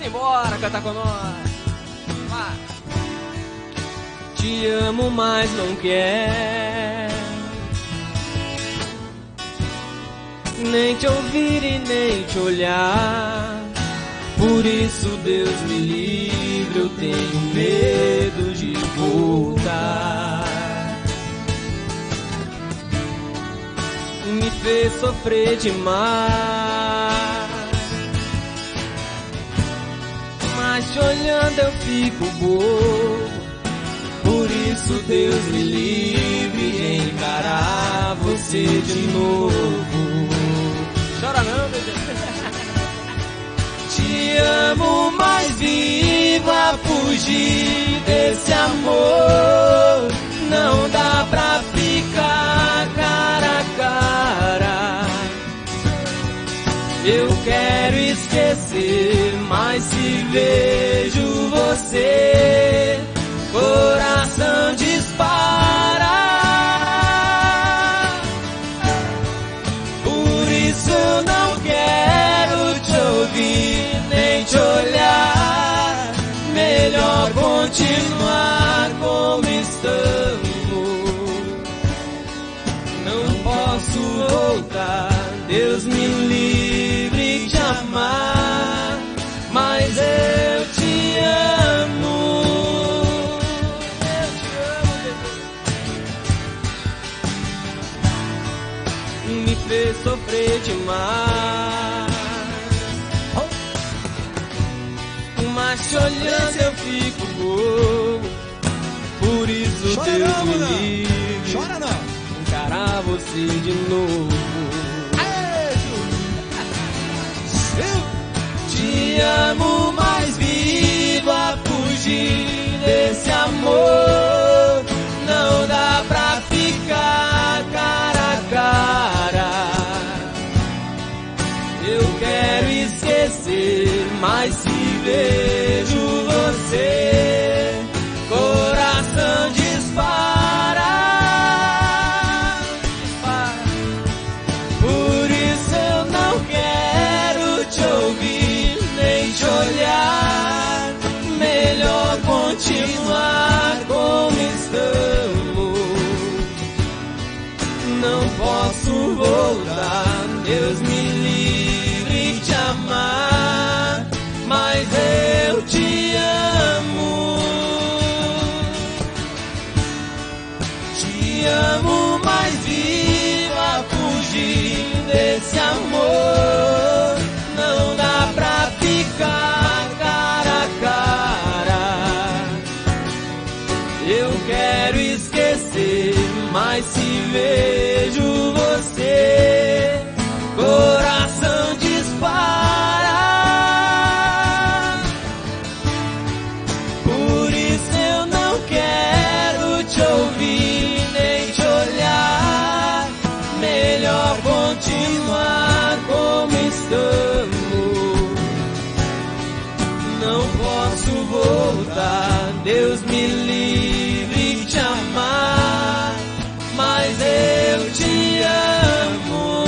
Simbora, canta com nós. Vai. Te amo, mas não quero nem te ouvir e nem te olhar. Por isso, Deus me livre, eu tenho medo de voltar. Me fez sofrer demais, mas te olhando eu fico bobo. Por isso, Deus me livre de encarar você de novo. Chora não, meu Deus. Te amo, mas viva fugir desse amor. Não dá pra ficar cara a cara. Eu quero esquecer, mas se vejo você, coração dispara. Por isso eu não quero te ouvir nem te olhar. Melhor continuar como estamos. Não posso voltar. Deus me livre de amar, mas eu te amo. Eu te amo, bebê. Me fez sofrer demais, mas te olhando eu fico bobo. Por isso Chora Deus não, me não. livre, Chora não. encarar você de novo. Te amo, mas viva fugir desse amor. Não dá pra ficar cara a cara. Eu quero esquecer, mas se vejo você, coração dispara. Por isso eu não quero te ouvir nem te olhar. Melhor continuar como estamos. Não posso voltar. Deus me livre de amar, mas eu te amo. Te amo, mas viva fugir desse amor. Não dá pra ficar cara a cara. Eu quero esquecer, mas se vejo você, coração dispara. Por isso eu não quero te ouvir nem te olhar. Melhor continuar como estamos. Não posso voltar. Deus me livre de te amar, mas eu te amo.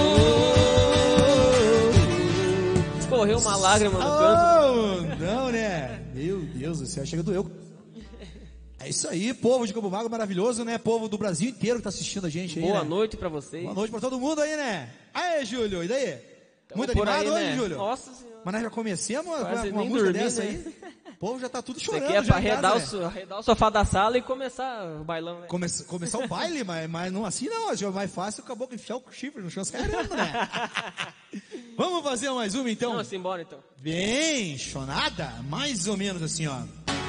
Escorreu uma lágrima no canto. Oh, não, né? Meu Deus do céu, chega doeu. É isso aí, povo de Campo Magro maravilhoso, né? Povo do Brasil inteiro que tá assistindo a gente aí, Boa né? noite pra vocês. Boa noite pra todo mundo aí, né? Aê, Júlio, e daí? Tamo Muito por animado aí, hoje, né? Júlio? Nossa senhora. Mas nós já comecemos com Quase uma nem música dormi, dessa né? aí. O povo já tá tudo Você chorando. quer já pra em casa, arredar o sofá da sala e começar o bailão, né? Começar o baile, mas não assim não. Acho que é mais fácil acabou com enfiar o chifre no chão, caramba, né? Vamos fazer mais uma então? Vamos embora então. Bem, chonada, mais ou menos assim, ó.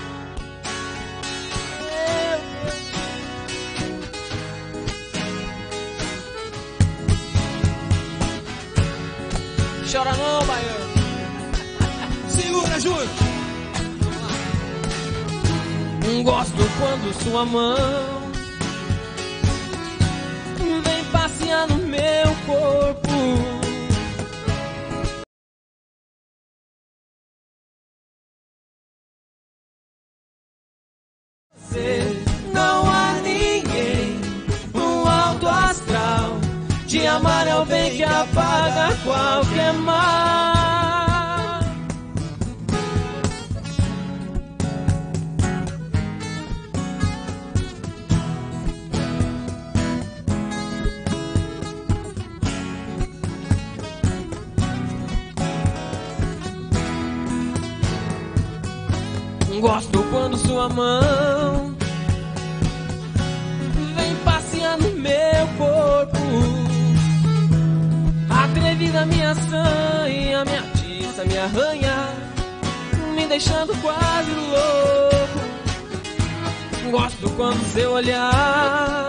Chora não, baiano. Segura, Júlio. Gosto quando sua mão vem passear no meu corpo. Não há ninguém no alto astral. Te amar é o bem que apaga qualquer mal. Gosto quando sua mão vem passear no meu corpo. Atrevida me assanha, me atiça, me arranha, me deixando quase louco. Gosto quando seu olhar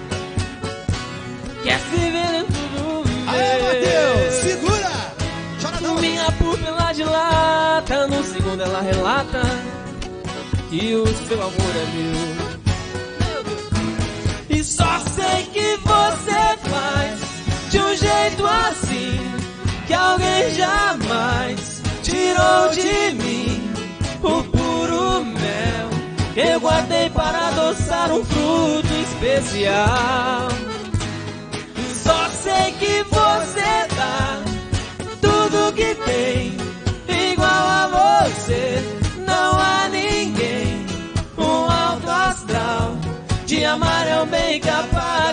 quer se ver dentro do meu. Aê, Matheus, segura! Chora não! Minha pupila dilata, no segundo ela relata que o seu amor é meu. E só sei que você faz de um jeito assim que alguém jamais tirou de mim o puro mel que eu guardei para adoçar um fruto especial. Só sei que você dá tudo que tem, igual a você não há ninguém. Um alto astral de amar é um bem que apaga.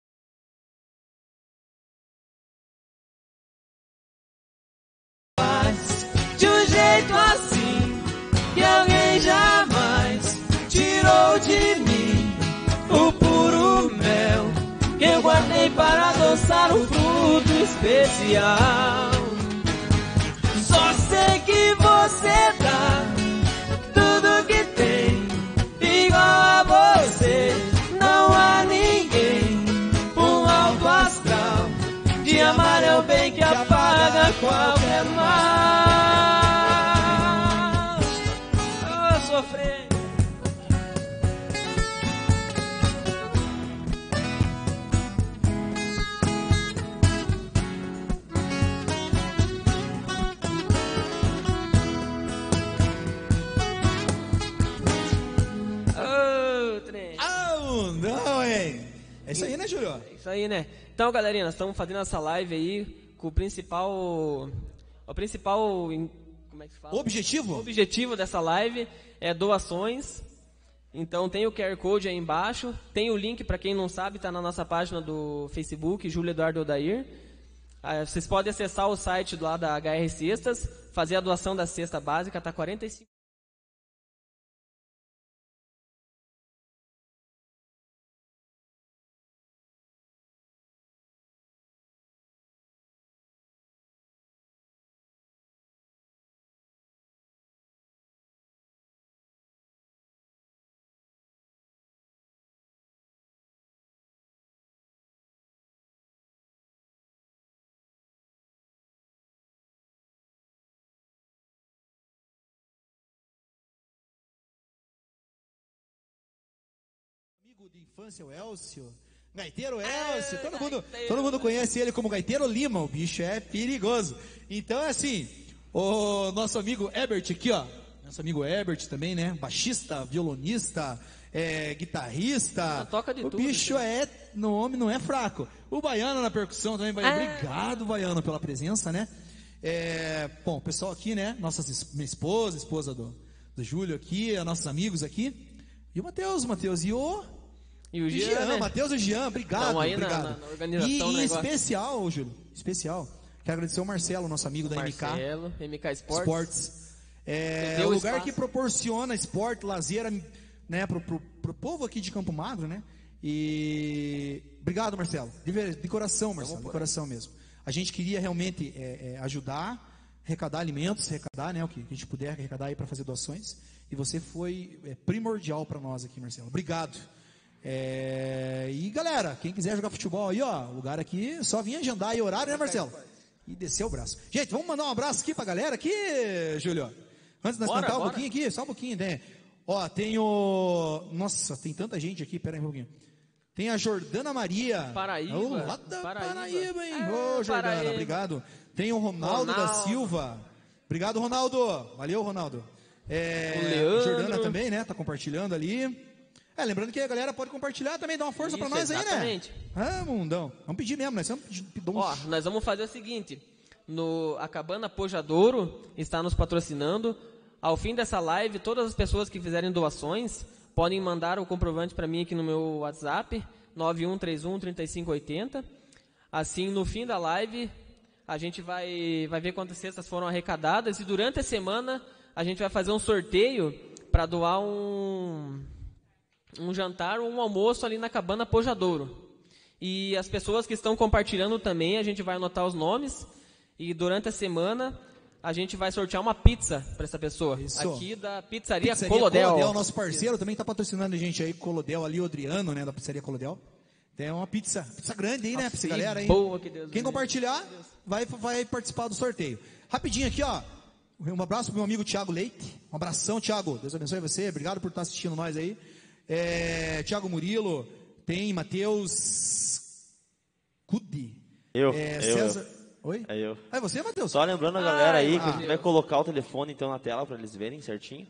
De um jeito assim que alguém jamais tirou de mim o puro mel que eu guardei para adoçar um fruto especial. Só sei que você dá tudo que tem, igual a você não há ninguém. Um alto astral de amar é o bem que apaga qualquer mal. Oh, sofrer. Não, hein? É isso aí, né, Júlio? É isso aí, né? Então, galerinha, nós estamos fazendo essa live aí com o principal... como é que se fala? Objetivo? O objetivo dessa live é doações. Então, tem o QR Code aí embaixo. Tem o link, para quem não sabe, está na nossa página do Facebook, Júlio Eduardo Odair. Vocês podem acessar o site lá da HR Cestas, fazer a doação da cesta básica, está 45. Amigo de infância, o Elcio. Gaiteiro Elcio. Todo mundo conhece ele como Gaiteiro Lima. O bicho é perigoso. Então é assim, o nosso amigo Herbert aqui, ó. Nosso amigo Herbert também, né? Baixista, violonista, guitarrista. Toca de o tudo. O bicho no homem não é fraco. O Baiano na percussão também. Obrigado, Baiano, pela presença, né? Bom, o pessoal aqui, né? Minha esposa do Júlio aqui, nossos amigos aqui. E o Matheus E o Jean, né? Matheus e o Jean, obrigado. Aí obrigado. Na organização e em especial, Júlio, quero agradecer ao Marcelo, nosso amigo da MK Sports. É o lugar que proporciona esporte, lazer, né, pro povo aqui de Campo Magro, né? E obrigado, Marcelo, de coração, Marcelo, de coração mesmo. A gente queria realmente ajudar, arrecadar alimentos, né, o que a gente puder arrecadar aí para fazer doações. E você foi primordial para nós aqui, Marcelo. Obrigado. E galera, quem quiser jogar futebol aí, ó, o lugar aqui, só vinha agendar aí horário, né, Marcelo? E descer o braço. Gente, vamos mandar um abraço aqui pra galera aqui, Júlio. Antes de nós cantar um pouquinho aqui, só um pouquinho, né? Ó, tem o... Nossa, tem tanta gente aqui, pera aí um pouquinho. Tem a Jordana Maria. Paraíba. Lá da Paraíba, hein? Ô, Jordana, Paraíba. Obrigado. Tem o Ronaldo da Silva. Obrigado, Ronaldo. Valeu, Ronaldo. Jordana também, né? Tá compartilhando ali. Lembrando que a galera pode compartilhar também, dá uma força pra nós exatamente. Aí, né? Mundão. Vamos pedir mesmo, né? Ó, nós vamos fazer o seguinte. A Cabana Pojadouro está nos patrocinando. Ao fim dessa live, todas as pessoas que fizerem doações podem mandar o comprovante para mim aqui no meu WhatsApp, 9131-3580. Assim, no fim da live, a gente vai ver quantas cestas foram arrecadadas. E durante a semana, a gente vai fazer um sorteio para doar um jantar ou um almoço ali na Cabana Pojadouro. E as pessoas que estão compartilhando também, a gente vai anotar os nomes e durante a semana a gente vai sortear uma pizza para essa pessoa. Isso. Aqui da Pizzaria Colodel. Colodel, nosso parceiro, também está patrocinando a gente aí, Colodel ali, o Adriano, né, da Pizzaria Colodel. Tem uma pizza grande aí, né, pra essa galera aí. Boa, que Deus. Quem compartilhar vai participar do sorteio. Rapidinho aqui, ó. Um abraço pro meu amigo Thiago Leite. Um abração, Thiago. Deus abençoe você. Obrigado por estar assistindo nós aí. Thiago Murilo, tem Matheus Cudi. César. Oi? É eu. É você, Matheus? Só lembrando a galera aí que a gente vai colocar o telefone então na tela para eles verem certinho.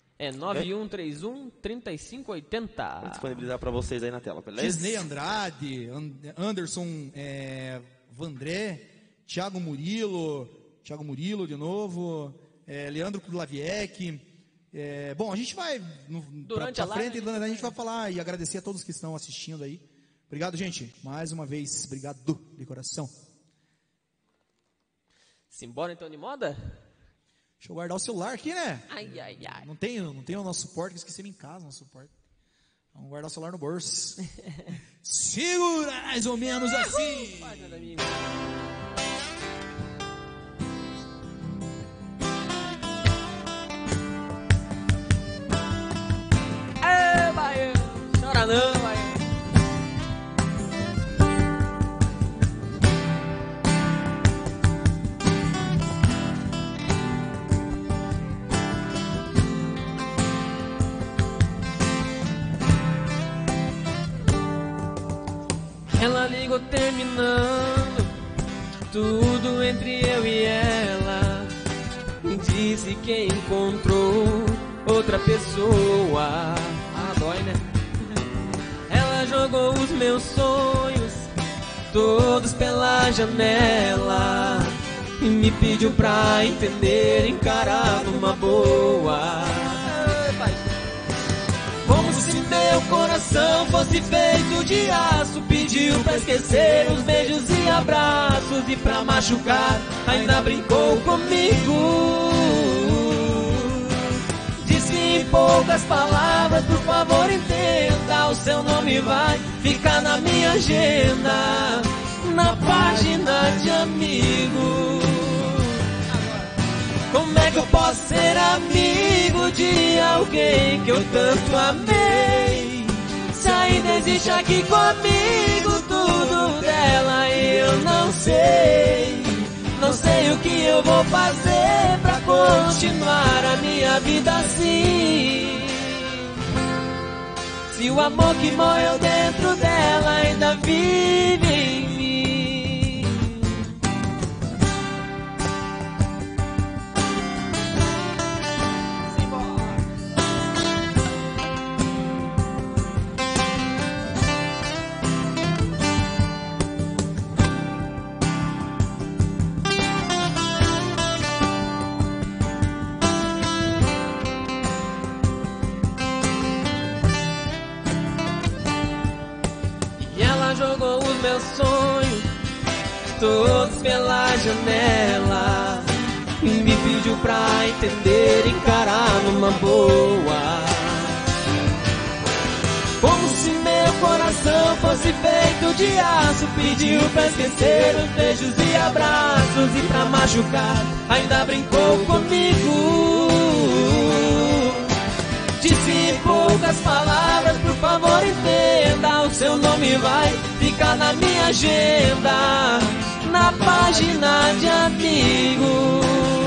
9131-3580. Vou disponibilizar para vocês aí na tela, beleza? Disney Andrade, Anderson Vandré, Thiago Murilo de novo, Leandro Kudlaviec. Bom, a gente vai durante a frente, live, a gente vai falar e agradecer a todos que estão assistindo aí. Obrigado, gente. Mais uma vez, obrigado de coração. Simbora então de moda? Deixa eu guardar o celular aqui, né? Ai. Não tem o nosso suporte, esqueci em casa o nosso suporte. Vamos guardar o celular no bolso. Segura mais ou menos assim. Baiano, chora não, Baiano. Ela ligou terminando tudo entre eu e ela. Me disse que encontrou outra pessoa. Dói, né? Ela jogou os meus sonhos todos pela janela e me pediu pra entender, encarar numa boa. Como se meu coração fosse feito de aço. Pediu pra esquecer os beijos e abraços, e pra machucar ainda brincou comigo. Em poucas palavras, por favor entenda, o seu nome vai ficar na minha agenda, na página de amigo. Como é que eu posso ser amigo de alguém que eu tanto amei? Se ainda existe aqui comigo tudo dela e eu não sei. Não sei o que eu vou fazer pra continuar a minha vida assim. Se o amor que morreu dentro dela ainda vive em mim. Simbora. Jogou os meus sonhos todos pela janela e me pediu pra entender, encarar numa boa. Como se meu coração fosse feito de aço. Pediu pra esquecer os beijos e abraços, e pra machucar ainda brincou comigo. Disse em poucas palavras, por favor entenda, o seu nome vai ficar na minha agenda, na página de amigo.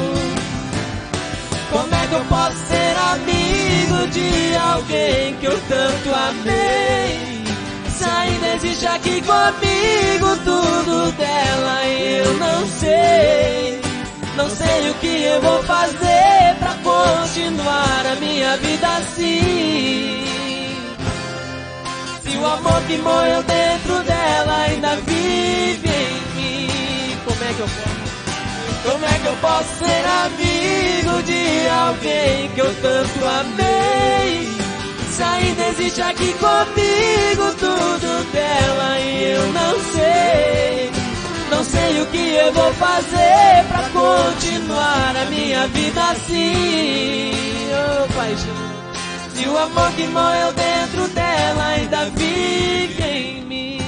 Como é que eu posso ser amigo de alguém que eu tanto amei? Se ainda existe aqui comigo tudo dela e eu não sei. Não sei o que eu vou fazer pra continuar a minha vida assim. Se o amor que morreu dentro dela ainda vive em mim. Como é que eu posso ser amigo de alguém que eu tanto amei? Se ainda existe aqui comigo tudo dela e eu não sei. Não sei o que eu vou fazer pra continuar a minha vida assim. Oh, paixão. Se o amor que morreu dentro dela ainda vive em mim.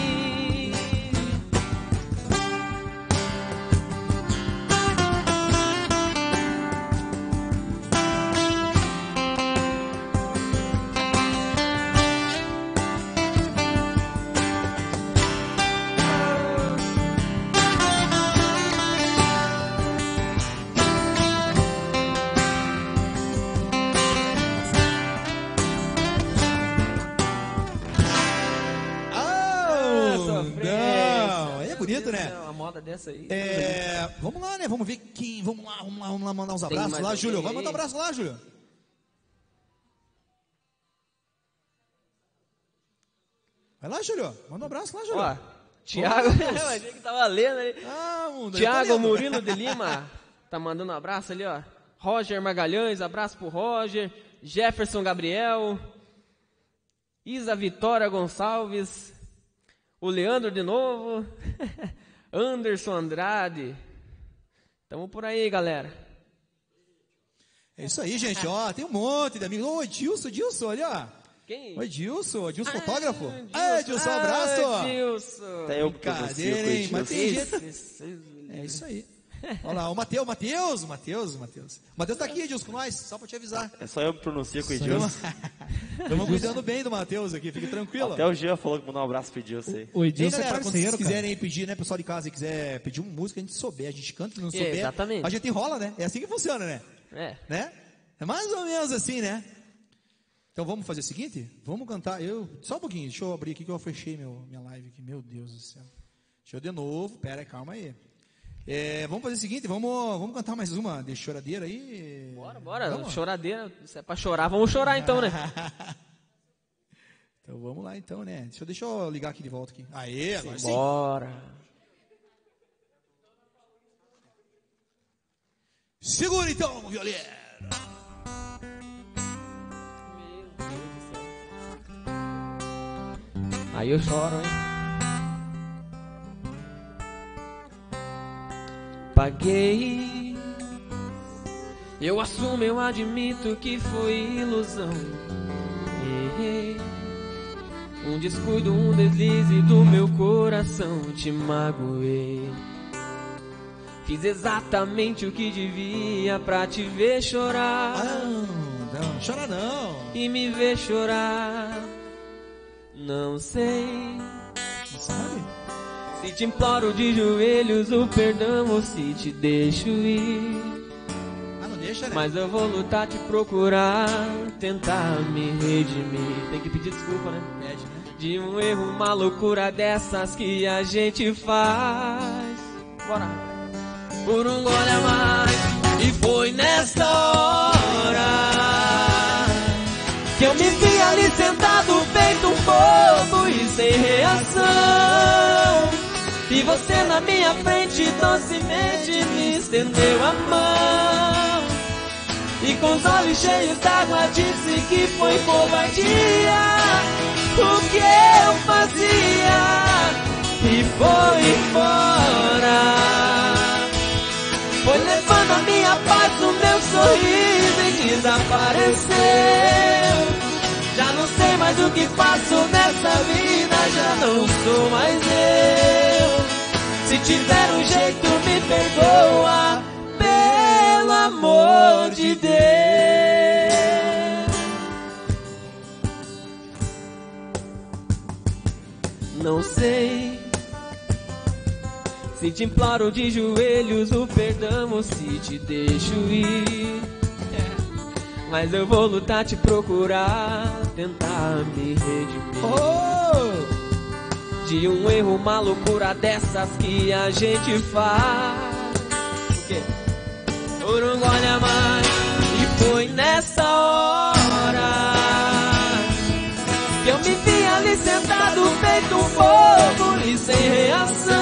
Bonito, né? Uma moda dessa aí. Vamos lá, né? Vamos ver quem. Vamos lá mandar uns abraços lá, Júlio. Vai mandar um abraço lá, Júlio. Vai lá, Júlio. Manda um abraço lá, Júlio. Ó, Thiago, eu achei que tava lendo ali. Thiago Murilo de Lima tá mandando um abraço ali, ó. Roger Magalhães, abraço pro Roger. Jefferson Gabriel. Isa Vitória Gonçalves. O Leandro de novo. Anderson Andrade. Tamo por aí, galera. É isso aí, gente. Ó, tem um monte de amigos. Ô, Edilson, olha, ó. Quem? Oi, Edilson fotógrafo. Edilson, abraço. Edilson. Até eu que Brincadeira, hein? Mas tem gente... Esse... É isso aí. Olha lá, o Matheus. Matheus tá aqui, Edilson, com nós, só pra te avisar. É só eu que pronuncio com o Edilson. Estamos cuidando bem do Matheus aqui, fique tranquilo. Até o Jean falou que mandou um abraço pro Edilson aí. O Edilson galera, é parceiro, quando vocês quiserem pedir, né, pessoal de casa, e quiser pedir uma música, a gente souber, a gente canta, não souber, exatamente. A gente enrola, né? É assim que funciona, né? Né? É mais ou menos assim, né? Então vamos fazer o seguinte? Vamos cantar, só um pouquinho, deixa eu abrir aqui que eu fechei minha live aqui, meu Deus do céu. Deixa eu de novo, pera aí, calma aí. Vamos fazer o seguinte, vamos cantar mais uma de choradeira aí. Bora. Vamos. Choradeira, se é pra chorar, vamos chorar então, né? Então vamos lá então, né? Deixa eu ligar aqui de volta aqui. Aê, agora sim. Bora. Segura então, violeiro. Meu Deus do céu. Aí eu choro, hein? Paguei. Eu assumo, eu admito que foi ilusão. Errei. Um descuido, um deslize do meu coração. Te magoei. Fiz exatamente o que devia pra te ver chorar. Não, chora não. E me ver chorar. Não sei. Não sabe? Se te imploro de joelhos o perdão ou se te deixo ir. Não deixa, né? Mas eu vou lutar, te procurar, tentar me redimir. Tem que pedir desculpa, né? Pede, né? De um erro, uma loucura dessas que a gente faz. Bora! Por um gole a mais. E foi nessa hora que eu me vi ali sentado feito um bobo e sem reação. E você na minha frente docemente me estendeu a mão. E com os olhos cheios d'água disse que foi covardia o que eu fazia. E foi embora. Foi levando a minha paz, o meu sorriso e desapareceu. Já não sei mais o que faço nessa vida, já não sou mais eu. Se tiver um jeito me perdoa, pelo amor de Deus. Não sei se te imploro de joelhos o perdão ou se te deixo ir. Mas eu vou lutar, te procurar, tentar me redimir. De um erro, uma loucura dessas que a gente faz. O quê? Por um gole a mais. E foi nessa hora que eu me vi ali sentado feito um bobo e sem reação.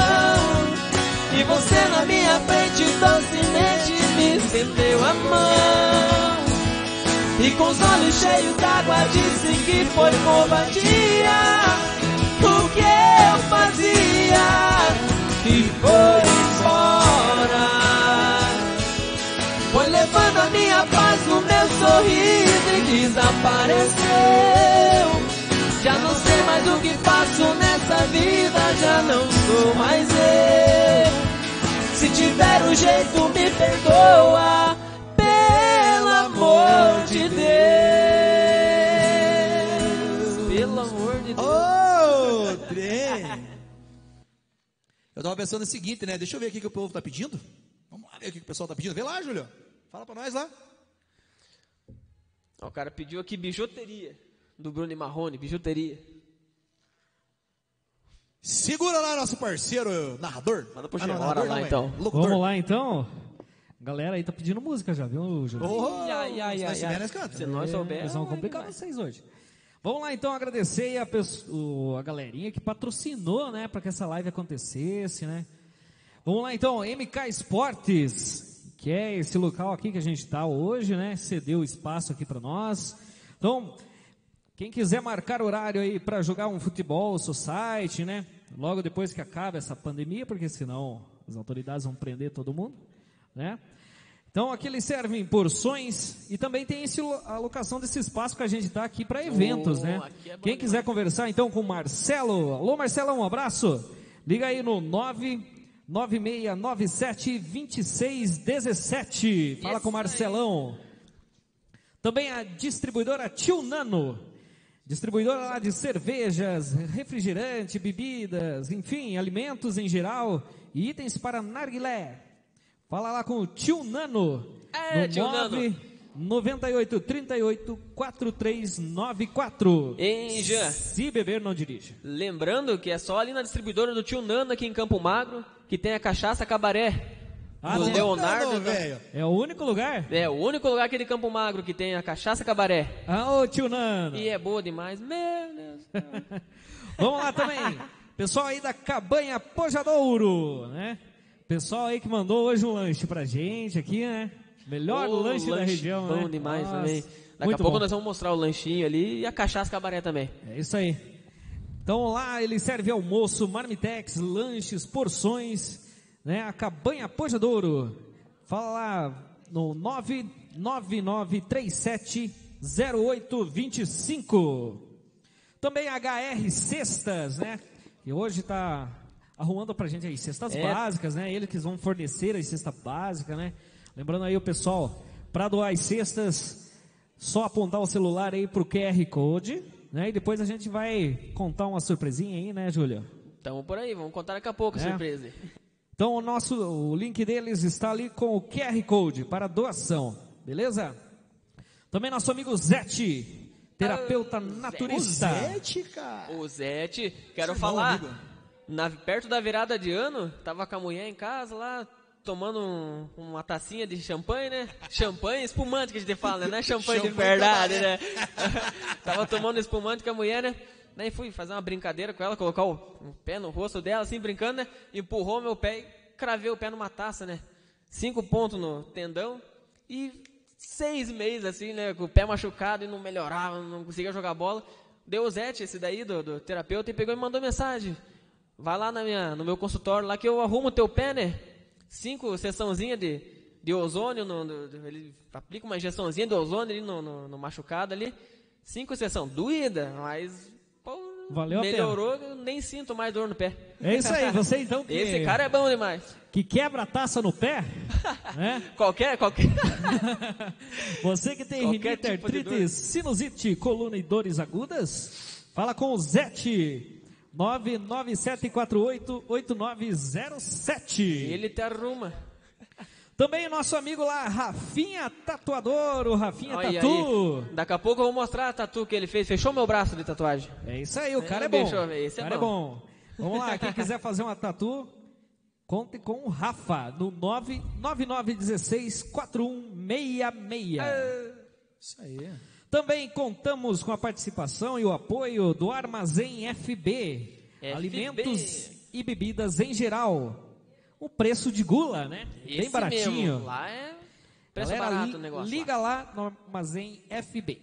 E você na minha frente docemente me estendeu a mão. E com os olhos cheios d'água disse que foi covardia o que eu fazia. E foi embora. Foi levando a minha paz, o meu sorriso e desapareceu. Já não sei mais o que faço nessa vida, já não sou mais eu. Se tiver um jeito, me perdoa, pelo amor de Deus. Pelo amor de Deus. Ô, trem. Eu tava pensando o seguinte, né? Deixa eu ver aqui o que o povo tá pedindo. Vamos lá ver o que o pessoal tá pedindo. Vê lá, Júlio. Fala pra nós lá. O cara pediu aqui bijuteria, do Bruno e Marrone, bijuteria. Segura lá nosso parceiro narrador. Manda pro não, Bora lá, então. Locutor. Vamos lá então. A galera aí tá pedindo música já, viu, Júlio? Oh, Ai. Se nós soubermos. Nós vamos complicar vocês hoje. Vamos lá então agradecer aí a galerinha que patrocinou, né, para que essa live acontecesse, né? Vamos lá então, MK Esportes, que é esse local aqui que a gente está hoje, né? Cedeu o espaço aqui para nós. Então, quem quiser marcar horário aí para jogar um futebol society, né? Logo depois que acaba essa pandemia, porque senão as autoridades vão prender todo mundo, né? Então aqui eles servem porções e também tem a alocação desse espaço que a gente está aqui para eventos, né? Quem quiser conversar então com o Marcelo, alô Marcelo, um abraço, liga aí no 996972617, fala com o Marcelão. Também a distribuidora Tio Nano, distribuidora lá de cervejas, refrigerante, bebidas, enfim, alimentos em geral e itens para narguilé. Fala lá com o Tio Nano, no Tio 998384394. Hein, Jean? Se beber, não dirige. Lembrando que é só ali na distribuidora do Tio Nano, aqui em Campo Magro, que tem a cachaça Cabaré. Do Leonardo, velho. É o único lugar? É o único lugar aqui de Campo Magro que tem a cachaça Cabaré. Ah, ô Tio Nano. E é boa demais. Meu Deus. Vamos lá também. Pessoal aí da Cabanha Pojadouro, né? Pessoal aí que mandou hoje um lanche pra gente aqui, né? Melhor lanche da região, bom né? Demais Nossa, também. Daqui a muito pouco bom. nós vamos mostrar o lanchinho ali e a cachaça Cabaré também. É isso aí. Então lá ele serve almoço, marmitex, lanches, porções, né? A Cabanha Pojadouro. Fala lá no 999370825. Também HR Cestas, né? Que hoje tá arrumando pra gente aí cestas básicas, né? Eles que vão fornecer as cestas básicas, né? Lembrando aí o pessoal, para doar as cestas, só apontar o celular aí pro QR Code, né? E depois a gente vai contar uma surpresinha aí, né, Júlia? Tamo por aí, vamos contar daqui a pouco a surpresa. Então o link deles está ali com o QR Code para doação, beleza? Também nosso amigo Zete, terapeuta naturista. Zete, cara. O Zete, quero Isso é falar, bom, amigo. perto da virada de ano, tava com a mulher em casa lá, tomando uma tacinha de champanhe, né? Champanhe, espumante que a gente fala, né? Não é champanhe de verdade, né? Tava tomando espumante com a mulher, né? Daí fui fazer uma brincadeira com ela, colocar o pé no rosto dela, assim, brincando, né? Empurrou meu pé e cravei o pé numa taça, né? 5 pontos no tendão e 6 meses, assim, né? Com o pé machucado e não melhorava, não conseguia jogar bola. Deu o Zete, esse daí, do terapeuta, e pegou e mandou mensagem. Vai lá no meu consultório, lá que eu arrumo o teu pé, né? 5 sessãozinhas de ozônio, ele aplica uma injeçãozinha de ozônio ali no machucado ali. 5 sessões, doída, mas pô, Valeu a melhorou, eu nem sinto mais dor no pé. É isso aí, você então que... Esse cara é bom demais. Que quebra a taça no pé, né? Qualquer. Você que tem Qualquer rinite, tipo de artrite, dor. sinusite, coluna e dores agudas, fala com o Zete, 997488907. Ele te arruma. Também o nosso amigo lá, Rafinha Tatuador, o Rafinha Olha Tatu. aí. Daqui a pouco eu vou mostrar a tatu que ele fez. Fechou meu braço de tatuagem. É isso aí, o cara é bom. Deixa eu ver, esse O é cara bom. Vamos lá, quem quiser fazer uma tatu, conte com o Rafa, no 999164166. Isso aí. Também contamos com a participação e o apoio do Armazém FB, alimentos e bebidas em geral. O preço de gula, né? Bem Esse baratinho. mesmo. Lá é preço Galera, barato o negócio. liga lá no Armazém FB,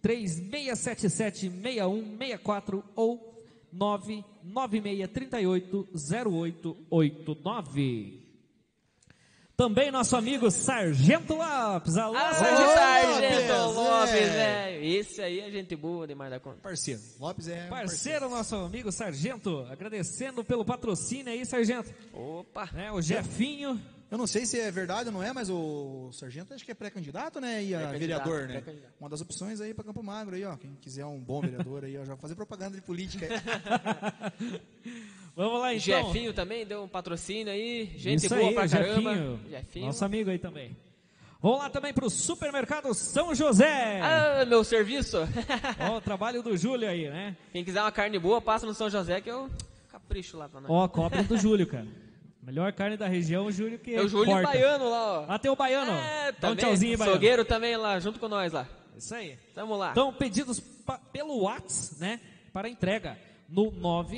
3677-6164 ou 996380889. Também nosso amigo Sargento Lopes. Alô, Sargento Lopes, velho. Esse aí é gente boa demais da conta. Parceiro. Lopes é parceiro, nosso amigo Sargento. Agradecendo pelo patrocínio aí, Sargento. Opa. O Jefinho. Eu não sei se é verdade ou não é, mas o Sargento acho que é pré-candidato, né? E a vereador, né? Uma das opções aí para Campo Magro aí, ó. Quem quiser um bom vereador aí, ó, já vou fazer propaganda de política aí. Vamos lá, então. Jefinho também deu um patrocínio aí. Gente Isso boa aí, pra caramba. Jefinho. Nosso amigo aí também. Vamos lá também pro Supermercado São José. Ah, meu serviço. Ó, o trabalho do Júlio aí, né? Quem quiser uma carne boa, passa no São José que eu capricho lá pra nós. Ó, cobra do Júlio, cara. Melhor carne da região, o Júlio que é o Júlio corta. Baiano lá, ó. Ah, tem o Baiano. Dá um tchauzinho aí, Baiano. Açougueiro também lá, junto com nós lá. Isso aí. Tamo lá. Então, pedidos pelo WhatsApp, né? Para entrega no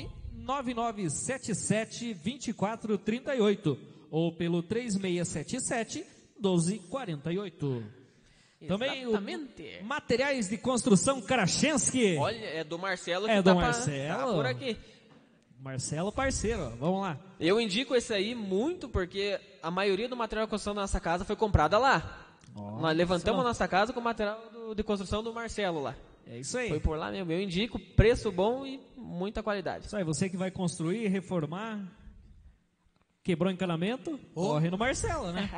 99977-2438 ou pelo 3677-1248. Também o materiais de construção Karachensky. Olha, é do Marcelo que é do Marcelo. Tá por aqui. Marcelo parceiro, ó. Vamos lá. Eu indico esse aí muito porque a maioria do material de construção da nossa casa foi comprada lá. Nós levantamos a nossa casa com o material de construção do Marcelo lá. É isso aí. Foi por lá mesmo. Eu indico preço bom e muita qualidade. Isso aí, você que vai construir, reformar, quebrou encanamento, corre no Marcelo, né?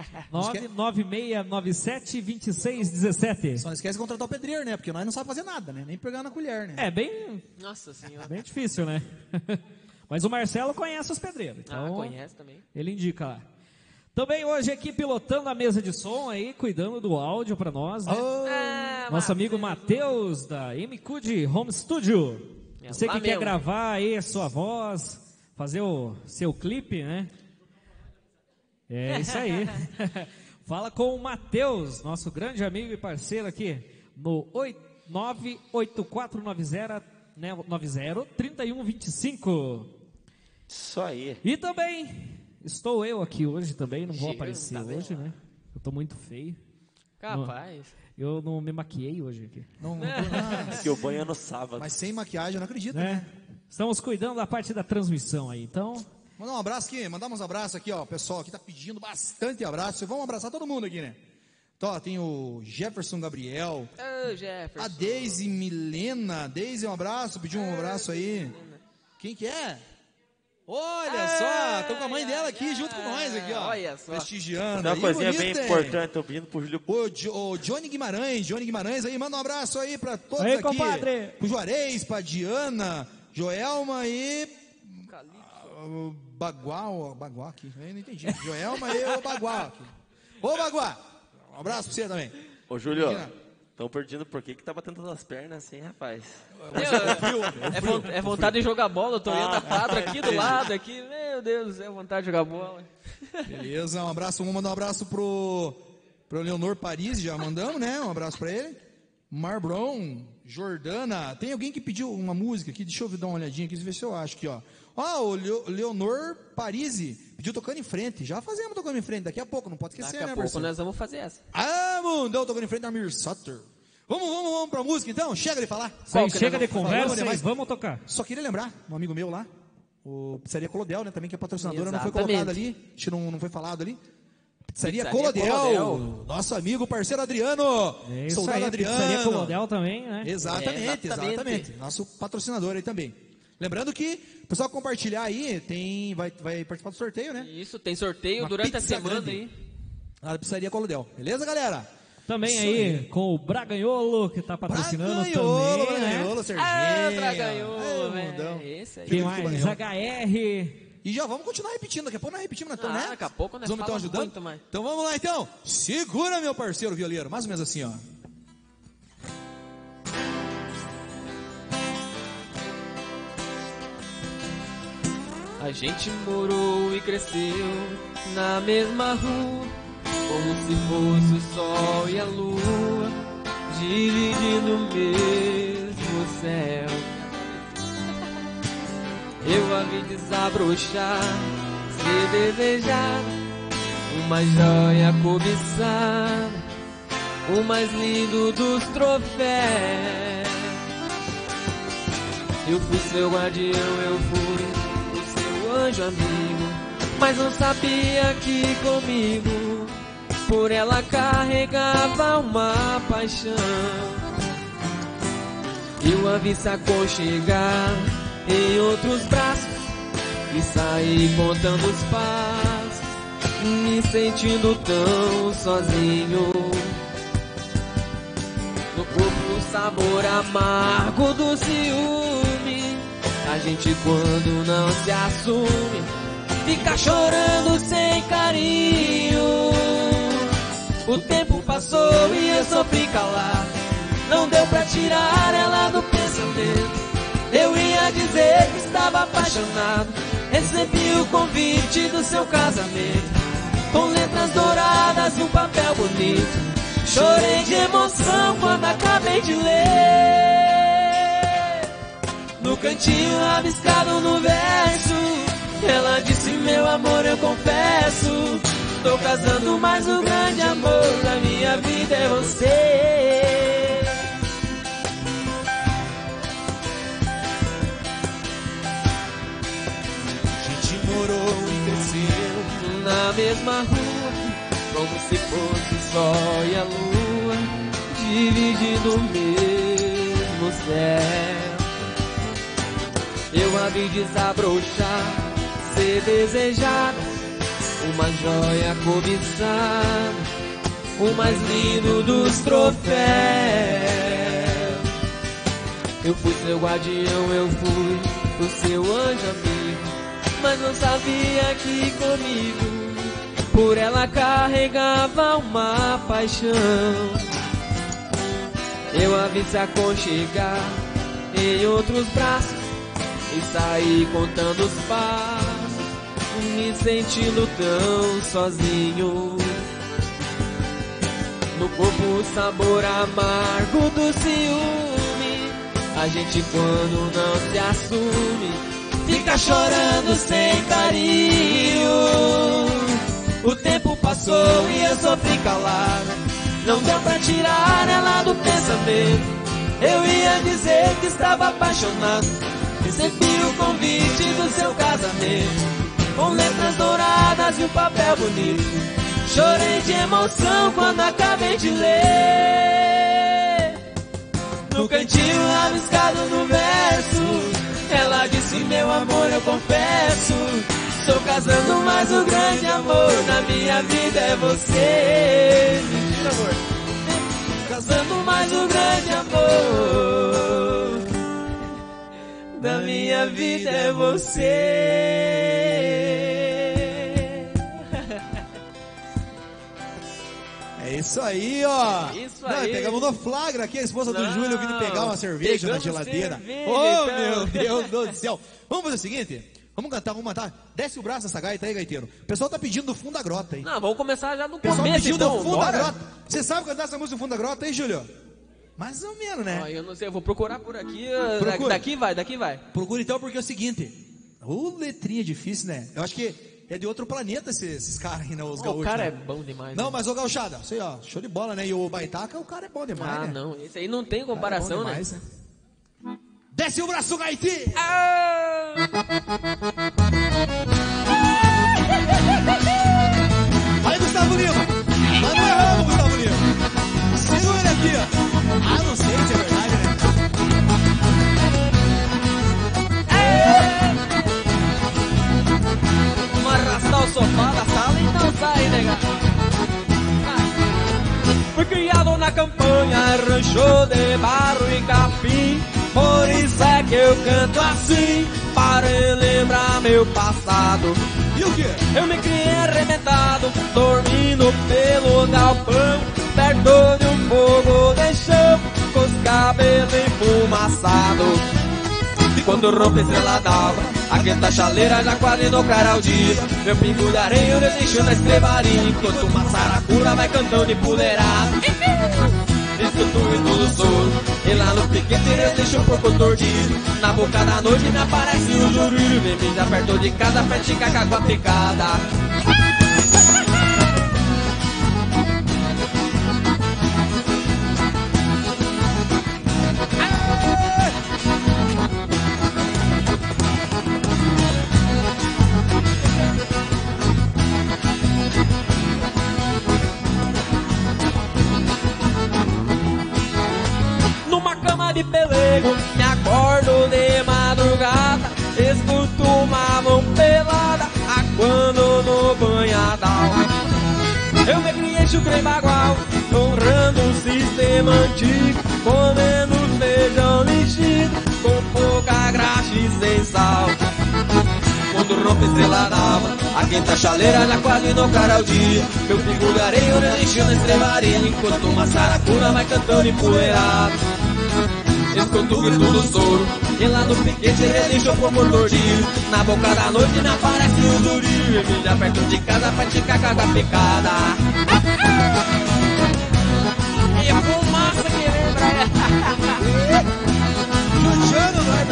99697-2617. Só não esquece de contratar o pedreiro, né? Porque nós não sabemos fazer nada, né? Nem pegar na colher, né? É bem... Nossa senhora. Bem difícil, né? Mas o Marcelo conhece os pedreiros. Então conhece também. Ele indica lá. Também hoje aqui pilotando a mesa de som aí, cuidando do áudio para nós, né? Nosso amigo Matheus da MCUD Home Studio. Você que quer gravar aí a sua voz, fazer o seu clipe, né? É isso aí. Fala com o Matheus, nosso grande amigo e parceiro aqui, no 98490-3125. Isso aí. E também estou eu aqui hoje também, não vou aparecer hoje, né? Eu tô muito feio. Capaz. Eu não me maquiei hoje aqui. Não, que o banho é no sábado. Mas sem maquiagem eu não acredito, né? Estamos cuidando da parte da transmissão aí, então... Mandar um abraço aqui, mandar uns abraços aqui, ó. O pessoal aqui tá pedindo bastante abraço. Vamos abraçar todo mundo aqui, né? Então, ó, tem o Jefferson Gabriel. Jefferson. A Deise Milena. Deise, um abraço, pediu um abraço aí. Quem que é? Olha só, tô com a mãe dela aqui junto com nós aqui, ó. Olha só. Prestigiando. Uma coisinha bem importante, tô pedindo pro Júlio. O Johnny Guimarães aí, manda um abraço aí pra todos aí, aqui. Compadre. Pro Juarez, pra Diana, Joelma e... Bagual aqui, eu não entendi. Joelma e o Bagual aqui. Ô Baguá, um abraço pra você também. Ô Júlio, estão perdendo por que tá batendo nas pernas assim, rapaz? É vontade de jogar bola, eu tô olhando a quadra aqui do lado, aqui, meu Deus, é vontade de jogar bola. Beleza, um abraço, vamos mandar um abraço pro Leonor Paris, já mandamos, né? Um abraço pra ele. Marbron, Jordana, tem alguém que pediu uma música aqui, deixa eu dar uma olhadinha aqui, ver se eu acho aqui, ó. O Leonor Parisi pediu Tocando em Frente. Já fazemos Tocando em Frente, daqui a pouco, não pode esquecer, né? Daqui a pouco nós vamos fazer essa. Mundão, Tocando em Frente da Mir Sutter. Vamos pra música então? Chega de falar. Chega de conversa, mas vamos tocar. Só queria lembrar, um amigo meu lá, o Pizzaria Colodel, né, também que é patrocinadora, não foi colocado ali, acho que não foi falado ali. Pizzaria Colodel, nosso amigo, parceiro Adriano. Soldado Adriano. Pizzaria Colodel também, né? Exatamente. Nosso patrocinador aí também. Lembrando que o pessoal compartilhar aí, vai participar do sorteio, né? Isso, tem sorteio durante a semana aí. Na Pizzaria Colodel. Beleza, galera? Também isso aí, com o Braganholo, que tá patrocinando também, Braganholo, Serginho. Braganholo, esse aí. Quem mais? HR. E já vamos continuar repetindo, daqui a pouco nós repetimos, né? Daqui a pouco nós estão ajudando. Muito mais. Então vamos lá, então. Segura, meu parceiro violeiro. Mais ou menos assim, ó. A gente morou e cresceu na mesma rua, como se fosse o sol e a lua, dividindo o mesmo céu. Eu a vi desabrochar, ser desejada, uma joia cobiçada, o mais lindo dos troféus. Eu fui seu guardião, eu fui anjo amigo, mas não sabia que comigo por ela carregava uma paixão. Eu a vi se aconchegar em outros braços e saí contando os passos, me sentindo tão sozinho. No corpo o sabor amargo do ciúme. A gente quando não se assume fica chorando sem carinho. O tempo passou e eu sofri calar. Não deu pra tirar ela do pensamento. Eu ia dizer que estava apaixonado. Recebi o convite do seu casamento, com letras douradas e um papel bonito. Chorei de emoção quando acabei de ler. No cantinho rabiscado no verso, ela disse: meu amor, eu confesso, tô casando, mas o grande amor da minha vida é você. Morou e cresceu na mesma rua, como se fosse o sol e a lua dividindo o mesmo céu. Eu a vi desabrochar, ser desejada, uma joia cobiçada, o mais lindo dos troféus. Eu fui seu guardião, eu fui o seu anjo amigo, mas não sabia que comigo por ela carregava uma paixão. Eu a vi se aconchegar em outros braços e saí contando os passos, me sentindo tão sozinho. No corpo o sabor amargo do ciúme. A gente quando não se assume fica chorando sem carinho. O tempo passou e eu sofri calado. Não deu pra tirar ela do pensamento. Eu ia dizer que estava apaixonado. Recebi o convite do seu casamento, com letras douradas e um papel bonito. Chorei de emoção quando acabei de ler. No cantinho rabiscado no verso, ela disse: meu amor, eu confesso, estou casando, mas o grande amor da minha vida é você. Mentira, amor. Casando, mas o grande amor da minha vida é você. É isso aí, ó. Isso Não, aí. pegamos no flagra aqui a esposa do Júlio vindo pegar uma cerveja na pegamos geladeira. cerveja, Oh, então. meu Deus do céu. Vamos fazer o seguinte? Vamos cantar, vamos matar. Desce o braço dessa gaita aí, gaiteiro. O pessoal tá pedindo do fundo da grota, hein? Não, vamos começar já no O pessoal começo, pedindo então. do fundo Bora? da grota. Você sabe cantar essa música do fundo da grota, hein, Júlio? Mais ou menos, né? Eu não sei, eu vou procurar por aqui. Procura. Daqui vai. Procura então, porque é o seguinte. Letrinha difícil, né? Eu acho que é de outro planeta esses caras aí, né? Os gaúchos. O cara né? é bom demais. Não, né? mas o gauchada, isso aí, ó, show de bola, né? E o Baitaca, o cara é bom demais, Ah, né? não, esse aí não tem O cara comparação, é bom né? demais, Desce o braço, Gaiti! Ah! Vai, Gustavo Lima! Mas não erramos, Gustavo Lima! Segura ele aqui, ó! Ah, não sei se é verdade, né? Vamos arrastar o sofá da sala e não sai, nega. Fui criado na campanha, rancho de barro e capim. Por isso é que eu canto assim, para relembrar meu passado. E o quê? Eu me criei arrebentado, dormindo pelo galpão, perto de um fogo de chão, com os cabelos enfumaçados. E quando rompe a estrela d'alva, aquenta a chaleira já quase no clarear o dia. Meu pingo de areia eu deixo na estrebaria, enquanto uma saracura vai cantando empoleirado. Isso tudo e tudo sou. E lá no piquete eu deixo um pouco tordido. Na boca da noite me aparece o jururu. Vem me já perto de casa pra esticar com a água picada. só de pelego. Me acordo de madrugada, escuto uma mão pelada, aguando no banhadal. Eu me criei chucro em bagual, honrando o sistema antigo, comendo feijão mexido, com pouca graxa e sem sal. Quando rompe estrela d'alva, a quinta chaleira já quase não cara o dia. Eu fico de areia, eu lixo na estrevaria, enquanto uma saracura vai cantando empoeirado. Escuto o grito do soro, e lá no piquete relinchou por mordordilho. Na boca da noite me aparece um zurio, e já perto de casa pra te cagar com a picada. E a fumaça que lembra. Luciano, vai,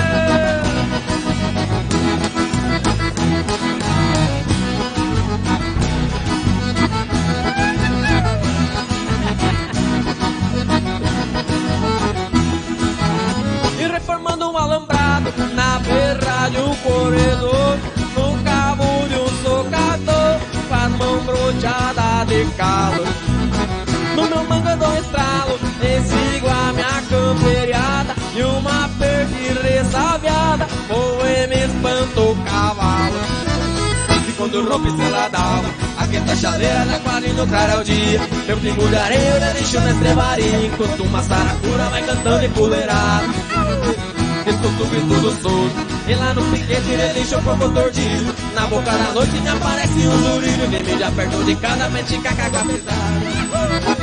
reformando um alambrado na beira de um corredor, no cabo de um socador, com a mão broteada de calor. No meu manga dou estralo, sigo a minha camperiada, e uma perca ressabiada, foi me espantou o cavalo. E quando rompe estrela d'alva, a quinta chaleira já quase no claro dia. Eu pingo de areia, eu deixo na estrevaria, enquanto uma saracura vai cantando empoleirado. Escuto o grito do soro, e lá no piquete relinchou por mordordilho. Na boca da noite me aparece um zurilho, vermelho já perto de cada mente caca com a pesada.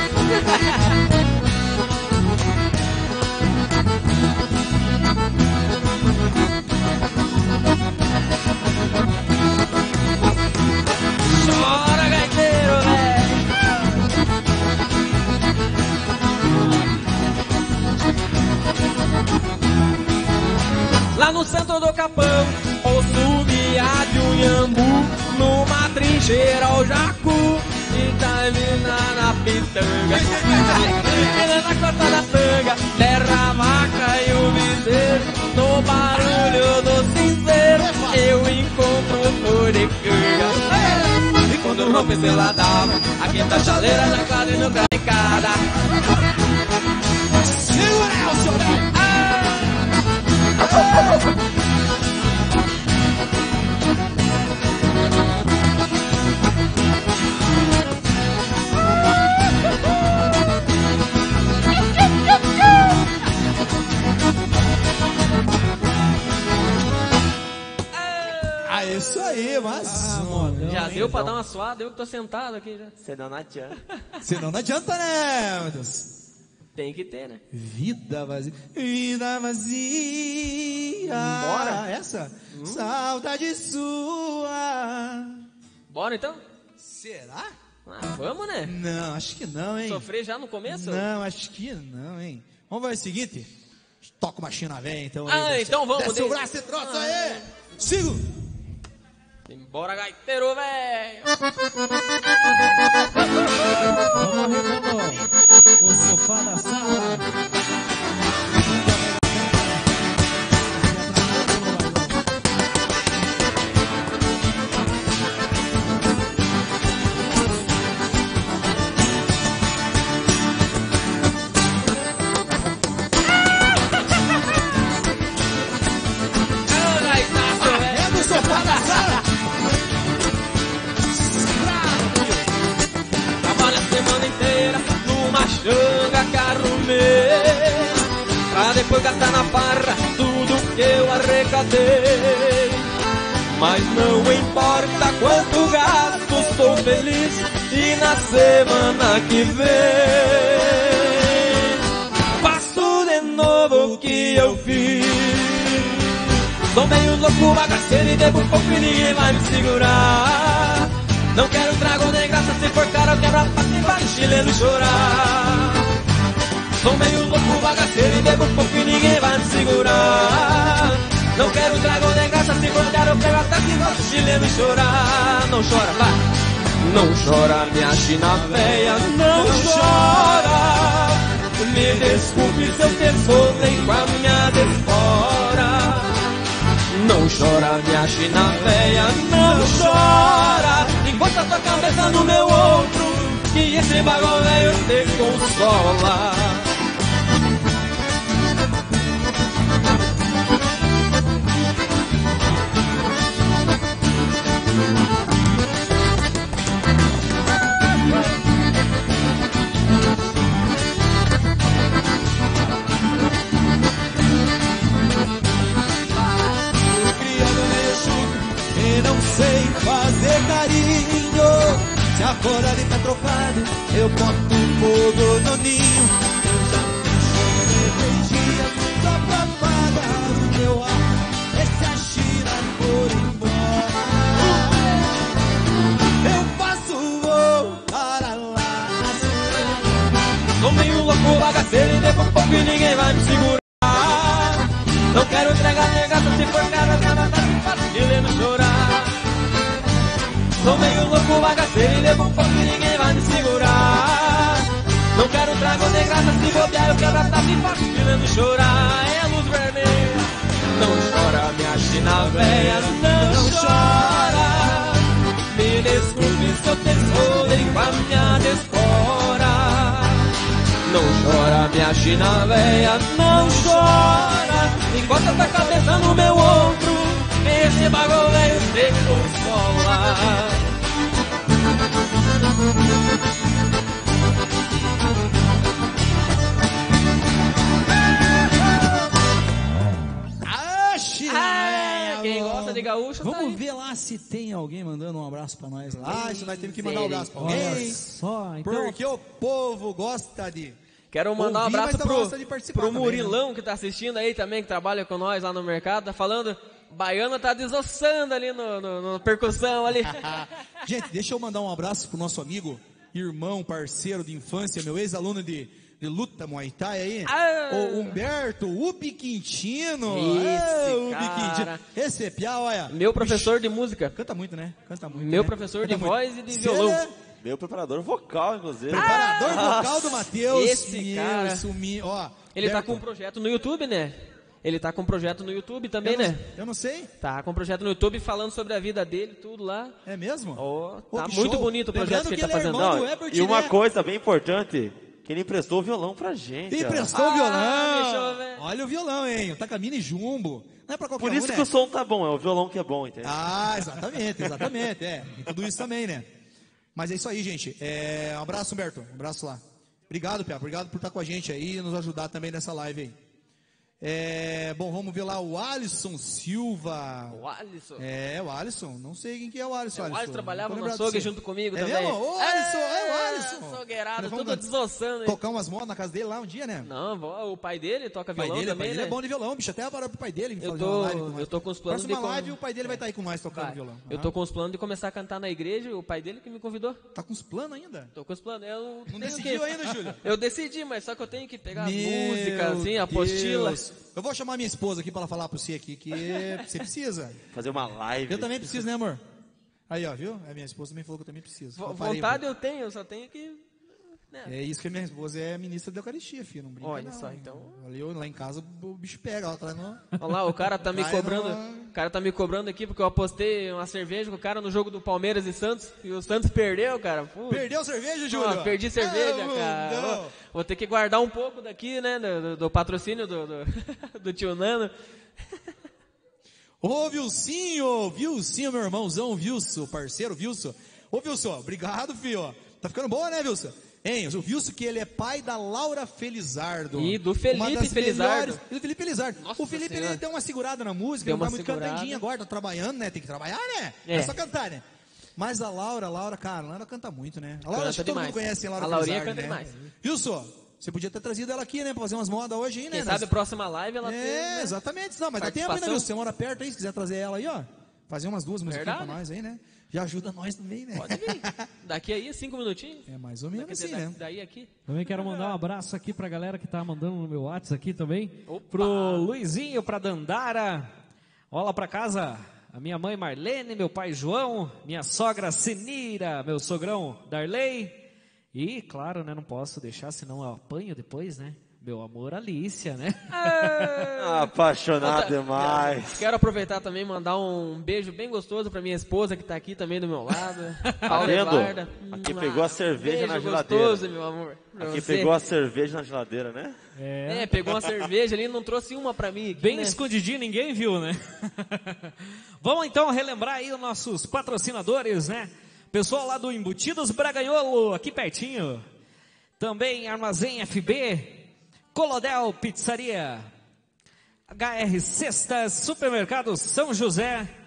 Chora, gaiteiro, velho. Lá no centro do capão, ou subia de um iambu, numa trincheira ao jacu, e termina na pitanga. E na costa da tanga, terra, a vaca e o bezerro, no barulho do cinzeiro, eu encontro o Furicanga. E quando rompe estrela d'alva, a quinta chaleira já quase no caricada. segura o seu velho. Ah, isso aí, mas Já deu pra dar uma suada, eu que tô sentado aqui já. Senão não adianta. senão não adianta, né, meu Deus? Tem que ter, né? Vida vazia, vida vazia. Bora. Essa? Saudade sua. Bora então? Será? Ah, vamos, né? Não, acho que não, hein? Sofrer já no começo? Não, acho que não, hein? Vamos ver o seguinte. Toca uma china velha, então. Ah, aí, então vamos. Desce o braço e troça aí. Sigo. Embora, gaiteiro, velho. Vamos, o sofá da sala. É do sofá da sala. Trabalho a semana inteira numa xanga que arrumei, pra depois gastar na farra tudo que eu arrecadei. Mas não importa quanto gasto, estou feliz, e na semana que vem faço de novo o que eu fiz. Sou meio louco, bagaceiro e devo pouco e ninguém vai me segurar. Não quero trago nem graça, se for caro quebra pato e vai chileno chorar. Sou meio louco, bagaceiro e devo pouco e ninguém vai me segurar. Não quero trago nem graça, se for caro quebra pato e vai chileno chorar. Não chora, vai. Não chora, minha china véia, não chora. Me desculpe se eu te soltei com a minha desfora. Não chora, minha china véia, não chora. Encosta tua cabeça no meu ombro, que esse bagulho velho te consola. sei fazer carinho. Se a cor ali tá trocado, eu boto fogo no ninho. Eu já chorei 3 dias só pra pagar o meu ar. Esse a China for embora, eu faço para lá. Tô meio louco, bagaceiro e devo pouco e ninguém vai me segurar. Não quero entregar negação, se for cara, nada tá se fazendo chorar. Sou meio louco, bagaceiro e levo um pouco e ninguém vai me segurar. Não quero trago de graça, se bobear eu quero tá se fazendo chorar. É a luz vermelha, não chora minha China véia, não chora. Me desculpe se eu te escolhi com a minha desfora. Não chora minha China véia, não chora. Encosta tua cabeça no meu ombro, esse bagulho velho se consola. Quem gosta de gaúcho, vamos ver lá se tem alguém mandando um abraço pra nós lá. Isso nós temos que mandar um abraço pra alguém. Só, então... Porque o povo gosta de... Quero mandar ouvir, um abraço pro também, Murilão, né? que tá assistindo aí também, que trabalha com nós lá no mercado, tá falando... Baiano tá desossando ali no percussão ali. Gente, deixa eu mandar um abraço pro nosso amigo, irmão, parceiro de infância, meu ex-aluno de luta Muay Thai aí, o Humberto Ubi Quintino. Cara. Esse é piá, olha. Meu professor de música. Canta muito, né? Canta muito. Meu né? professor Canta de muito. voz e de violão. Meu preparador vocal, inclusive. Preparador vocal do Matheus. Esse cara. Ó, Ele tá Berto, com um projeto no YouTube, né? Ele tá com um projeto no YouTube também, né? Eu não sei. Tá com um projeto no YouTube falando sobre a vida dele, tudo lá. É mesmo? Tá que muito show. bonito o projeto Lembrando que ele tá é fazendo. irmão do Não, Ebert, e uma né? coisa bem importante, que ele emprestou o violão pra gente. Ele ó. emprestou o violão. deixa eu ver. Olha o violão, hein? O Takamine Jumbo. Não é pra qualquer Por isso um, que né? o som tá bom, é o violão que é bom, entendeu? Ah, exatamente. E tudo isso também, né? Mas é isso aí, gente. Um abraço, Humberto. Um abraço lá. Obrigado, Pia. Obrigado por estar com a gente aí e nos ajudar também nessa live aí. Bom, vamos ver lá o Alisson Silva. O Alisson. O Alisson. Não sei quem que é o Alisson. O Alisson trabalhava Não tô no lembrado açougue de você. junto comigo É também. mesmo? Ô, Alisson, o Alisson. Açougueirado, Nós vamos tudo desossando. hein? tocar umas modas na casa dele lá um dia, né? Não, o pai dele toca O pai violão dele, também, né? é bom de violão, bicho. Até agora pro pai dele. Eu fazer uma live com tô, nós. eu tô com os planos Próxima de... live o pai dele vai estar aí com nós tocando Vai. violão. Eu tô com os planos de começar a cantar na igreja, o pai dele que me convidou. Tá com os planos ainda? Tô com os planos. Eu Não tenho decidiu que... ainda, Júlio? Eu decidi, mas só que eu tenho que pegar as Meu músicas, assim, a apostila. Deus. Eu vou chamar minha esposa aqui pra ela falar pra você aqui que você precisa. Fazer uma live. Eu também preciso, né, amor? Aí, ó, viu? A minha esposa também falou que eu também preciso. Eu parei, Vontade eu tenho, eu só tenho que... né? É isso que a minha esposa é ministra da Eucaristia, filho. Não brinca, Olha não, só, hein? então. Ali lá em casa o bicho pega, ela traz no... Olha lá, o cara tá me Vai cobrando. no- O cara tá me cobrando aqui porque eu apostei uma cerveja com o cara no jogo do Palmeiras e Santos. E o Santos perdeu, cara. Putz. Perdeu cerveja, Júlio? Perdi cerveja, Ah, cara. não. Vou ter que guardar um pouco daqui, né? Do patrocínio do tio Nano. Ô, Vilcinho, meu irmãozão, Vilso, parceiro Vilso. Ô, Vilso, obrigado, filho. Tá ficando bom, né, Vilso? Hein, o Vilso que ele é pai da Laura Felizardo. E do Felipe Uma das Felizardo. melhores- E do Felipe Felizardo. Nossa O Felipe, Senhora. ele deu uma segurada na música, Deu não tá uma muito segurada. cantandinho agora, tá trabalhando, né? Tem que trabalhar, né? É. Não é só cantar, né? Mas a Laura, cara, a Laura canta muito, né? A Laura, Canta acho que todo demais. mundo conhece a Laura A Laurinha Felizardo, canta né? demais. Wilson, você podia ter trazido ela aqui, né? Pra fazer umas modas hoje aí, né? Quem sabe a próxima live ela tem. né? Exatamente. Não, mas dá tempo ainda, Participação. Wilson. Você mora perto aí, se quiser trazer ela aí, ó. Fazer umas 2 musiquinhas pra Verdade. nós aí, né? Já ajuda nós também, né? Pode vir. Daqui aí, 5 minutinhos. É mais ou menos Quer assim, dizer, né? daí aqui. Também quero mandar um abraço aqui pra galera que tá mandando no meu WhatsApp aqui também. Opa! Pro Luizinho, pra Dandara. Olha lá pra casa, a minha mãe Marlene, meu pai João, minha sogra Sinira, meu sogrão Darley. E, claro, né, não posso deixar, senão eu apanho depois, né? Meu amor Alicia, né? Apaixonado demais. Quero aproveitar também e mandar um beijo bem gostoso pra minha esposa que tá aqui também do meu lado. Tá Paula vendo? Eduarda. Aqui pegou a cerveja Beijo na geladeira. gostoso, meu amor. pra Aqui você. pegou a cerveja na geladeira, né? Pegou uma cerveja ali e não trouxe uma pra mim. Aqui, Bem né? escondidinho, ninguém viu, né? Vamos então relembrar aí os nossos patrocinadores, né? Pessoal lá do Embutidos Braganholo, aqui pertinho. Também Armazém FB, Colodel Pizzaria, HR Cestas, Supermercado São José.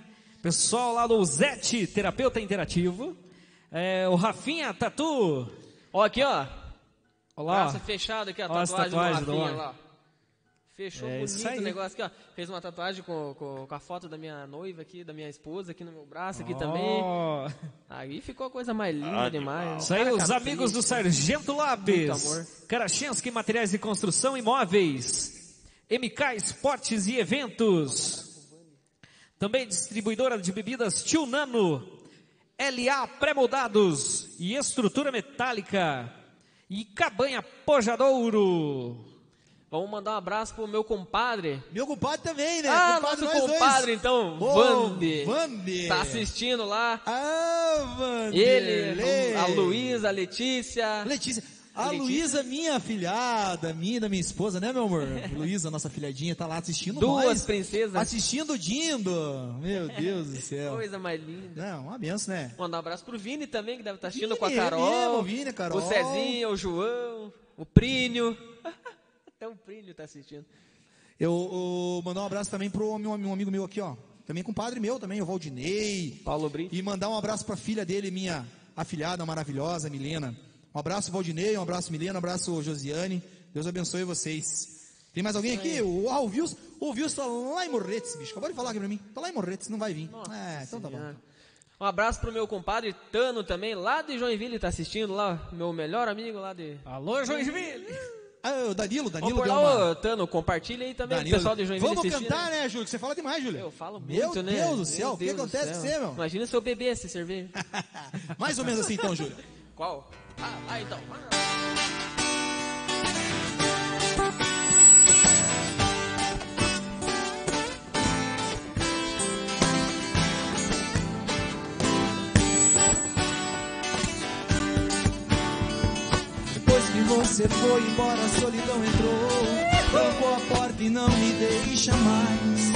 Pessoal lá do Zete, terapeuta interativo. O Rafinha Tatu. Ó, aqui, ó. Olha lá. Braço fechado aqui, a Ó, tatuagem do tatuagem do Rafinha homem. lá. Fechou Isso bonito aí. o negócio aqui, ó. Fez uma tatuagem com a foto da minha noiva aqui, da minha esposa aqui no meu braço aqui também. Ó. Aí ficou a coisa mais linda demais. Isso aí, Cara, os capricho. amigos do Sargento Muito Lápis. amor. Karachenski Materiais de Construção e Móveis. MK Esportes e Eventos. Também distribuidora de bebidas Tio Nano. LA Pré-Moldados e Estrutura Metálica. E Cabanha Pojadouro. Vamos mandar um abraço pro meu compadre. Meu compadre também, né? Ah, Compadre nosso nós compadre, dois. então, Ô, Vande. Vande. Tá assistindo lá. Ah, Vande. Ele, a Luísa, a Letícia. Letícia. A Letícia. Luísa, minha afilhada, minha Esposa, né, meu amor? Luísa, nossa filhadinha, tá lá assistindo Duas nós. princesas. Assistindo o Dindo. Meu Deus do céu. Coisa mais linda. Não, uma benção, né? Mandar um abraço pro Vini também, que deve estar assistindo Vini, com a Carol. mesmo, Vini, a Carol. O Cezinho, o João, o Prínio. Até o Prínio tá assistindo. Eu mandar um abraço também pro meu amigo meu aqui, ó. Também compadre meu também, o Valdinei. Paulo Brito. E mandar um abraço pra filha dele, minha afilhada maravilhosa, Milena. Um abraço, Valdinei, um abraço, Milena, um abraço, Josiane. Deus abençoe vocês. Tem mais alguém aqui? O Wilson tá lá em Morretes, bicho. Acabou de falar aqui pra mim. Tá lá em Morretes, não vai vir. Então tá bom. Um abraço pro meu compadre Tano também, lá de Joinville, tá assistindo lá. Meu melhor amigo lá de... Alô, Joinville. Ah, o Danilo Vamos deu por uma... lá, ô, Tano, compartilha aí também, Danilo. o pessoal de Joinville Vamos assistindo. cantar, né, Júlio? Que você fala demais, Júlio. Eu falo muito, Meu né? Deus do céu, Meu o que Deus do acontece com céu. você, meu? Imagina se eu beber essa cerveja. Mais ou menos assim então, Júlio. Qual? Ah, então. Depois que você foi embora, a solidão entrou, trancou a porta e não me deixa mais.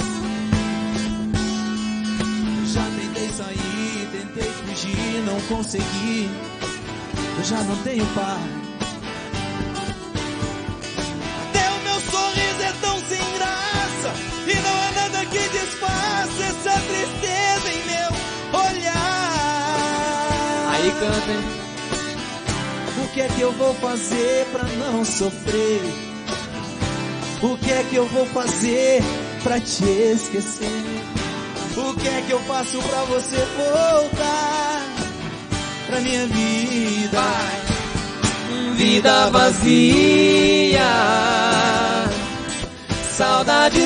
Já tentei sair, tentei fugir, não consegui. Eu já não tenho paz. Até o meu sorriso é tão sem graça, e não há nada que disfarce essa tristeza em meu olhar. Aí canta, hein? O que é que eu vou fazer pra não sofrer? O que é que eu vou fazer pra te esquecer? O que é que eu faço pra você voltar pra minha vida? Vida vazia, saudade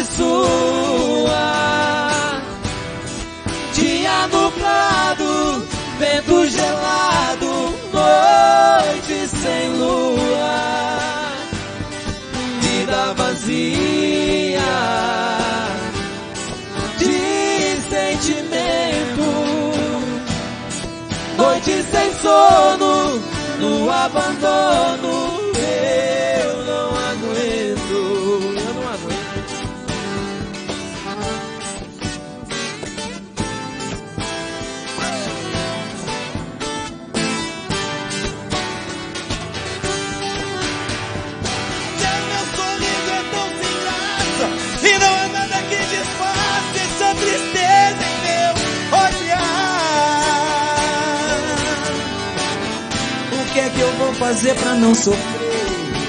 sua. Dia nublado, vento gelado, noite sem lua. Vida vazia de sentimento, noite sem sono, no abandono. Eu não aguento, eu não aguento. Seu meu sorriso é tão sem graça, e não há nada que disfarce essa tristeza em meu olhar. O que é que eu vou fazer pra não sofrer?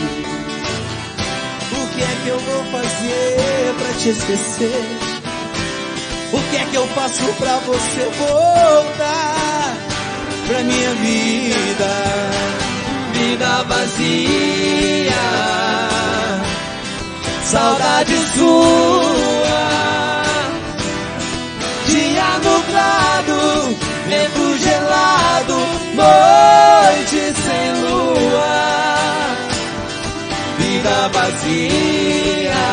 O que é que eu vou fazer pra te esquecer? O que é que eu faço pra você voltar pra minha vida? Vida vazia, saudade sua. Dia nublado, vento gelado, noite sem lua. Vida vazia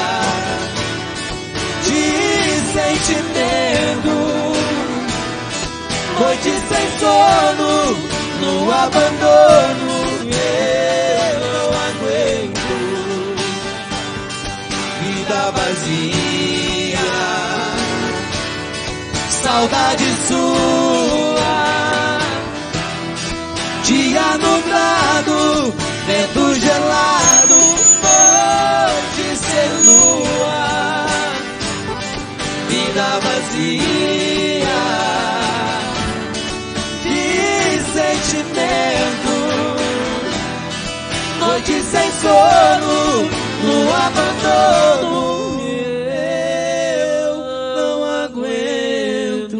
de sentimento, noite sem sono, no abandono. Eu não aguento. Vida vazia, saudade sua. Dia nublado, vento gelado, noite sem lua. Vida vazia noite sem sono, no abandono, eu não aguento.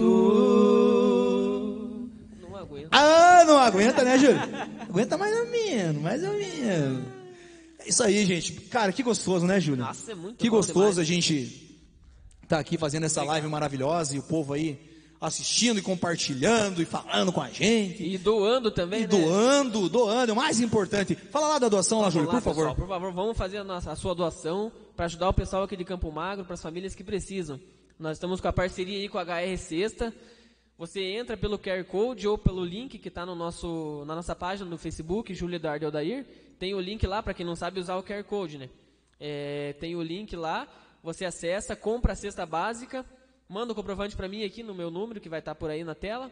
Não aguento. Ah, não aguenta, né, Júlio? Aguenta mais ou menos, mais ou menos. É isso aí, gente. Cara, que gostoso, né, Júlio? Nossa, é muito que bom gostoso demais. a gente tá aqui fazendo essa live maravilhosa e o povo aí assistindo e compartilhando e falando com a gente. E doando também, E né? doando, é o mais importante. Fala lá da doação lá, Júlio, Vamos por lá, favor. pessoal, por favor, vamos fazer a sua doação para ajudar o pessoal aqui de Campo Magro, para as famílias que precisam. Nós estamos com a parceria aí com a HR Sexta. Você entra pelo QR Code ou pelo link que está na nossa página no Facebook, Júlio Eduardo Aldair. Tem o link lá, para quem não sabe usar o QR Code, né? Tem o link lá, você acessa, compra a cesta básica, manda o comprovante para mim aqui no meu número, que vai estar por aí na tela.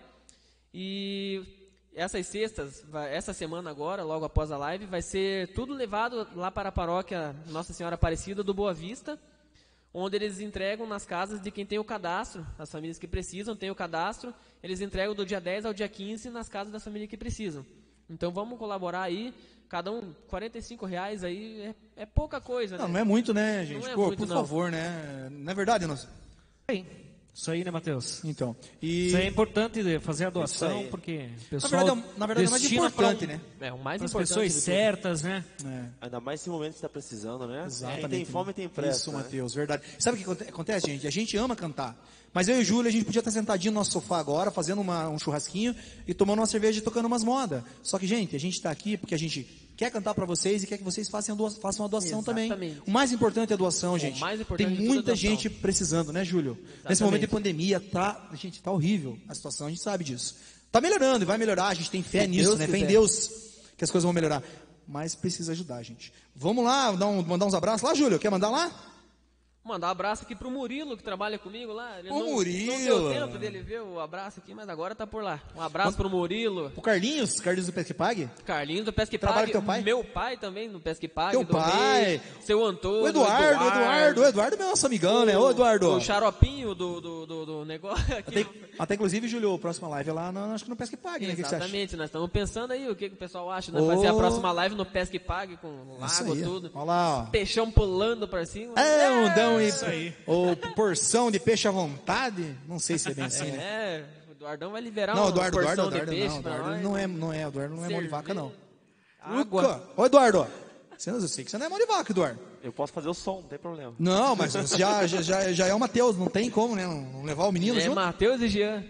E essas cestas, essa semana agora, logo após a live, vai ser tudo levado lá para a paróquia Nossa Senhora Aparecida do Boa Vista, onde eles entregam nas casas de quem tem o cadastro, as famílias que precisam, tem o cadastro, eles entregam do dia 10 ao dia 15 nas casas das famílias que precisam. Então vamos colaborar aí, cada um R$45 aí, é pouca coisa, né? Não é muito, né, gente? Não é Pô, muito, por não. favor, né? Não é verdade, nossa? Isso aí, né, Matheus? Então. Isso aí é importante fazer a doação, porque o pessoal Na verdade é o mais destina importante, pra né? É, o mais Para as importante. pessoas de tudo. certas, né? É. Ainda mais nesse momento que está precisando, né? Exatamente. Quem tem fome tem pressa. Isso, né? Matheus, verdade. Sabe o que acontece, gente? A gente ama cantar. Mas eu e o Júlio, a gente podia estar sentadinho no nosso sofá agora, fazendo um churrasquinho e tomando uma cerveja e tocando umas modas. Só que, gente, a gente está aqui porque a gente quer cantar para vocês e quer que vocês façam uma doação também. Exatamente. O mais importante é a doação, gente. mais importante Tem de tudo é a muita doação. gente precisando, né, Júlio? Nesse Exatamente. momento de pandemia, gente, tá horrível a situação, a gente sabe disso. Tá melhorando e vai melhorar, a gente tem fé nisso, Deus né? Fé em quiser. Deus que as coisas vão melhorar. Mas precisa ajudar, gente. Vamos lá, mandar uns abraços lá, Júlio? Quer mandar lá? Mandar um abraço aqui pro Murilo, que trabalha comigo lá. Ele Ô, não Murilo! deu tempo dele ver o abraço aqui, mas agora tá por lá. Um abraço pro Murilo. O Carlinhos do Pesque Pague? Carlinhos do Pesque Trabalha Pague. com teu pai? Meu pai também no Pesque Pague. Teu do pai. Rei, seu Antônio. O Eduardo é nosso amigão, né? Ô, Eduardo. O xaropinho do negócio aqui. Até inclusive, Júlio, a próxima live é lá, acho que no Pesque Pague, né? O que que você acha? Exatamente, nós estamos pensando aí o que o pessoal acha, né? Ô. Fazer a próxima live no Pesque Pague com Isso lago, aí. tudo. Olha lá, ó. Peixão pulando pra cima. Dão Isso aí. Ou porção de peixe à vontade? Não sei se é bem assim, né? O Eduardão vai liberar Não, uma Eduardo porção de não. peixe O pra Eduardo nós. não é mão de vaca, não. Água. Luca. Ô, Eduardo, eu sei que você não é mão de vaca, Eduardo. Eu posso fazer o som, não tem problema. Não, mas já é o Matheus, não tem como, né? Não levar o menino junto. Matheus e Jean.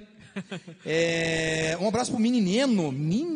Um abraço pro Mini Neno.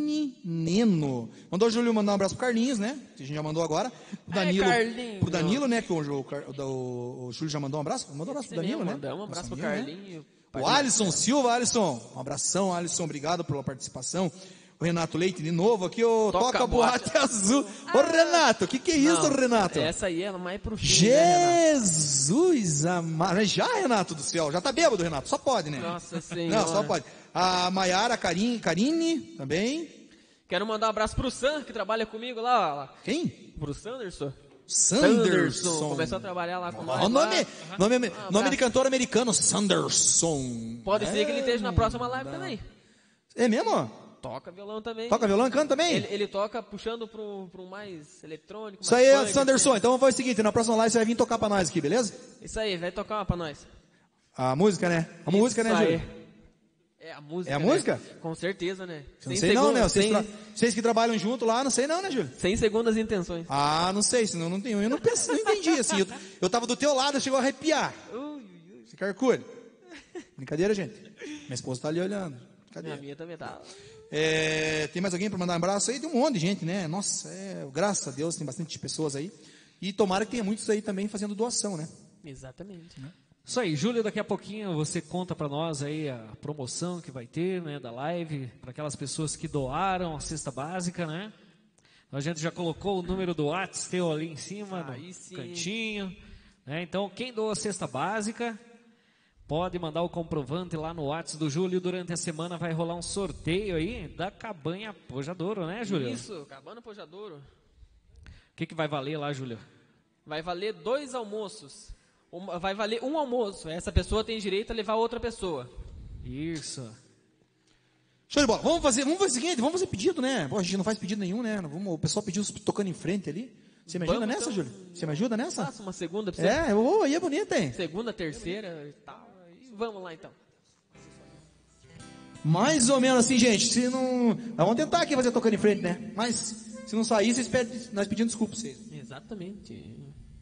Mandou o Júlio mandar um abraço pro Carlinhos, né? Que a gente já mandou agora. Carlinhos. Pro Danilo, né? Que o Júlio já mandou um abraço. Mandou um abraço pro Danilo, né? Mandamos um abraço pro Nosso amigo, né? Carlinhos. O Alisson Silva, Alisson. Um abração, Alisson. Obrigado pela participação. O Renato Leite de novo aqui, o Toca Boate Azul. Ô, Renato, que é isso, Não, Renato? Essa aí é mais pro fim, né, Renato? Jesus amado. Já, Renato do céu. Já tá bêbado, Renato. Só pode, né? Nossa Senhora. Não, só pode. A Maiara Karine também. Quero mandar um abraço pro Sam, que trabalha comigo lá. Quem? Pro Sanderson. Sanderson. Começou a trabalhar lá com nós. Ó, nome abraço. de cantor americano, Sanderson. Pode ser que ele esteja na próxima live também. É mesmo? Toca violão também. Toca violão e canta também? Ele toca puxando pro mais eletrônico. Isso mais aí, funk, Sanderson. assim. Então vamos fazer o seguinte, na próxima live você vai vir tocar pra nós aqui, beleza? Isso aí, vai tocar uma pra nós. A música, né? A música, né, Isso aí. Júlio? É a música. É a né? música? Com certeza, né? Não sei não, né? Vocês que trabalham junto lá, não sei não, né, Júlio? Sem segundas intenções. Ah, não sei, senão não tenho. Eu não entendi, assim. Eu tava do teu lado, chegou a arrepiar. Você carcule. Brincadeira, gente. Minha esposa tá ali olhando. Brincadeira. A minha também tá. Tem mais alguém para mandar um abraço aí? Tem um monte de gente, né? Nossa, graças a Deus tem bastante pessoas aí. E tomara que tenha muitos aí também fazendo doação, né? Exatamente. Isso aí, Júlio, daqui a pouquinho você conta para nós aí a promoção que vai ter, né, da live, para aquelas pessoas que doaram a cesta básica, né? A gente já colocou o número do WhatsApp teu ali em cima, Aí no sim. cantinho, né? Então, quem doa a cesta básica, pode mandar o comprovante lá no WhatsApp do Júlio. Durante a semana vai rolar um sorteio aí da Cabanha Pojadouro, né, Júlio? Isso, Cabana Pojadouro. O que vai valer lá, Júlio? Vai valer 2 almoços. Vai valer um almoço. Essa pessoa tem direito a levar outra pessoa. Isso. Show de bola. Vamos fazer o seguinte, vamos fazer pedido, né? Pô, a gente não faz pedido nenhum, né? O pessoal pediu tocando em frente ali. Você me ajuda nessa, então, Júlio? Você me ajuda nessa? Faça uma segunda pra você. Aí é bonita, hein? Segunda, terceira e tal. E vamos lá, então. Mais ou menos assim, gente. Se não... Vamos tentar aqui fazer tocando em frente, né? Mas se não sair, nós pedimos desculpa pra vocês. Exatamente.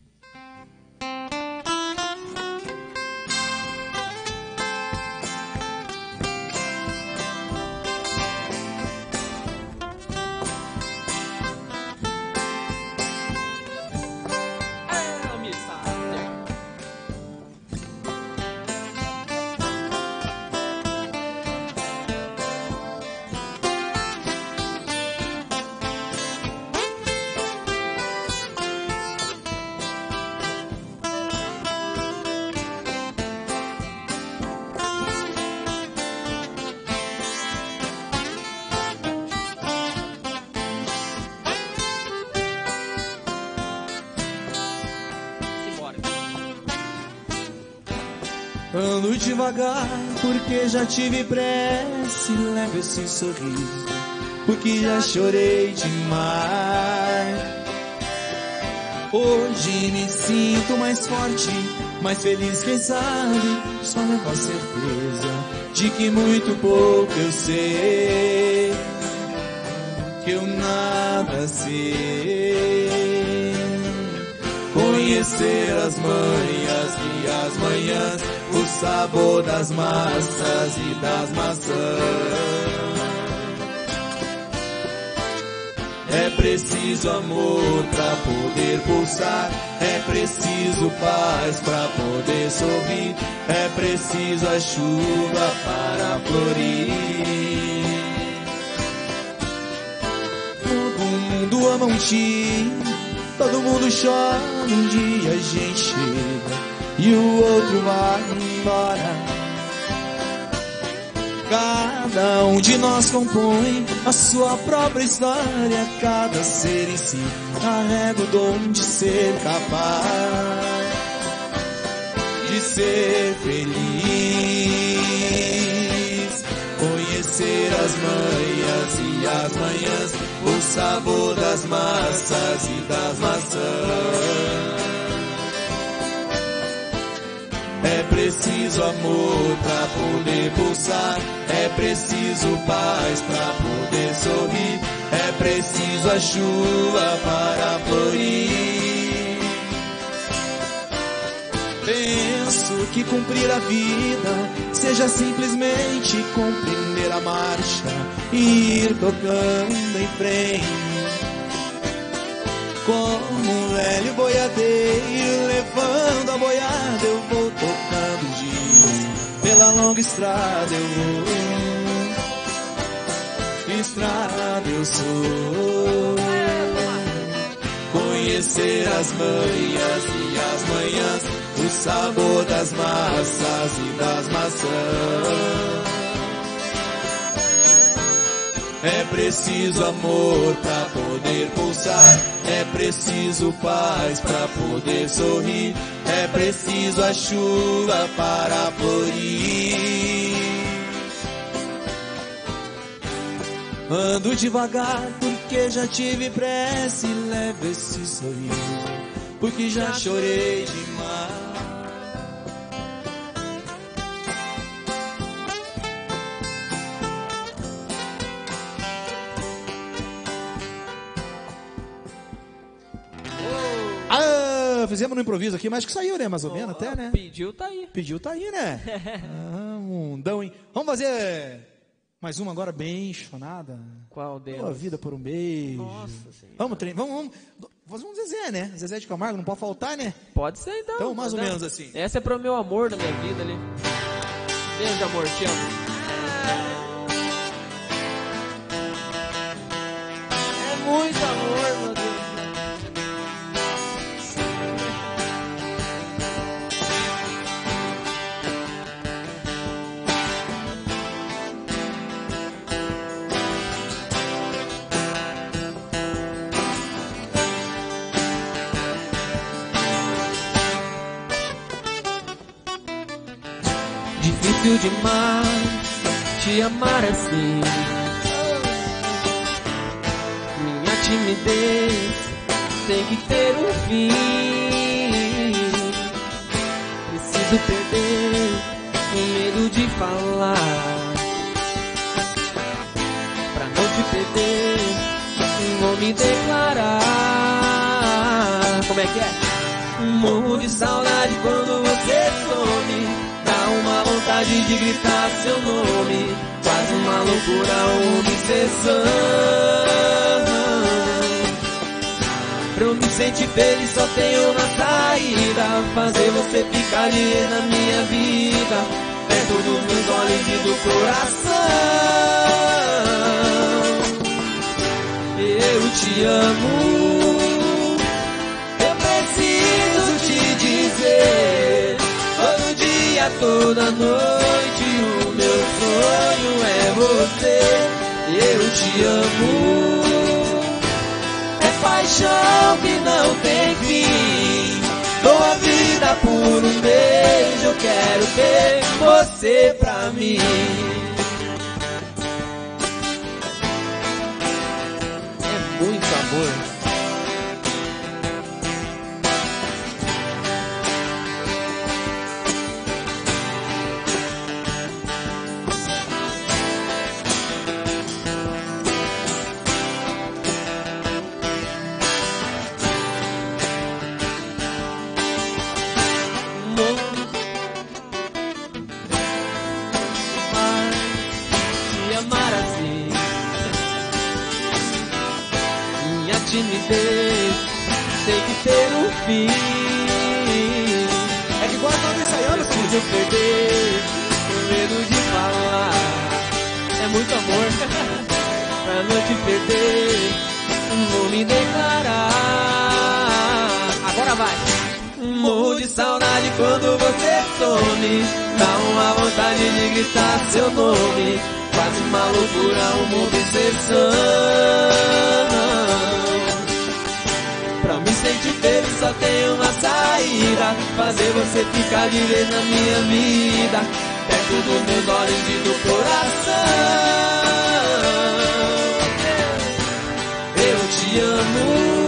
Ando devagar, porque já tive pressa e levo esse sorriso, porque já chorei demais. Hoje me sinto mais forte, mais feliz, quem sabe, só levo a certeza de que muito pouco eu sei, que eu nada sei. Conhecer as manhas e as manhãs, o sabor das massas e das maçãs. É preciso amor pra poder pulsar, é preciso paz pra poder sorrir, é preciso a chuva para florir. Todo mundo ama um dia, todo mundo chora, um dia a gente chega e o outro vai embora. Cada um de nós compõe a sua própria história, cada ser em si carrega o dom de ser capaz de ser feliz. Conhecer as manhas e as manhãs, o sabor das massas e das maçãs. É preciso amor pra poder pulsar, é preciso paz pra poder sorrir, é preciso a chuva para florir. Penso que cumprir a vida seja simplesmente comprimir a marcha e ir tocando em frente. Como um velho boiadeiro levando a boiada, eu vou tocando dias pela longa estrada eu vou, estrada eu sou. Conhecer as manhas e as manhãs, o sabor das massas e das maçãs. É preciso amor pra poder pulsar, é preciso paz pra poder sorrir, é preciso a chuva para florir. Ando devagar porque já tive pressa e levo esse sorriso, porque já chorei demais. Fizemos no improviso aqui, mas acho que saiu, né? Mais ou menos até, né? Pediu, tá aí. Pediu, tá aí, né? Mundão, hein? Vamos fazer mais uma agora bem chonada. Qual delas? Tua vida por um beijo. Nossa Senhora. Vamos fazer um Zezé, né? Zezé de Camargo, não pode faltar, né? Pode ser, então. Então, mais ou menos assim. Essa é pro meu amor da minha vida ali. Beijo, amor, te amo. É muito amor, meu Deus. Difícil demais te amar assim. Minha timidez tem que ter um fim. Preciso perder o medo de falar. Pra não te perder, vou me declarar. Como é que é? Morro de saudade quando você some. Dá uma vontade de gritar seu nome. Quase uma loucura, uma obsessão. Pra eu me sentir feliz só tenho uma saída. Fazer você ficar de vez na minha vida, perto dos meus olhos e do coração. Eu te amo, eu preciso te dizer. Todo dia, toda noite, o meu sonho é você. Eu te amo, é paixão que não tem fim. Dou a vida por um beijo, eu quero ter você pra mim. Muito amor. Te amar assim. Timidez tem que ter um fim. É que agora tava ensaiando, preciso perder o medo de falar. É muito amor. Pra não te perder, vou me declarar. Agora vai. Morro de saudade quando você some. Dá uma vontade de gritar seu nome. Quase uma loucura, uma obsessão. Pra me sentir feliz só tem uma saída. Fazer você ficar de vez na minha vida, perto dos meus olhos e do coração. Eu te amo,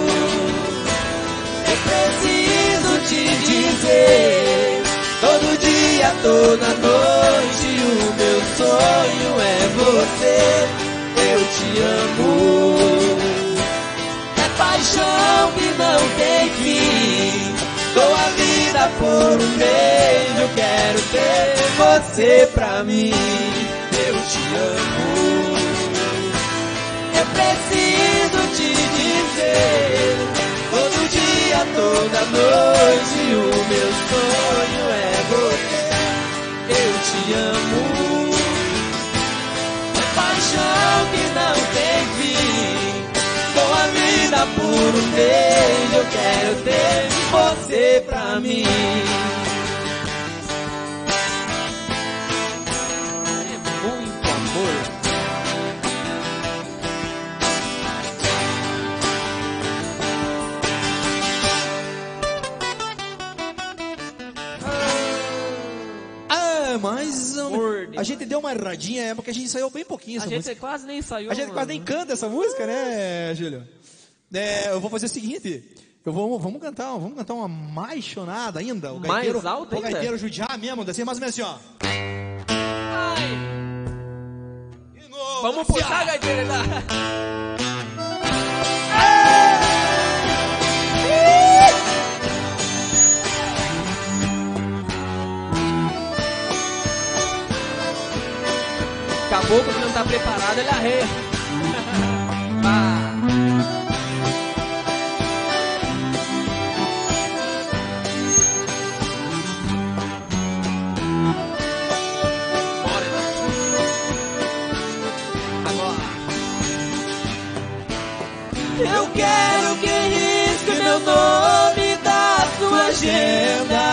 eu preciso te dizer. Todo dia, toda noite, o meu sonho é você. Eu te amo, paixão que não tem fim. Dou a vida por um beijo, quero ter você pra mim. Eu te amo, eu preciso te dizer. Todo dia, toda noite, o meu sonho é você. Eu te amo, é paixão que não tem fim. Dou a vida por um beijo, eu quero ter você pra mim. É muito amor. Mas a gente deu uma erradinha, porque a gente ensaiou bem pouquinho essa música. A gente quase nem ensaiou. A gente quase nem canta essa música, né, Júlio? Eu vou fazer o seguinte, vamos cantar uma mais chonada ainda. O mais gaiteiro, alta ainda? O gaiteiro judiar mesmo, assim, mais ou menos assim, ó. Ai. Vamos puxar a gaiteira, tá? Caboclo que não tá preparado, ele arreia. Eu quero que risque meu nome da sua agenda.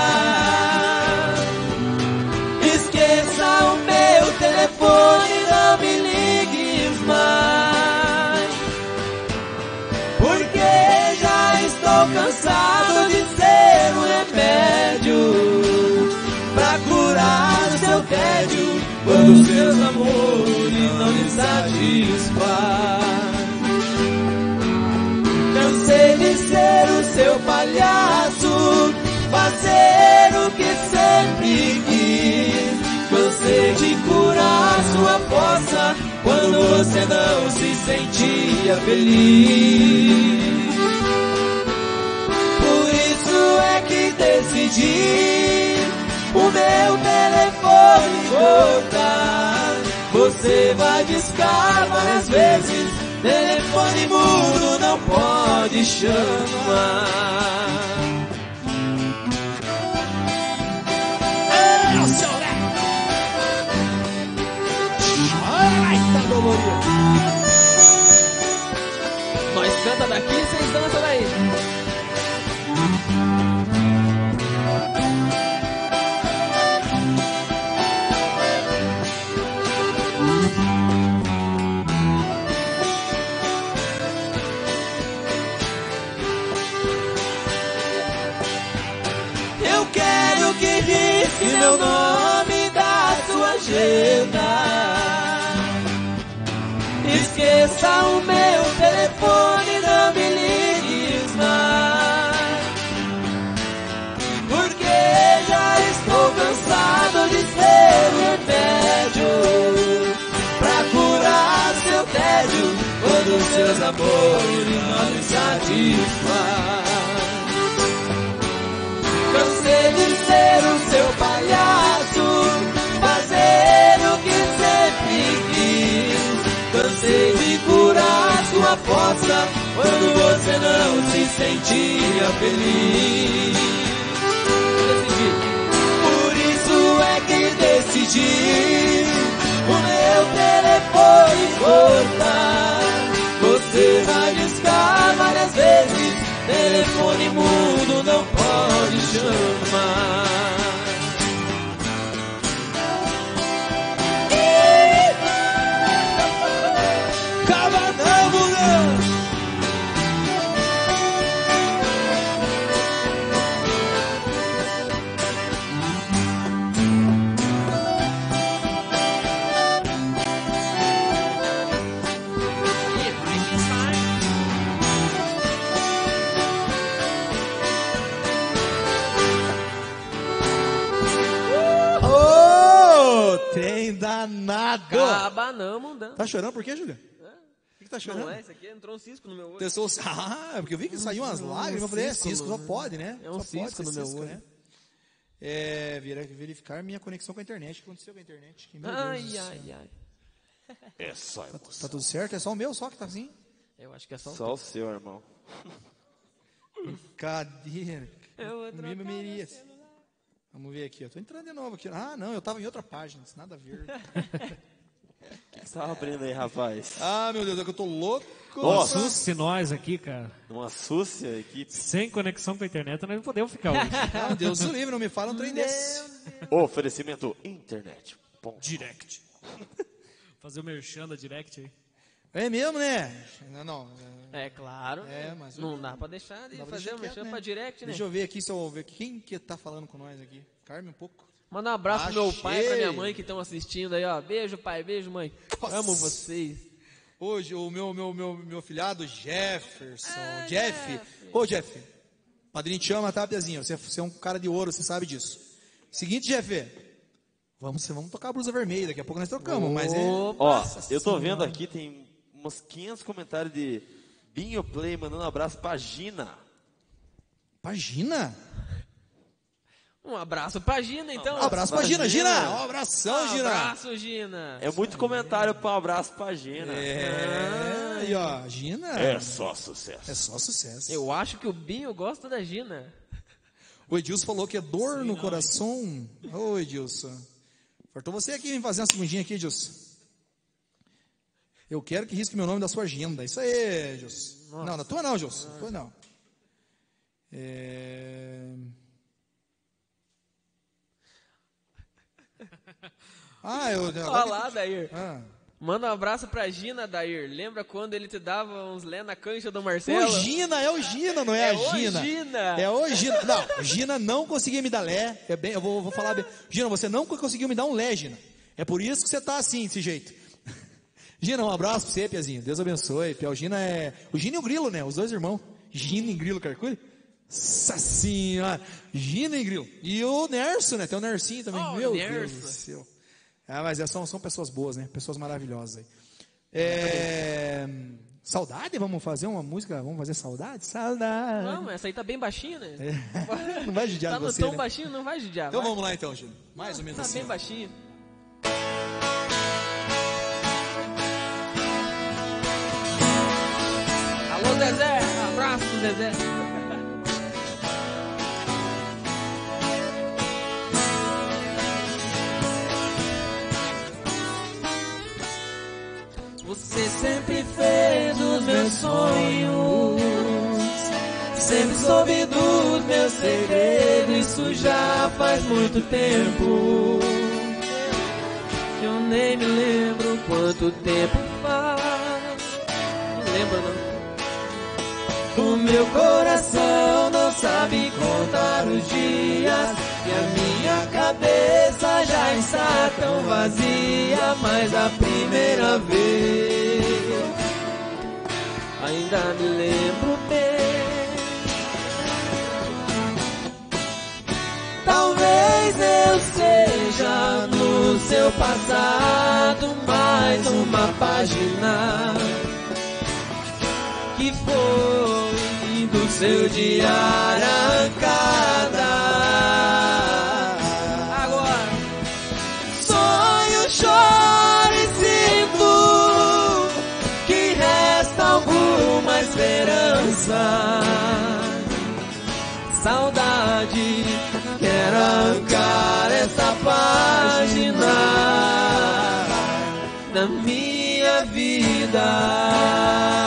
Esqueça o meu telefone, não me ligues mais. Porque já estou cansado de ser um remédio pra curar o seu tédio. quando seus amores não lhe satisfaz. Cansei de ser o seu palhaço, fazer o que sempre quis. Cansei de curar sua força quando você não se sentia feliz. Por isso é que decidi o meu telefone cortar. Você vai discar várias vezes, telefone mudo não pode chamar. É o seu Ai, tá dolorido. Nós canta daqui, vocês dançam daí. Eu quero que risque meu nome da sua agenda. Esqueça o meu telefone, não me ligues mais. Porque já estou cansado de ser um remédio pra curar seu tédio quando seus amores não me satisfaz. Cansei de ser o seu palhaço, fazer o que sempre quis. Cansei de curar sua força quando você não se sentia feliz. Por isso é que decidi o meu telefone cortar. Você vai discar várias vezes, telefone mudo não pode chamar. Trem danado. Acaba não mudando. Tá chorando por quê, Júlia? Por que tá chorando? Não é, isso aqui entrou um cisco no meu olho. Ah, porque eu vi que saiu umas lágrimas. Eu falei, é cisco, só pode, né? É um só pode cisco ser no meu cisco, olho. né? Verificar minha conexão com a internet. O que aconteceu com a internet? Que, meu Deus do céu. Ai. É só Tá tudo certo? É só o meu só que tá assim? Eu acho que é só o seu, irmão. Cadê? Eu vou trocar meu celular. Vamos ver aqui. Eu tô entrando de novo aqui. Ah, não, eu tava em outra página. Isso nada a ver. O que você tava abrindo aí, rapaz? Ah, meu Deus, é que eu tô louco. Nossa. Assuste nós aqui, cara. Uma súcia equipe. Sem conexão com a internet, nós não podemos ficar hoje. Não, Deus do livre, não me fala um trem desse. Oferecimento internet. Direct. Fazer o merchan da Direct aí. É mesmo, né? Não. É claro. É, mas não dá pra deixar de fazer o merchan pra direct, né? Deixa eu ver aqui, se eu ver quem que tá falando com nós aqui. Carme um pouco. Manda um abraço pro meu pai e pra minha mãe que estão assistindo aí, ó. Beijo, pai, beijo, mãe. Nossa. Amo vocês. Hoje, o meu filhado Jefferson. Jeff. Ô, Jeff. Padrinho te ama, tá, Piazinho? Você é um cara de ouro, você sabe disso. Seguinte, Jeff. Vamos tocar a blusa vermelha, daqui a pouco nós tocamos, mas Ó, eu tô vendo aqui, tem uns 500 comentários de Binho Play mandando um abraço pra Gina. Pra Gina? Um abraço pra Gina, então. Um abraço pra Gina. Gina, um abração, Gina. Um abraço, Gina. É muito comentário pra um abraço pra Gina. Aí, ó, Gina. É só sucesso. É só sucesso. Eu acho que o Binho gosta da Gina. O Edilson falou que é dor no coração. Ô, Edilson. Faltou você aqui me fazer uma segundinha aqui, Edilson. Eu quero que risque meu nome da sua agenda. Isso aí, Edilson. Nossa. Não, na tua não, Edilson. Na tua não. Olha lá, Dair. Manda um abraço pra Gina, Dair. Lembra quando ele te dava uns lé na cancha do Marcelo? O Gina, é o Gina, não é a Gina. O Gina. É o Gina. Não, Gina não conseguia me dar lé. Eu vou falar bem. Gina, você não conseguiu me dar um lé, Gina. É por isso que você tá assim, desse jeito. Gina, um abraço pra você, Piazinho. Deus abençoe. Pia, o Gina é... O Gina e o Grilo, né? Os dois irmãos. Gina e Grilo Carcuri. Nossa senhora. Gina e Grilo. E o Nerso, né? Tem o Nercinho também. Oh, Meu Nerso. Deus do céu. Ah, mas são pessoas boas, né? Pessoas maravilhosas aí. Saudade? Vamos fazer uma música? Vamos fazer saudade? Saudade. Não, essa aí tá bem baixinha, né? Não vai judiar Tá de no você, tom né? baixinho, não vai judiar. Então vai. vamos lá então, Gina. Mais ou menos Tá assim. bem baixinho. Alô, Zezé. Abraço pro Zezé. Você sempre fez os meus sonhos, sempre soube dos meus segredos. Isso já faz muito tempo, que eu nem me lembro quanto tempo faz. Não lembro não. O meu coração não sabe contar os dias, e a minha cabeça já está tão vazia. Mas a primeira vez ainda me lembro bem. Talvez eu seja no seu passado mais uma página que foi do seu diário arrancada. Agora sonho, choro e sinto que resta alguma esperança. Saudade, quero arrancar essa página da minha vida.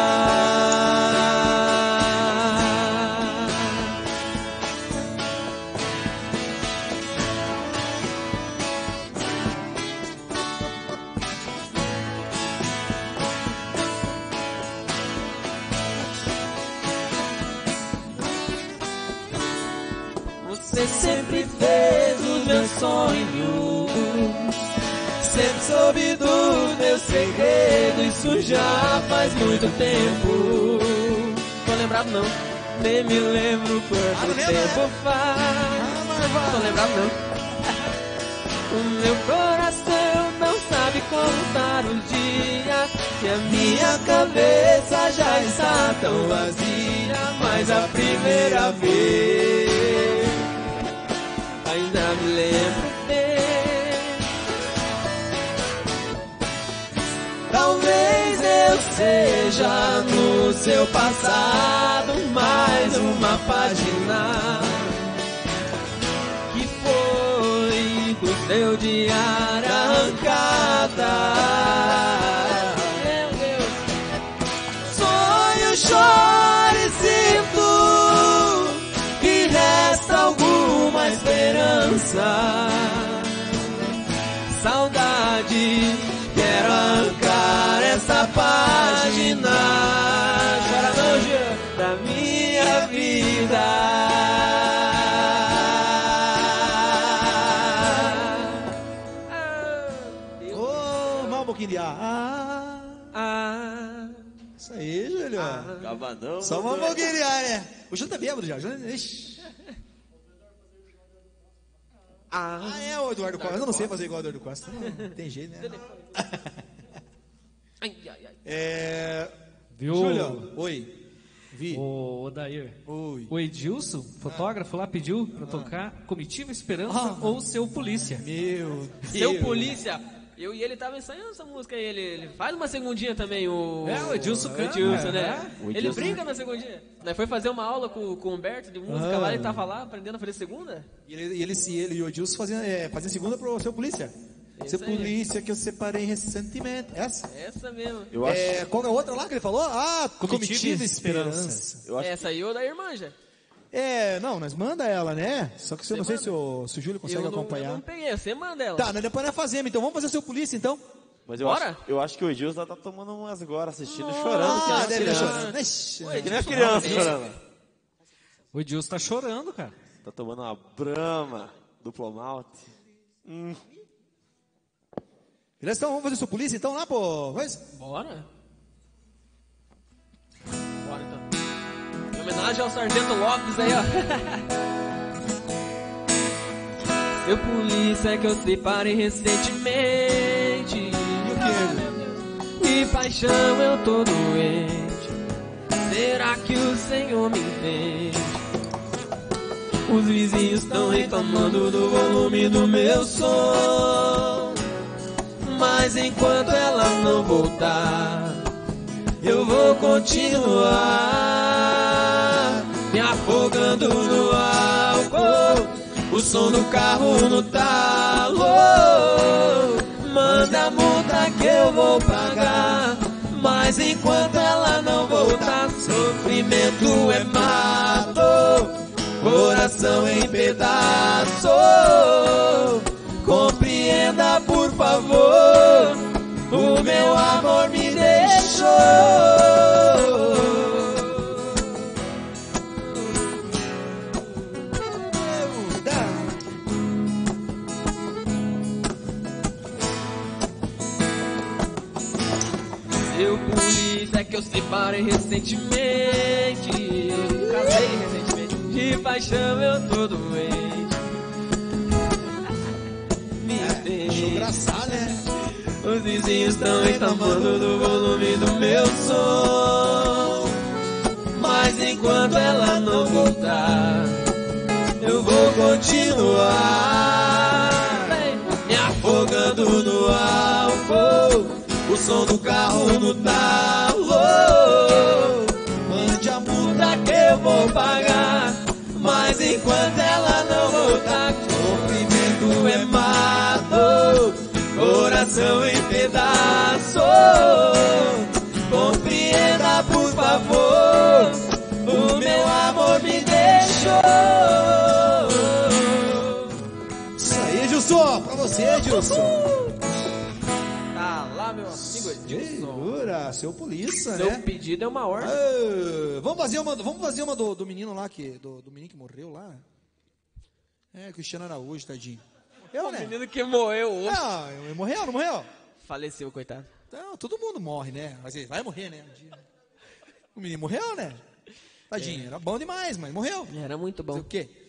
Você sempre fez os meus sonhos, sempre soube dos meus segredos. Isso já faz muito tempo. Tô lembrado não, nem me lembro quanto tempo faz. Tô lembrado não. O meu coração não sabe contar os dias, e a minha cabeça já está tão vazia. Mas a primeira vez ainda me lembro bem. Talvez eu seja no seu passado mais uma página que foi do seu diário arrancada. Meu Deus. Sonho, choro e sinto que resta alguma esperança. Saudade, quero arrancar essa página. Chora não, Jean, da minha vida. Ô, mal um pouquinho de ar. Isso aí, Júlio. Cabanão. Só um pouquinho de ar, né? O Júlio tá bêbado já. Ixi. É o Eduardo Costa. Eu não sei fazer igual o Eduardo Costa. Não tem jeito, né? Viu? Júlio, oi. Vi. O Odair. Oi. O Edilson, fotógrafo lá, pediu pra tocar Comitiva Esperança ou Seu Polícia. Meu Deus. Seu polícia. Eu e ele tava ensaiando essa música aí. Ele faz uma segundinha também, o Edilson canta. O Edilson, né? O Ele Edilson. brinca na segundinha. Nós foi fazer uma aula com o Humberto de música lá, ele tava lá aprendendo a fazer segunda. E ele e o Edilson fazendo segunda pro Seu Polícia. Seu aí. Polícia que eu separei recentemente. Essa? Essa mesmo. Eu acho, Qual é a outra lá que ele falou? Comitiva Esperança. eu acho Essa aí eu da irmã já. Não, nós manda ela, né? Só que eu não sei se o Júlio consegue Eu acompanhar. não peguei, você manda ela. Tá, nós depois nós fazemos, então vamos fazer Seu Polícia, então. Mas Bora? eu acho que o Edilson tá tomando umas agora, assistindo e chorando. Que nem uma deve criança. estar chorando. Ixi, Oi, Que nem a criança chorando. O Edilson tá chorando, cara. Tá tomando uma Brahma, duplo malte. Beleza? Então vamos fazer sua polícia então lá, pô? Bora. Bora então. Em homenagem ao Sargento Lopes aí, ó. Seu polícia é que eu separei recentemente. E o que? De paixão eu tô doente. Será que o Senhor me entende? Os vizinhos estão reclamando do volume do meu som. Mas enquanto ela não voltar, eu vou continuar me afogando no álcool. O som do carro no talo. Manda a multa que eu vou pagar. Mas enquanto ela não voltar, sofrimento é mato, coração em pedaço. Compreenda, por favor, o meu amor me deixou. Seu polícia é que eu separei recentemente. Casei recentemente. De paixão eu tô doente. Show engraçado, né? Os vizinhos estão reclamando do volume do meu som. Mas enquanto ela não voltar, eu vou continuar me afogando no álcool. O som do carro no talo. Mande a multa que eu vou pagar. Mas enquanto ela não voltar, sofrimento é mato, coração em pedaço. Compreenda, por favor, o meu amor me deixou. Isso aí, Gilson, pra você, Gilson. Tá lá, meu amigo Gilson. Segura, seu polícia, Seu né? pedido é uma ordem. Vamos fazer uma do menino lá, do menino que morreu lá. Cristiano Araújo, tadinho. O menino que morreu hoje. Não, morreu, não morreu? Faleceu, coitado. Não, todo mundo morre, né? Mas ele vai morrer, né? Um dia. O menino morreu, né? Tadinho, era bom demais, mas morreu. Era muito bom. Fazer o quê?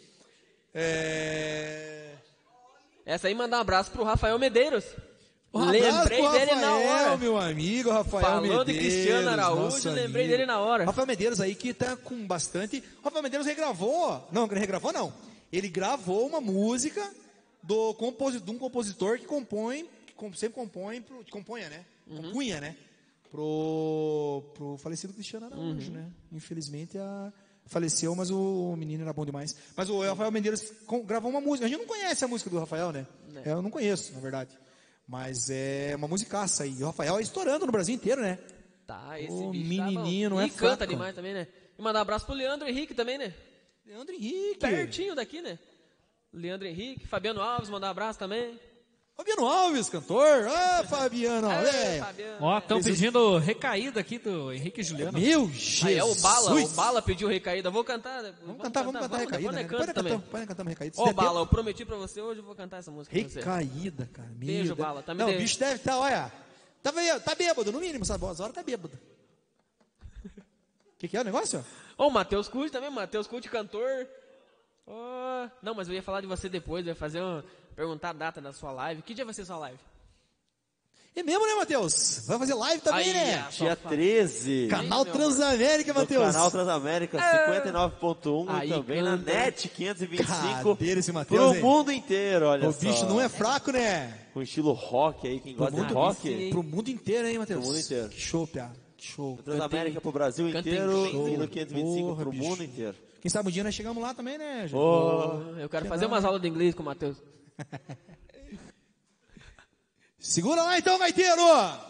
Essa aí mandar um abraço pro Rafael Medeiros. Lembrei dele na hora. Meu amigo, Rafael Falou Medeiros. de Cristiano Araújo, lembrei dele na hora. Rafael Medeiros aí que tá com bastante... Rafael Medeiros regravou... Não, regravou não. Ele gravou uma música de um compositor que sempre compunha, né? Compunha, né? Pro falecido Cristiano Araújo, né? Infelizmente faleceu, mas o menino era bom demais. Mas o Rafael Medeiros gravou uma música. A gente não conhece a música do Rafael, né? Eu não conheço, na verdade. Mas é uma musicaça aí. E o Rafael é estourando no Brasil inteiro, né? Tá, esse O bicho menininho tá não é E canta fraco. demais também, né? E mandar um abraço pro Leandro Henrique também, né? Leandro Henrique. Pertinho daqui, né? Leandro Henrique, Fabiano Alves, mandar um abraço também. Fabiano Alves, cantor. Fabiano. Fabiano. Ó, estão pedindo recaída aqui do Henrique e Juliano. Meu Jesus. O Bala pediu recaída. Vou cantar. Vamos cantar recaída. Né? Depois também. Pode cantar uma recaída. Ó, Bala, eu prometi pra você hoje, eu vou cantar essa música pra você. Recaída, cara. Beijo, Bala. Tá me Não, o devendo. bicho deve estar, olha. Tá bêbado, no mínimo, sabe? As horas tá bêbado. O que é o negócio? Ó, o Matheus Cude também. Matheus Cude, cantor. Ó, não, mas eu ia falar de você depois. Eu ia fazer perguntar a data da sua live. Que dia vai ser sua live? É mesmo, né, Matheus? Vai fazer live também, Aí, né? Dia 13. Canal Transamérica, No Matheus. Canal Transamérica 59.1 Aí e também na canta. NET 525 Cadeira esse Matheus, pro hein? mundo inteiro, olha O só. bicho não é fraco, né? Com estilo rock aí, quem gosta de rock. Pro mundo inteiro, hein, Matheus? Pro mundo inteiro. Que show, Pia. Que show. Transamérica pro Brasil canta inteiro em e no 525 Porra, pro bicho. mundo inteiro. Quem sabe um dia nós chegamos lá também, né, gente? Eu quero fazer umas aulas de inglês com o Matheus. Segura lá então, gaiteiro!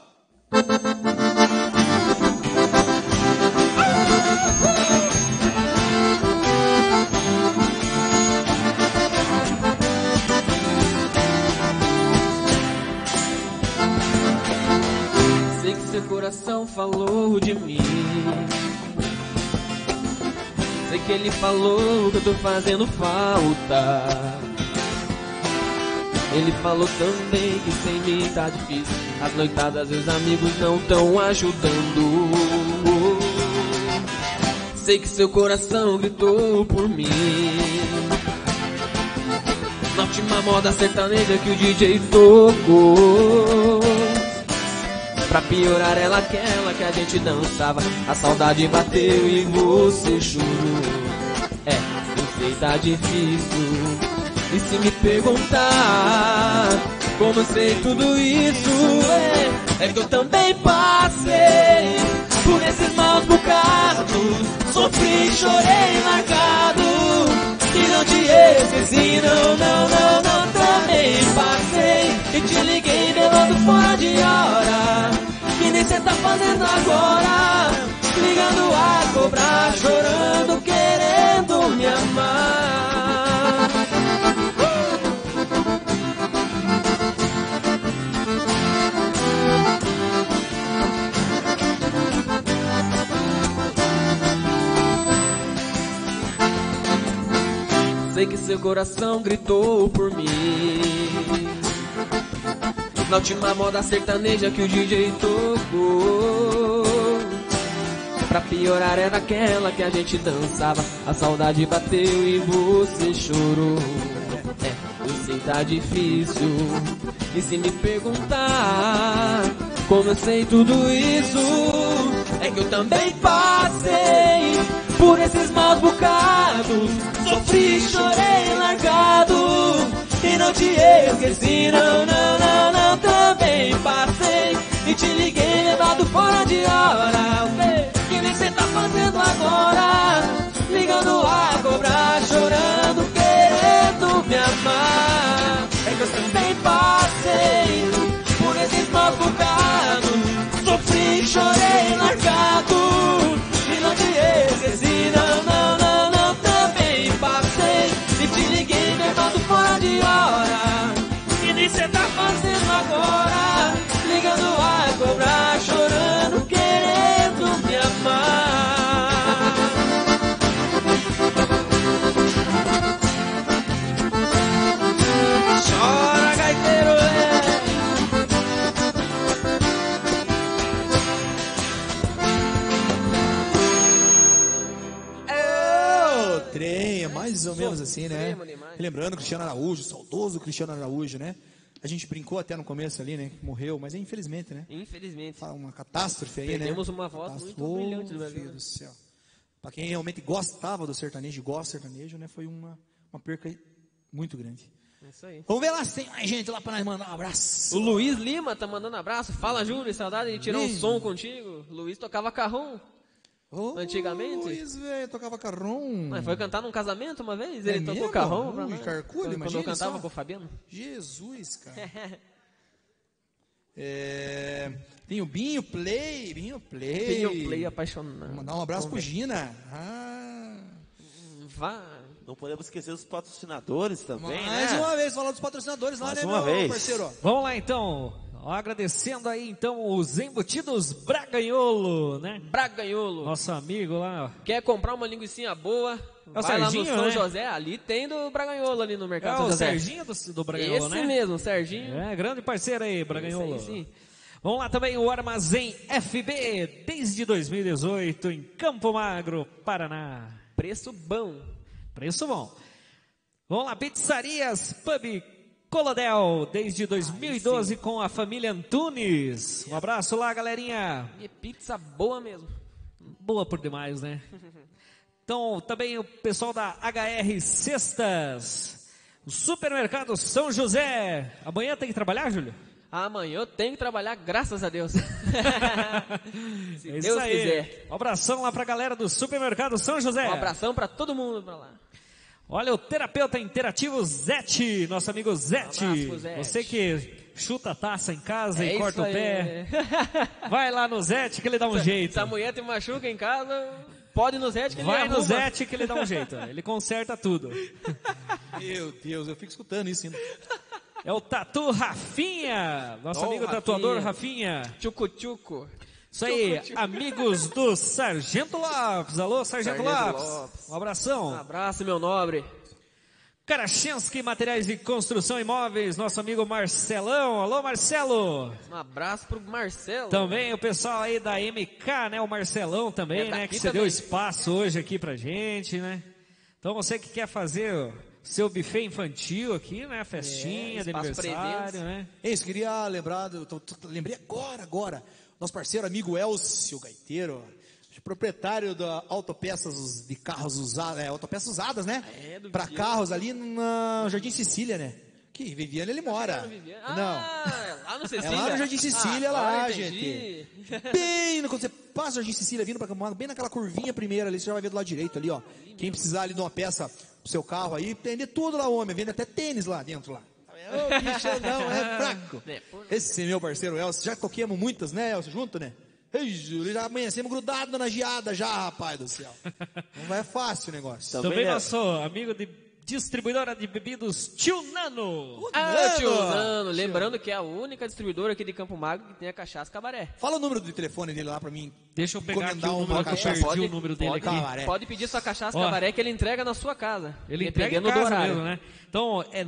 Sei que seu coração falou de mim. Sei que ele falou que eu tô fazendo falta. Ele falou também que sem mim tá difícil. As noitadas e os amigos não tão ajudando. Sei que seu coração gritou por mim. Na última moda sertaneja que o DJ tocou. Pra piorar ela aquela que a gente dançava. A saudade bateu e você chorou. Eu sei tá difícil. E se me perguntar como eu sei tudo isso, é que eu também passei por esses maus bocados. Sofri, chorei, largado, e não te esqueci, não. Também passei e te liguei melando fora de hora, que nem cê tá fazendo agora, ligando a cobrar, chorando, querendo me amar. Sei que seu coração gritou por mim. Na última moda sertaneja que o DJ tocou. Pra piorar era aquela que a gente dançava. A saudade bateu e você chorou. Eu sei tá difícil. E se me perguntar como eu sei tudo isso, é que eu também passei por esses maus bocados. Sofri, chorei, largado, e não te esqueci, não. Também passei e te liguei levado fora de hora, que nem cê tá fazendo agora, ligando a cobrar, chorando, querendo me amar. É que eu também passei por esses maus bocados. Sofri, chorei, largado, e não te esqueci, não. Também passei e te liguei levando fora de hora, que nem cê tá fazendo agora, ligando a cobrar, chorando, querendo me amar. Chora, gaiteiro, Trem, é mais ou menos assim, né? Lembrando Cristiano Araújo, saudoso Cristiano Araújo, né? A gente brincou até no começo ali, né? Morreu, mas infelizmente, né? Infelizmente. Uma catástrofe aí, né? Perdemos uma voz muito brilhante do Brasil. Deus do céu. Pra quem realmente gostava do sertanejo, gosta do sertanejo, né? Foi uma perca muito grande. É isso aí. Vamos ver lá se tem mais gente lá pra nós mandar um abraço. O Luiz Lima tá mandando abraço. Fala, Júlio, saudade de tirar um Luiz. som contigo. Luiz tocava carrom. Antigamente? Luiz, velho, tocava carrom. Mas foi cantar num casamento uma vez? Ele tocou mesmo? carrom pra Ui, nós. carculho, Quando imagina eu cantava só. com o Fabiano. Jesus, cara. Tem o Binho Play. Binho Play apaixonado. Mandar um abraço pro Gina. Vá. Não podemos esquecer os patrocinadores também, Mais né? uma vez, falar dos patrocinadores lá, Mais né, uma meu vez. parceiro? Vamos lá então. Ó, agradecendo aí então os embutidos Braganholo, né? Braganholo. Nosso amigo lá, ó. Quer comprar uma linguicinha boa? É o vai lá Serginho, no São né? José, ali tem do Braganholo ali no mercado É São o José. Serginho do Braganholo, Esse né? mesmo, o Serginho. É, grande parceiro aí, Braganholo. Esse aí, sim. Vamos lá também o Armazém FB, desde 2018, em Campo Magro, Paraná. Preço bom. Preço bom. Vamos lá, Pizzarias Pub Colodel, desde 2012 com a família Antunes. Um abraço lá, galerinha. E pizza boa mesmo. Boa por demais, né? Então, também o pessoal da HR Cestas, o Supermercado São José. Amanhã tem que trabalhar, Júlio? Amanhã eu tenho que trabalhar, graças a Deus. Se É isso Deus aí. quiser. Um abração lá pra galera do Supermercado São José. Um abração pra todo mundo pra lá. Olha, o terapeuta interativo Zete, nosso amigo Zete. Um abraço pro Zete. Você que chuta a taça em casa e É corta o isso pé. aí. Vai lá no Zete que ele dá um jeito. Se a mulher te machuca em casa, pode ir no Zete que ele Vai no arruma. Zete que ele dá um jeito. Ele conserta tudo. Meu Deus, eu fico escutando isso ainda. É o Tatu Rafinha, nosso amigo Rafinha. tatuador Rafinha. Tchucu-tchucu. Isso aí, Tchucu-tchucu. amigos do Sargento Lopes. Alô, Sargento Sargento Lopes. Lopes. Um abração. Um abraço, meu nobre. Karachensky Materiais de Construção e Imóveis, nosso amigo Marcelão. Alô, Marcelo. Um abraço pro Marcelo. Também o pessoal aí da MK, né? O Marcelão também, né? Que cedeu espaço hoje aqui pra gente, né? Então você que quer fazer o seu buffet infantil aqui, né? Festinha de aniversário, né? É isso, queria lembrar, lembrei agora. Nosso parceiro, amigo Elcio Gaiteiro, proprietário da Autopeças de carros usados, autopeças usadas, né? Para carros ali no Jardim Sicília, né? Que Viviane ele mora. Lá no Sicília? É lá no Jardim Sicília, lá, entendi. gente. Bem, quando você passa o Jardim Sicília vindo para Campo Magro, bem naquela curvinha primeira ali, você já vai ver do lado direito ali, ó. Quem precisar ali de uma peça pro seu carro aí, tem de tudo lá, homem. Vende até tênis lá dentro lá. Ô, bicho, não, é fraco. Esse meu parceiro Elcio, já toquemos muitas, né, Elcio, junto, né? Ei, Júlio, já amanhecemos grudados na geada já, rapaz do céu. Não é fácil o negócio. Também nosso amigo de distribuidora de bebidas, Tio Nano. Tio Nano. Lembrando que é a única distribuidora aqui de Campo Magro que tem a cachaça Cabaré. Fala o número do telefone dele lá pra mim. Deixa eu pegar aqui o número, que eu perdi o número dele aqui. Pode pedir sua cachaça Cabaré que ele entrega na sua casa. Ele entrega em casa mesmo, né? Então, é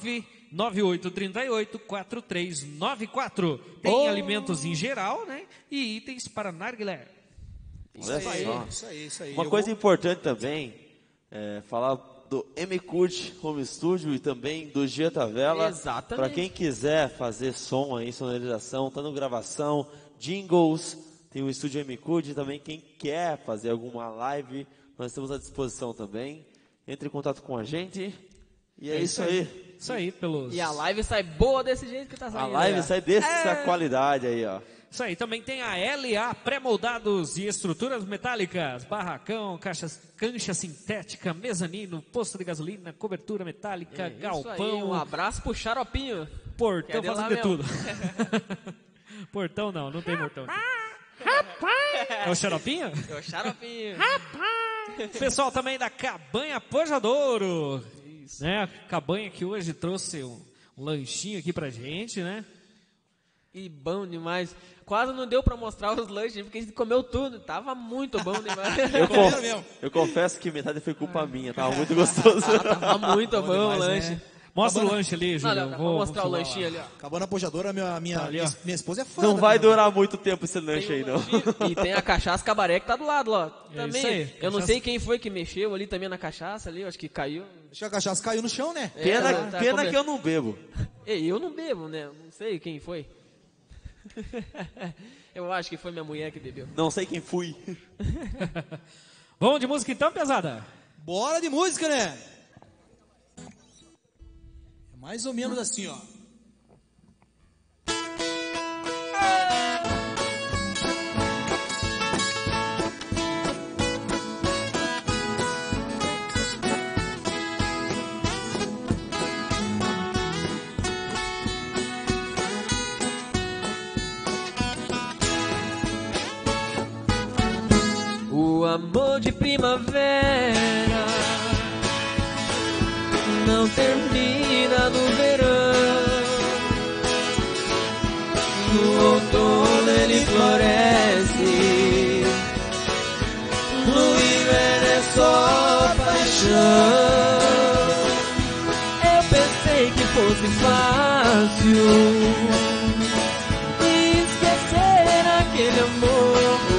998384394. Tem alimentos em geral, né? E itens para narguilé. Isso aí. Uma Eu coisa importante também é falar do MCUT Home Studio e também do Gia Tavela. Exatamente. Para quem quiser fazer som aí, sonorização, tanto gravação, jingles, tem o estúdio MCUT e também quem quer fazer alguma live, nós estamos à disposição também. Entre em contato com a gente e é isso aí. Isso aí, pelos... E a live sai boa desse jeito que tá saindo. A live sai dessa qualidade aí, ó. Isso aí, também tem a LA pré-moldados e estruturas metálicas, barracão, cancha sintética, mezanino, posto de gasolina, cobertura metálica, galpão. Isso aí, um abraço pro Xaropinho. Portão fazendo de tudo. Portão não tem portão. Rapaz! É o Xaropinho? É o Xaropinho. Rapaz! Pessoal também da Cabanha Pojadouro. Isso. Né? A cabanha que hoje trouxe um lanchinho aqui pra gente, né? E bom demais. Quase não deu pra mostrar os lanches, porque a gente comeu tudo. Tava muito bom demais. Eu confesso que metade foi culpa minha. Tava muito gostoso. Tava muito bom demais, o lanche. Né? Mostra o lanche ali, Júlio. Vou mostrar o lanchinho ali, ó. Acabando a pojadora, minha esposa é fã. Não vai durar muito tempo esse lanche aí, não. E tem a cachaça Cabaré que tá do lado, ó. Também. Isso aí, eu não sei quem foi que mexeu ali também na cachaça ali, eu acho que caiu. Acho que a cachaça caiu no chão, né? Pena que eu não bebo. Eu não bebo, né? Não sei quem foi. Eu acho que foi minha mulher que bebeu. Não sei quem fui. Vamos de música então, pesada? Bora de música, né? É mais ou menos assim, ó. O amor de primavera não termina no verão. No outono ele floresce, no inverno é só paixão. Eu pensei que fosse fácil esquecer aquele amor.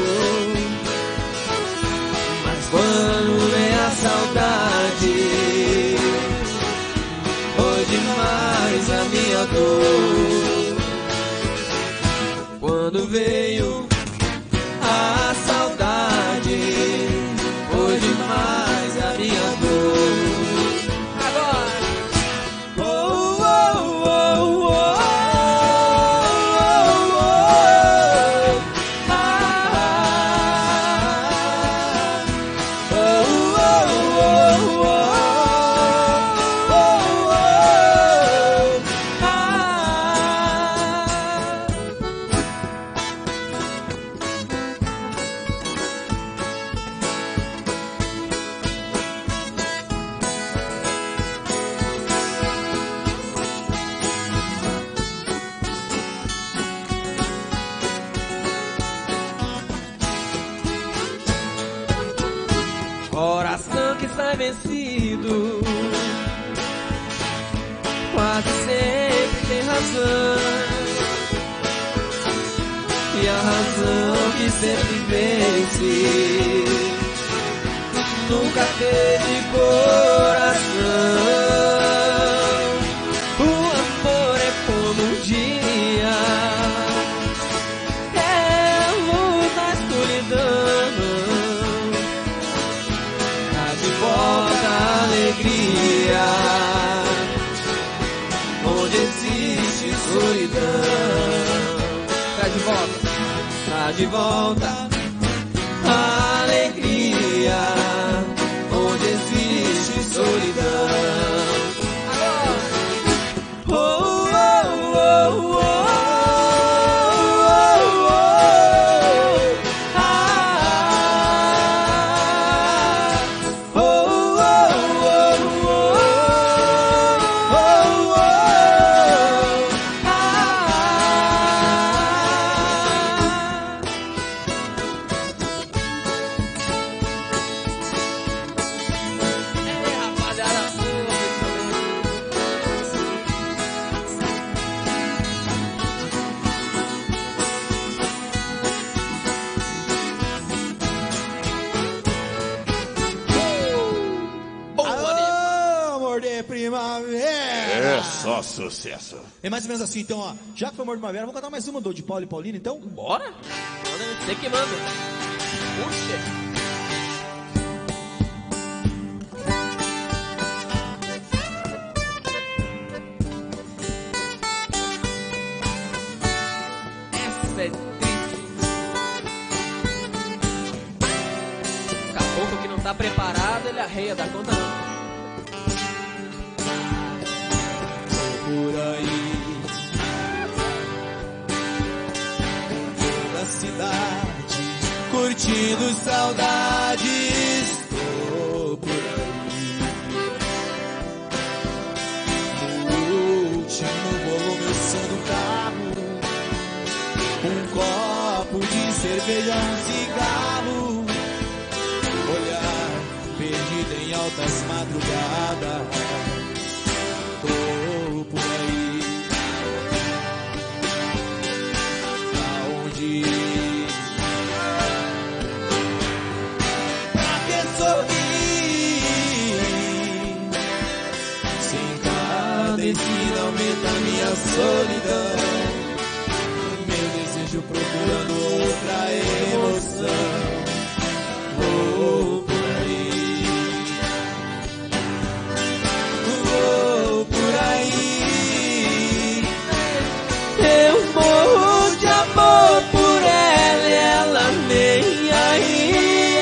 Quando vem a saudade, foi demais a minha dor. Quando veio a saudade, foi demais a minha dor. Agora! Oh, oh, oh, oh. Coração que sai vencido quase sempre tem razão. E a razão que sempre vence nunca teve coração. O amor é como um dia, é a luz na escuridão, traz de volta a alegria onde existe solidão. Traz de volta a alegria onde existe solidão. Só sucesso. É mais ou menos assim, então, ó. Já que foi Amor de Primavera, vamos cantar mais uma do de Paulo e Paulina, então? Bora? Manda, você que manda. Puxa. Essa é triste. Caboclo que não tá preparado, ele arreia da conta não. Por aí, toda a cidade, curtindo saudades. Tô por aí, no último volume o som do carro, um copo de cerveja, um cigarro, olhar perdido em altas madrugadas. Tô por aí, aonde pra que sorrir, sem cada esquina aumenta minha solidão, meu desejo procurando outra emoção. Vou por aí, vou por aí, eu morro de amor por ela, ela nem aí.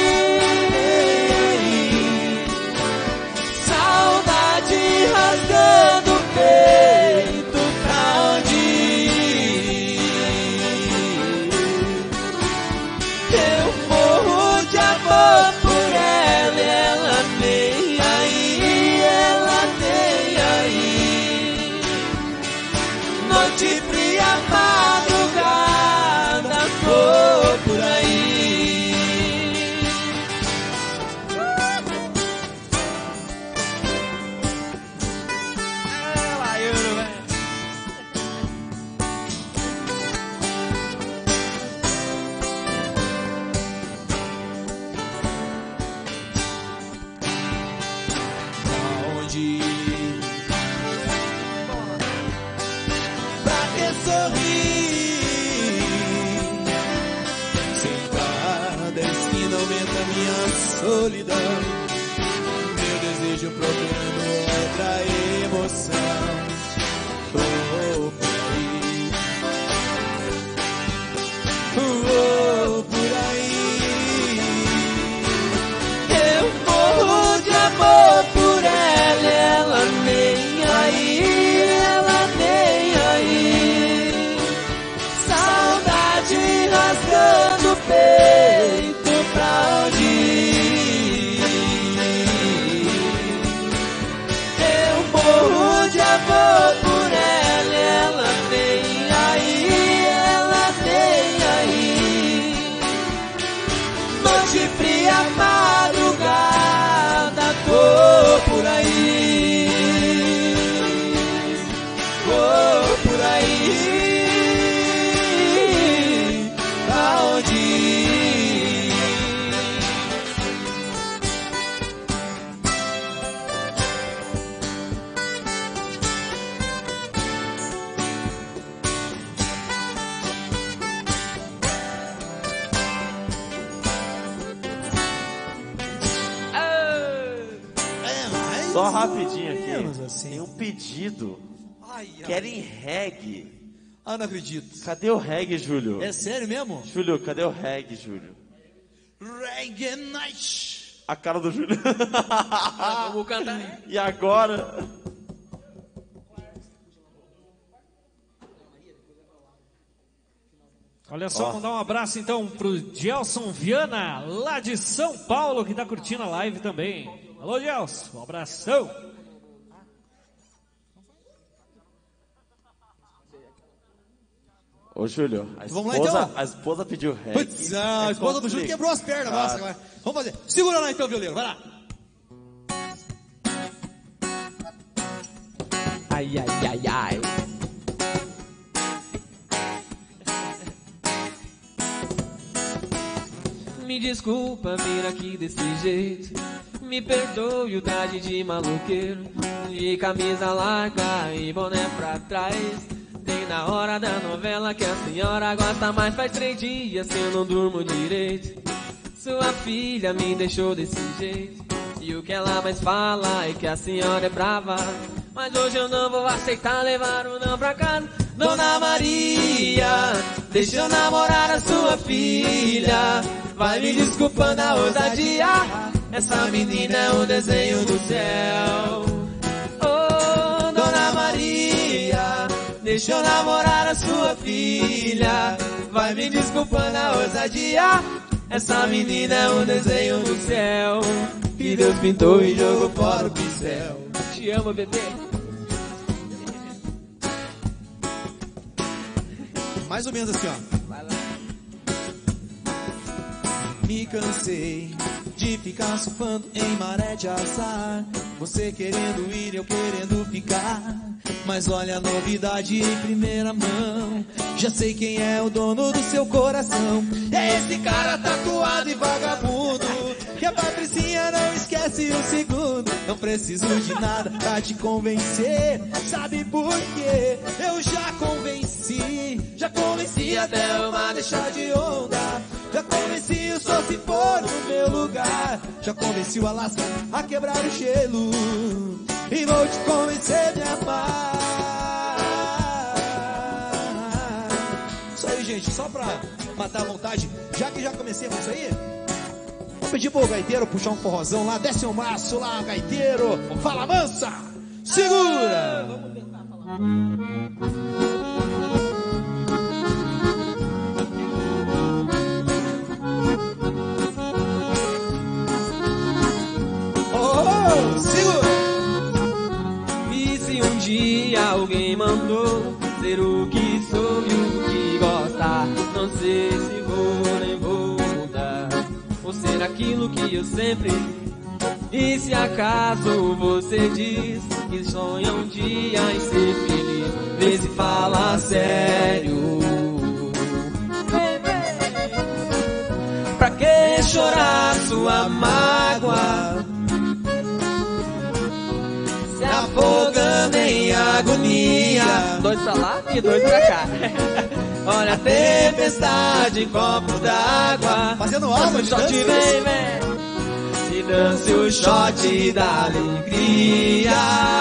Saudade rasgando o peito, pra onde ir? Eu morro de amor por ela, ela nem aí, ela nem aí. Noite fria, madrugada, tô por aí. Aonde ir? Pra que sorrir? Sem cada esquina aumenta minha solidão, meu desejo procurando outra emoção. Tô por aí, vou por aí, eu morro de amor por ela, ela nem aí, ela nem aí. Saudade rasgando o peito, pra onde ir? Eu morro de amor por ela, ela nem aí, ela nem aí. Noite fria, madrugada, tô por aí. Só rapidinho aqui. Menos assim. Tem um pedido. Querem reggae. Ah, não acredito. Cadê o reggae, Júlio? É sério mesmo? Júlio, cadê o reggae, Júlio? Reggae Night. A cara do Júlio. Vamos cantar. E agora? Olha só, mandar um abraço então pro Gelson Viana, lá de São Paulo, que tá curtindo a live também. Alô, Gelson, um abração. Ô, Júlio, Vamos lá, então? a esposa pediu reggae. Putz, a esposa do Júlio quebrou as pernas nossa agora. Vamos fazer. Segura lá então, violeiro, vai lá. Ai, ai, ai, ai. Me desculpa vir aqui desse jeito. Me perdoe o traje de maloqueiro, de camisa larga e boné pra trás. Tem na hora da novela que a senhora gosta, mas faz 3 dias que eu não durmo direito. Sua filha me deixou desse jeito, e o que ela mais fala é que a senhora é brava. Mas hoje eu não vou aceitar levar o não pra casa. Dona Maria, deixa eu namorar a sua filha. Vai me desculpando a ousadia, essa menina é um desenho do céu. Oh, Dona Maria, deixa eu namorar a sua filha. Vai me desculpando a ousadia, essa menina é um desenho do céu, que Deus pintou e jogou fora o pincel. Te amo, bebê. Mais ou menos assim, ó. Vai lá. Me cansei de ficar surfando em maré de azar. Você querendo ir, eu querendo ficar. Mas olha a novidade em primeira mão. Já sei quem é o dono do seu coração. É esse cara tatuado e vagabundo, que a Patricinha não esquece um segundo. Não preciso de nada pra te convencer. Sabe por quê? Eu já convenci até uma deixar de onda. Já convenci o sol se for no meu lugar. Já convenci o Alasca a quebrar o gelo. E vou te convencer a me amar. Isso aí, gente, só pra matar a vontade. Já que já comecei com isso aí, vou pedir pro gaiteiro puxar um forrozão lá. Desce um maço lá, gaiteiro. Fala mansa, segura. Vamos tentar falar. Segura. E se um dia alguém mandou ser o que sou e o que gosta, não sei se vou nem vou mudar, ou ser aquilo que eu sempre. E se acaso você diz que sonha um dia em ser feliz, vê se fala sério. Pra que chorar sua mágoa, se afogando em agonia? 2 pra lá e 2 pra cá. Olha a tempestade em copo d'água, Fazendo aula de shot, dança. vem, vem. E dance o shot da alegria.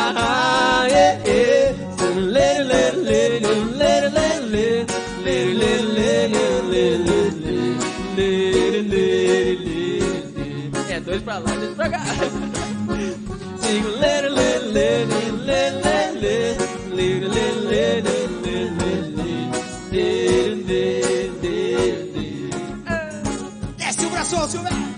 É 2 pra lá e 2 pra cá. Sigo Desce o braço, Silvério.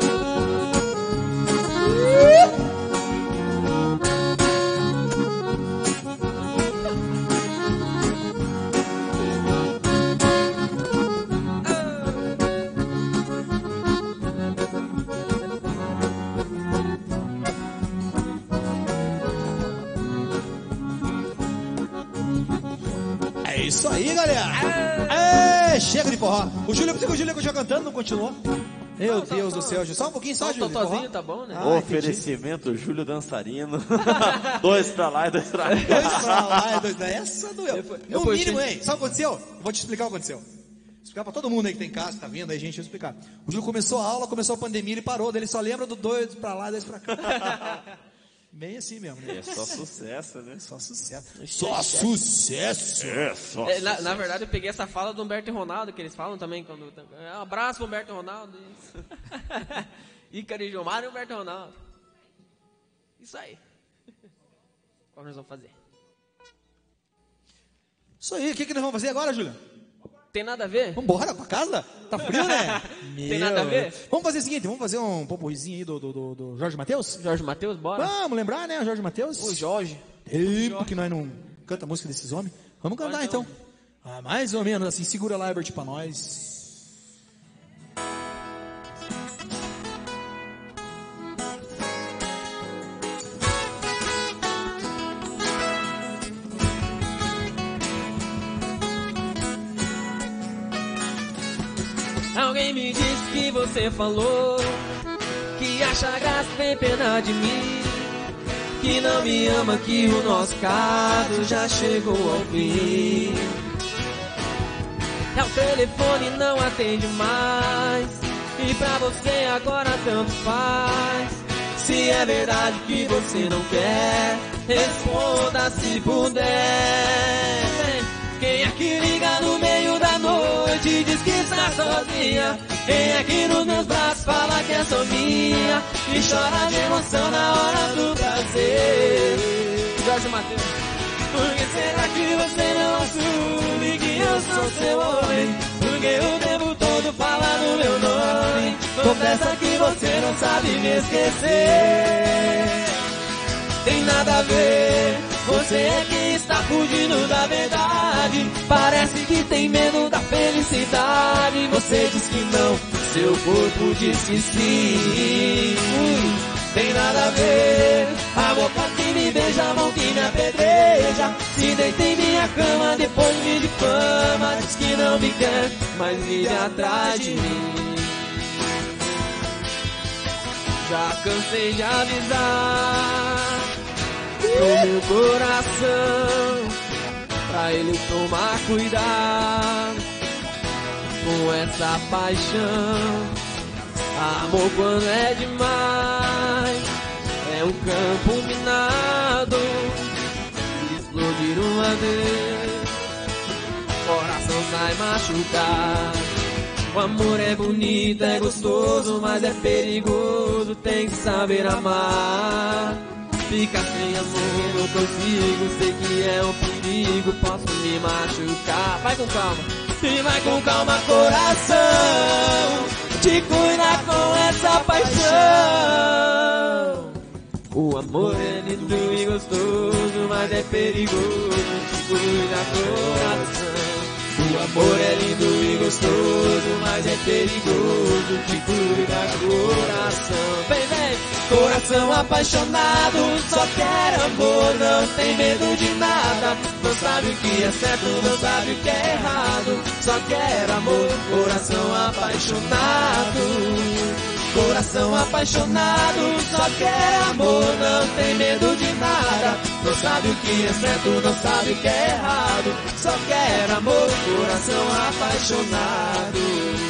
É isso aí, galera. É, chega de forró. O Júlio continua cantando, não continuou? Meu Deus do céu, Júlio. Só um pouquinho, só, Só Júlio. o de forró. totozinho tá bom, né? Oferecimento Júlio Dançarino. 2 pra lá e 2 pra cá. 2 pra lá e 2 pra essa doeu. No depois mínimo, tem- hein? Sabe o que aconteceu? Eu vou te explicar o que aconteceu. Explicar pra todo mundo aí que tem casa, que tá vendo aí, gente, eu vou explicar. O Júlio começou a aula, começou a pandemia, ele parou, daí ele só lembra do 2 pra lá e 2 pra cá. Bem assim mesmo, né? É só sucesso, né? Só sucesso. Só sucesso. É, só sucesso. Na verdade, eu peguei essa fala do Humberto e Ronaldo, que eles falam também. Um abraço pro Humberto e Ronaldo. Ícaro e Gilmar e Humberto e Ronaldo. Isso aí. Qual nós vamos fazer? Isso aí, o que nós vamos fazer agora, Júlia? Tem nada a ver? Vambora pra casa? Tá frio, né? Tem nada a ver? Vamos fazer o seguinte, vamos fazer um popoizinho aí do Jorge Mateus? Jorge Mateus, bora? Vamos lembrar, né, o Jorge Mateus? O Jorge. Tempo que nós não canta a música desses homens. Vamos cantar então. Mais ou menos assim, segura lá, Herbert, pra nós. Alguém me disse que você falou que acha graça, tem pena de mim, que não me ama, que o nosso caso já chegou ao fim. É o telefone não atende mais, e pra você agora tanto faz. Se é verdade que você não quer, responda se puder. Quem é que liga no meio da noite e diz que está sozinha? Quem é que nos meus braços fala que é só minha e chora de emoção na hora do prazer? Jorge Mateus. Por que será que você não assume que eu sou seu homem? Porque o tempo todo fala no meu nome. Confessa que você não sabe me esquecer. Tem nada a ver. Você é quem está fugindo da verdade. Parece que tem medo da felicidade. Você diz que não, seu corpo diz que sim. Tem nada a ver. A boca que me beija, a mão que me apedreja. Se deita em minha cama, depois me difama. Diz que não me quer, mas vive atrás de mim. Já cansei de avisar pro meu coração, pra ele tomar cuidado com essa paixão. Amor quando é demais é um campo minado, explodir uma vez, coração sai machucado. O amor é bonito, é gostoso, mas é perigoso, tem que saber amar. Fica sem amor, não consigo, sei que é um perigo, posso me machucar. Vai com calma, e vai com calma, coração, te cuida com essa paixão. O amor é lindo e gostoso, mas é perigoso, te cuida, coração. O amor é lindo e gostoso, mas é perigoso, te cuida, coração. Vem, vem! Coração apaixonado, só quer amor, não tem medo de nada. Não sabe o que é certo, não sabe o que é errado. Só quer amor, coração apaixonado. Coração apaixonado, só quer amor, não tem medo de nada. Não sabe o que é certo, não sabe o que é errado. Só quer amor, coração apaixonado.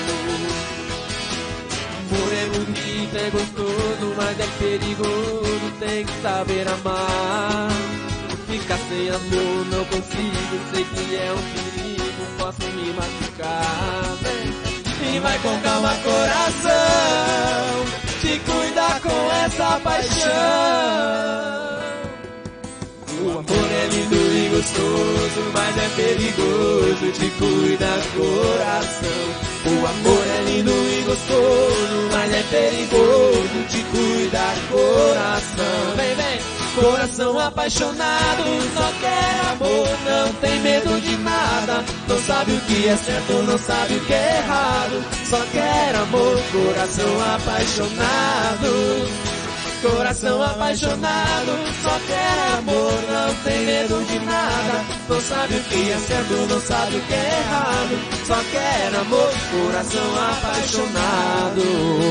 Amor é bonito, é gostoso, mas é perigoso, tem que saber amar. Ficar sem amor não consigo, sei que é um perigo, posso me machucar. E vai com calma, coração, te cuida com essa paixão. O amor é lindo e gostoso, mas é perigoso, te cuida, coração. O amor é lindo e gostoso, mas é perigoso, te cuida, coração. Vem, vem! Coração apaixonado, só quer amor, não tem medo de nada. Não sabe o que é certo, não sabe o que é errado. Só quer amor, coração apaixonado. Coração apaixonado, só quer amor, não tem medo de nada. Não sabe o que é certo, não sabe o que é errado. Só quer amor, coração apaixonado.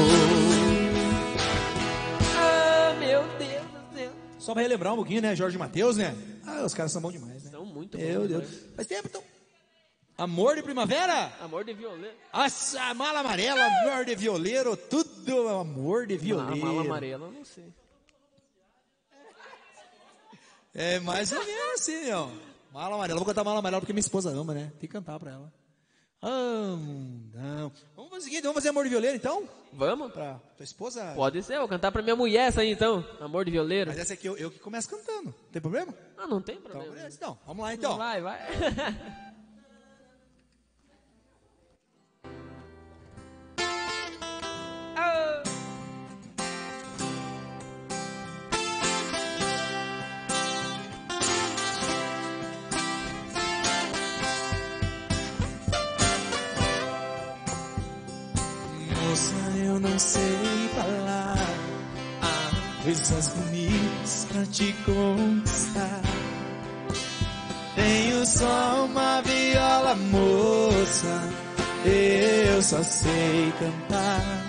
Ah, meu Deus do céu. Só pra relembrar um pouquinho, né? Jorge Mateus, né? Ah, os caras são bons demais, né? São muito bons. Meu Deus. Faz tempo, então. Amor de primavera? Amor de violeiro. A mala amarela, amor de violeiro, tudo amor de violeiro. A mala amarela, eu não sei. É mais ou menos assim, ó. Mala amarela. Vou cantar Mala Amarela porque minha esposa ama, né? Tem que cantar pra ela. Não. Vamos fazer o seguinte, vamos fazer Amor de Violeiro, então? Vamos? Pra tua esposa? Pode ser, vou cantar pra minha mulher essa aí, então. Amor de Violeiro. Mas essa aqui eu que começo cantando. Tem problema? Ah, não tem problema. Então, então, vamos lá, então. Vai. Moça, eu não sei falar coisas bonitas pra te conquistar. Tenho só uma viola, moça, eu só sei cantar.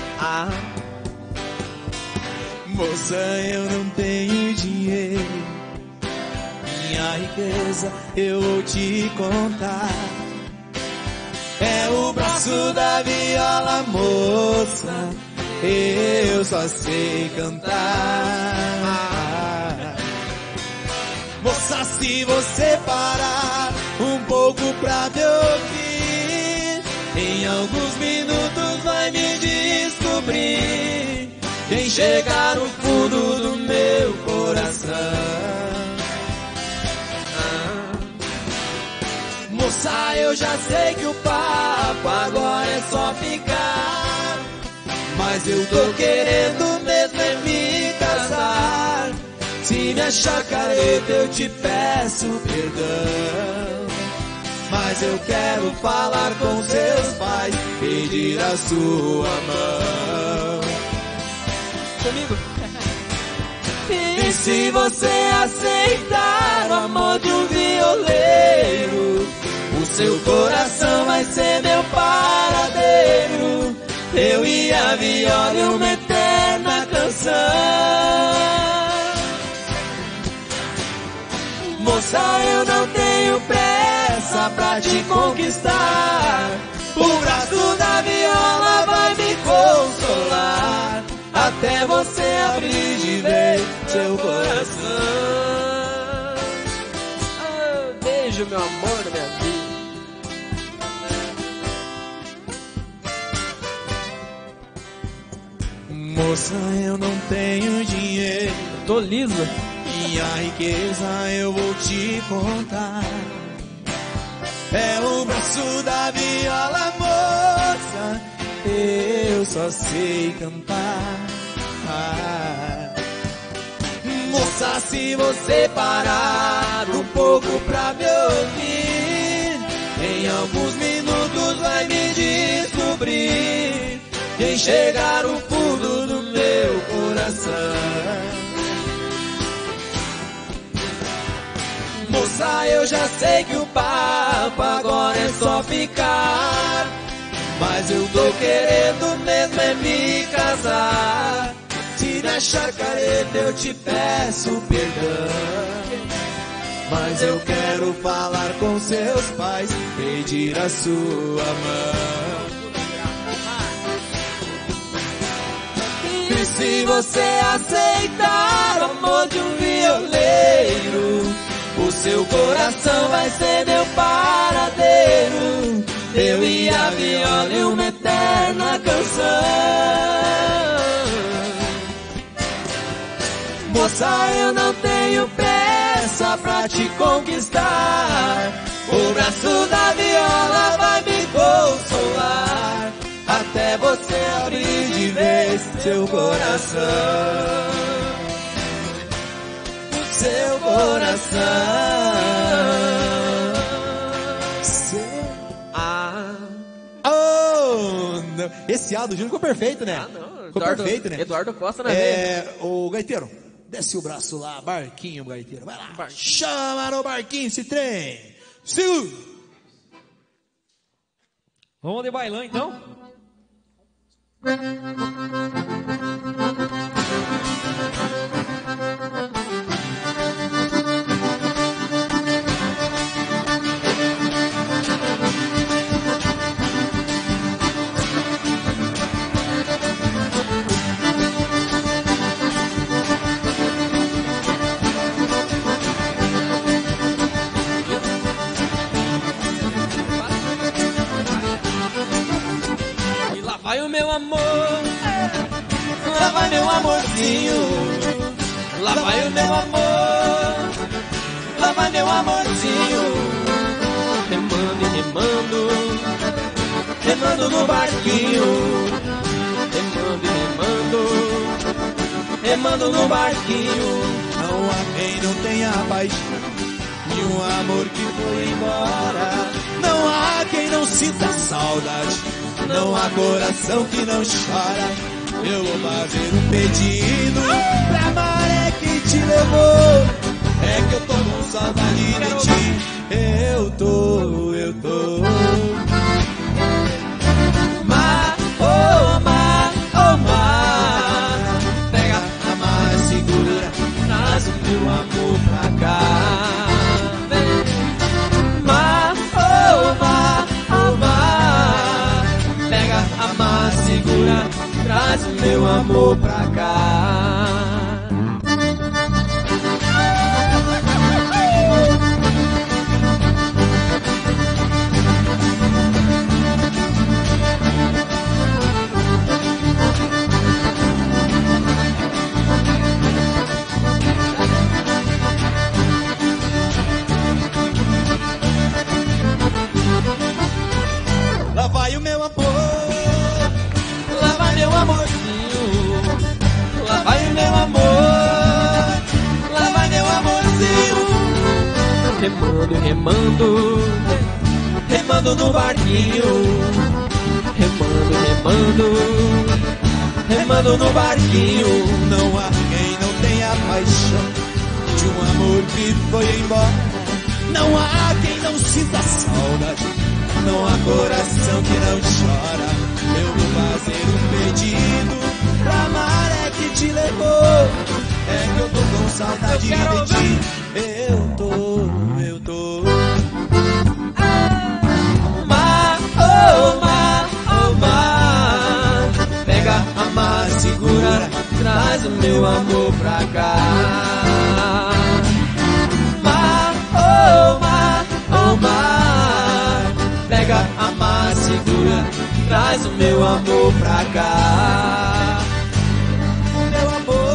Moça, eu não tenho dinheiro, minha riqueza eu vou te contar. É o braço da viola, moça, eu só sei cantar. Moça, se você parar um pouco pra me ouvir, em alguns minutos vai me descobrir quem chegar no fundo do meu coração. Moça, eu já sei que o papo agora é só ficar, mas eu tô querendo mesmo é me casar. Se me achar careta eu te peço perdão, mas eu quero falar com seus pais, pedir a sua mão. Comigo. E se você aceitar o amor de um violeiro, o seu coração vai ser meu paradeiro. Eu e a viola e uma eterna canção. Moça, eu não tenho pressa pra te conquistar. O braço da viola vai me consolar, até você abrir de vez seu coração. Beijo, meu amor da minha vida. Moça, eu não tenho dinheiro, Tô liso. minha riqueza eu vou te contar. É o braço da viola, moça, eu só sei cantar. Moça, se você parar um pouco pra me ouvir, em alguns minutos vai me descobrir quem chegar no fundo do meu coração. Moça, eu já sei que o papo agora é só ficar, mas eu tô querendo mesmo é me casar. Se me achar careta eu te peço perdão, mas eu quero falar com seus pais, pedir a sua mão. E se você aceitar o amor de um violeiro, o seu coração vai ser meu paradeiro. Eu e a viola e uma eterna canção. Moça, eu não tenho pressa pra te conquistar. O braço da viola vai me consolar, até você abrir de vez seu coração. Seu coração. Oh, não. Esse A do Júnior ficou perfeito, né? Não. Ficou perfeito, né? Eduardo Costa na veia. O gaiteiro, desce o braço lá, barquinho, gaiteiro. Vai lá, chama no barquinho esse trem. Segura. Vamos de bailão, então? meu amor, lá vai meu amorzinho, remando e remando, remando no barquinho, remando e remando, remando no barquinho. Não há quem não tenha paixão de um amor que foi embora. Não há quem não sinta saudade, não há coração que não chora. Eu vou fazer um pedido pra maré que te levou. É que eu tô com saudade de ti. Eu tô. Mar, oh mar, oh mar, pega a mar, segura, traz o meu amor pra cá. Vem. Mar, oh mar, oh mar, pega a mar, segura, traz o meu amor pra cá. Lá vai o meu amor, Lá vai meu amorzinho, lá vai meu amor, lá vai meu amorzinho, remando, remando, remando no barquinho, remando, remando, remando no barquinho. não há quem não tenha paixão de um amor que foi embora. Não há quem não sinta saudade, não há coração que não chora. Eu vou fazer um pedido pra maré que te levou. É que eu tô com saudade de ti. Eu tô. Mar, oh mar, oh mar, pega a mar, segura, traz o meu amor pra cá. Mar, oh mar, oh mar, pega a mar, segura, traz o meu amor pra cá. Meu amor.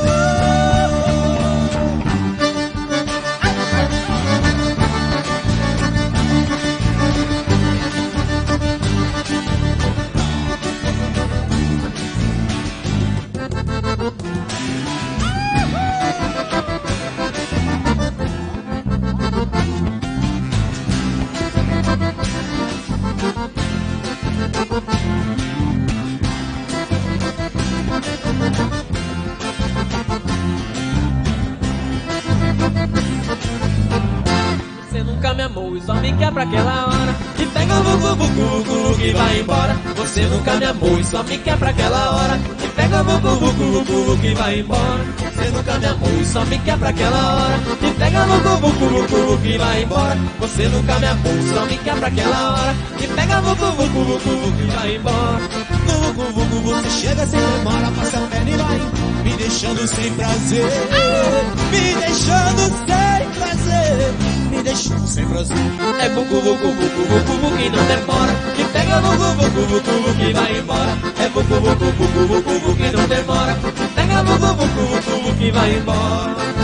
Você nunca me amou e só me quer pra aquela hora que pega o vucu que vai embora. Você nunca me amou e só me quer pra aquela hora que pega o vucu que vai embora. Você nunca me amou e só me quer pra aquela hora que pega o vucu que vai embora. Você nunca me amou e só me quer pra aquela hora que pega o vucu que vai embora. No vucu você chega sem demora, passa a perna e vai me deixando sem prazer, me deixando sem prazer, me deixando sem prazer. É vucu que não demora, que pega vucu que vai embora. É vucu que não demora, que pega vucu que vai embora.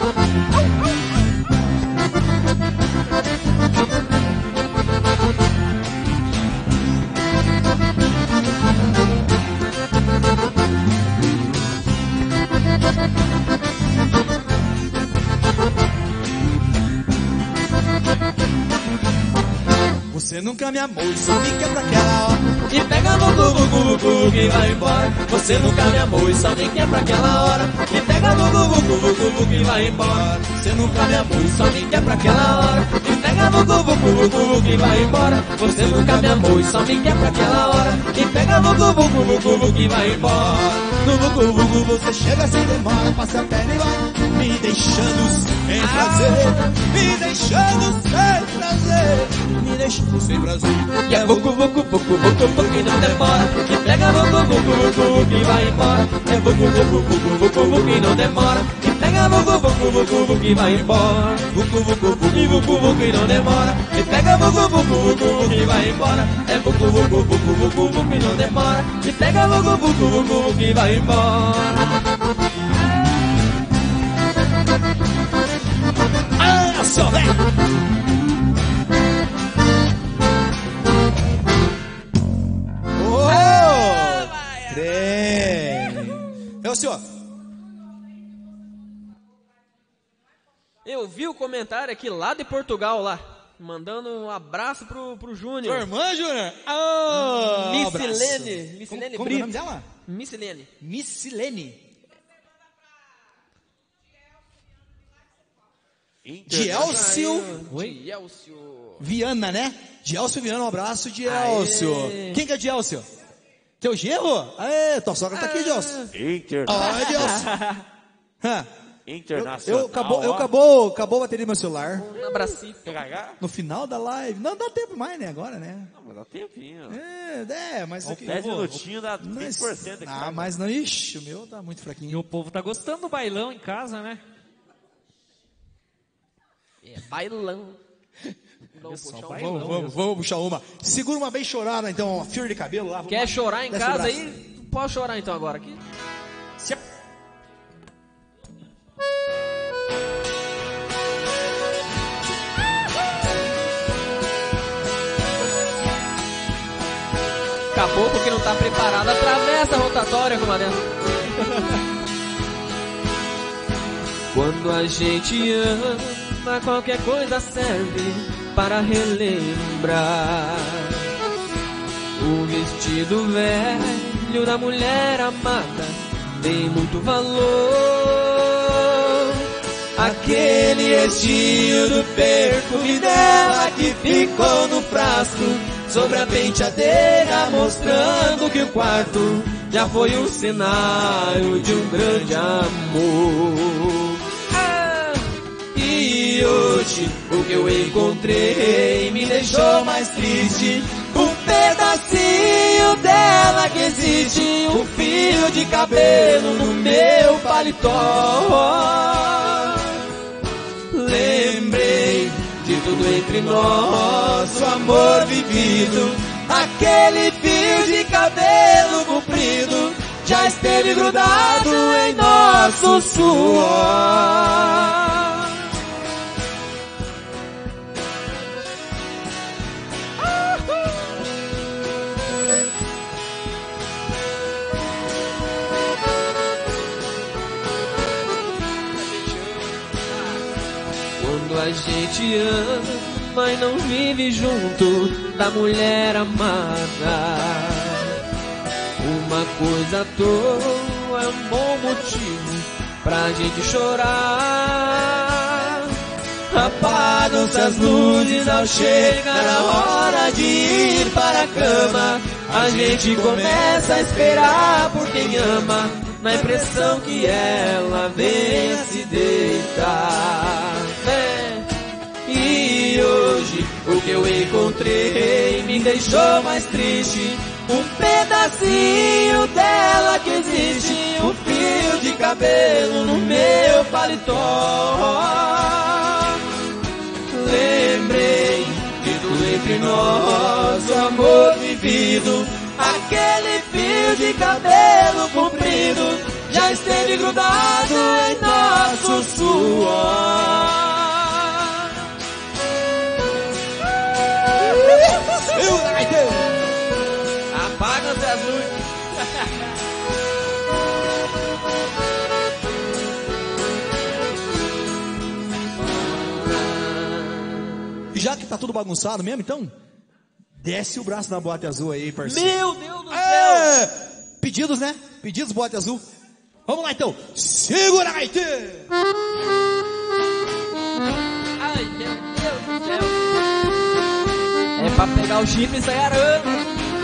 Você nunca me amou e só me quer pra aquela hora E pega vucu que vai embora. Você nunca me amou e só me quer pra aquela hora. E pega vucu que vai embora. Você nunca me amou e só me quer pra aquela hora. E pega vucu que vai embora. Você nunca me amou e só me quer pra aquela hora. E pega vucu que vai embora. No vucu você chega sem demora, passa a perna e vai me deixando sem prazer, me deixando sem prazer, me deixando sem prazer. E é vucu que não demora. E pega vucu que vai embora. É vucu que não demora. E pega vucu que vai embora. Vucu que não demora. E pega vucu que vai embora. É vucu que não demora. E pega vucu que vai embora. É o senhor. Eu vi o comentário aqui lá de Portugal, lá. Mandando um abraço pro Júnior. Sua irmã, Júnior? Oh, Missilene. Missilene como é o nome dela? Missilene. Missilene. Dielcio. Dielcio. Viana, né? Dielcio Viana, um abraço, Dielcio. Quem que é Dielcio? Teu genro? Aê, tua sogra tá aqui, Dielcio. Internacional. Dielcio. Internacional. Acabou a bateria do meu celular. Um abracinho. No final da live. Não dá tempo mais, né? Agora, né? Não, mas dá tempinho. Mas... 10 minutinhos dá 20% aqui. Ah, mas não, ixi, o meu tá muito E fraquinho. o povo tá gostando do bailão em casa, né? É, bailão. Vamos puxar uma. Segura uma bem chorada, então, fio de cabelo lá. Quer chorar em Desce casa o braço. aí? Pode chorar então agora aqui. Acabou porque não tá preparado. Atravessa a rotatória, comadre. Quando a gente ama, qualquer coisa serve para relembrar o vestido velho da mulher amada tem muito valor. Aquele restinho do perfume dela que ficou no frasco sobre a penteadeira, mostrando que o quarto já foi um cenário de um grande amor. E hoje o que eu encontrei me deixou mais triste. Um pedacinho dela que existe, um fio de cabelo no meu paletó. Lembrei de tudo entre nós, o amor vivido. Aquele fio de cabelo comprido já esteve grudado em nosso suor. Quando a gente ama e não vive junto da mulher amada, uma coisa à toa é um bom motivo pra gente chorar. Apagam-se as luzes ao chegar a hora de ir para a cama. A gente começa a esperar por quem ama, na impressão que ela venha se deitar. E hoje o que eu encontrei me deixou mais triste. Um pedacinho dela que existe, um fio de cabelo no meu paletó. Lembrei de tudo entre nós, o amor vivido. Aquele fio de cabelo comprido já esteve grudado em nosso suor. Apaga-se as luzes. Já que tá tudo bagunçado mesmo, então, desce o braço na boate azul aí, parceiro. Meu Deus do céu! Pedidos, né? Pedidos, boate azul. Vamos lá, então. Segura aí! Ai, meu Deus do céu! É pra pegar o chifre e sair arando.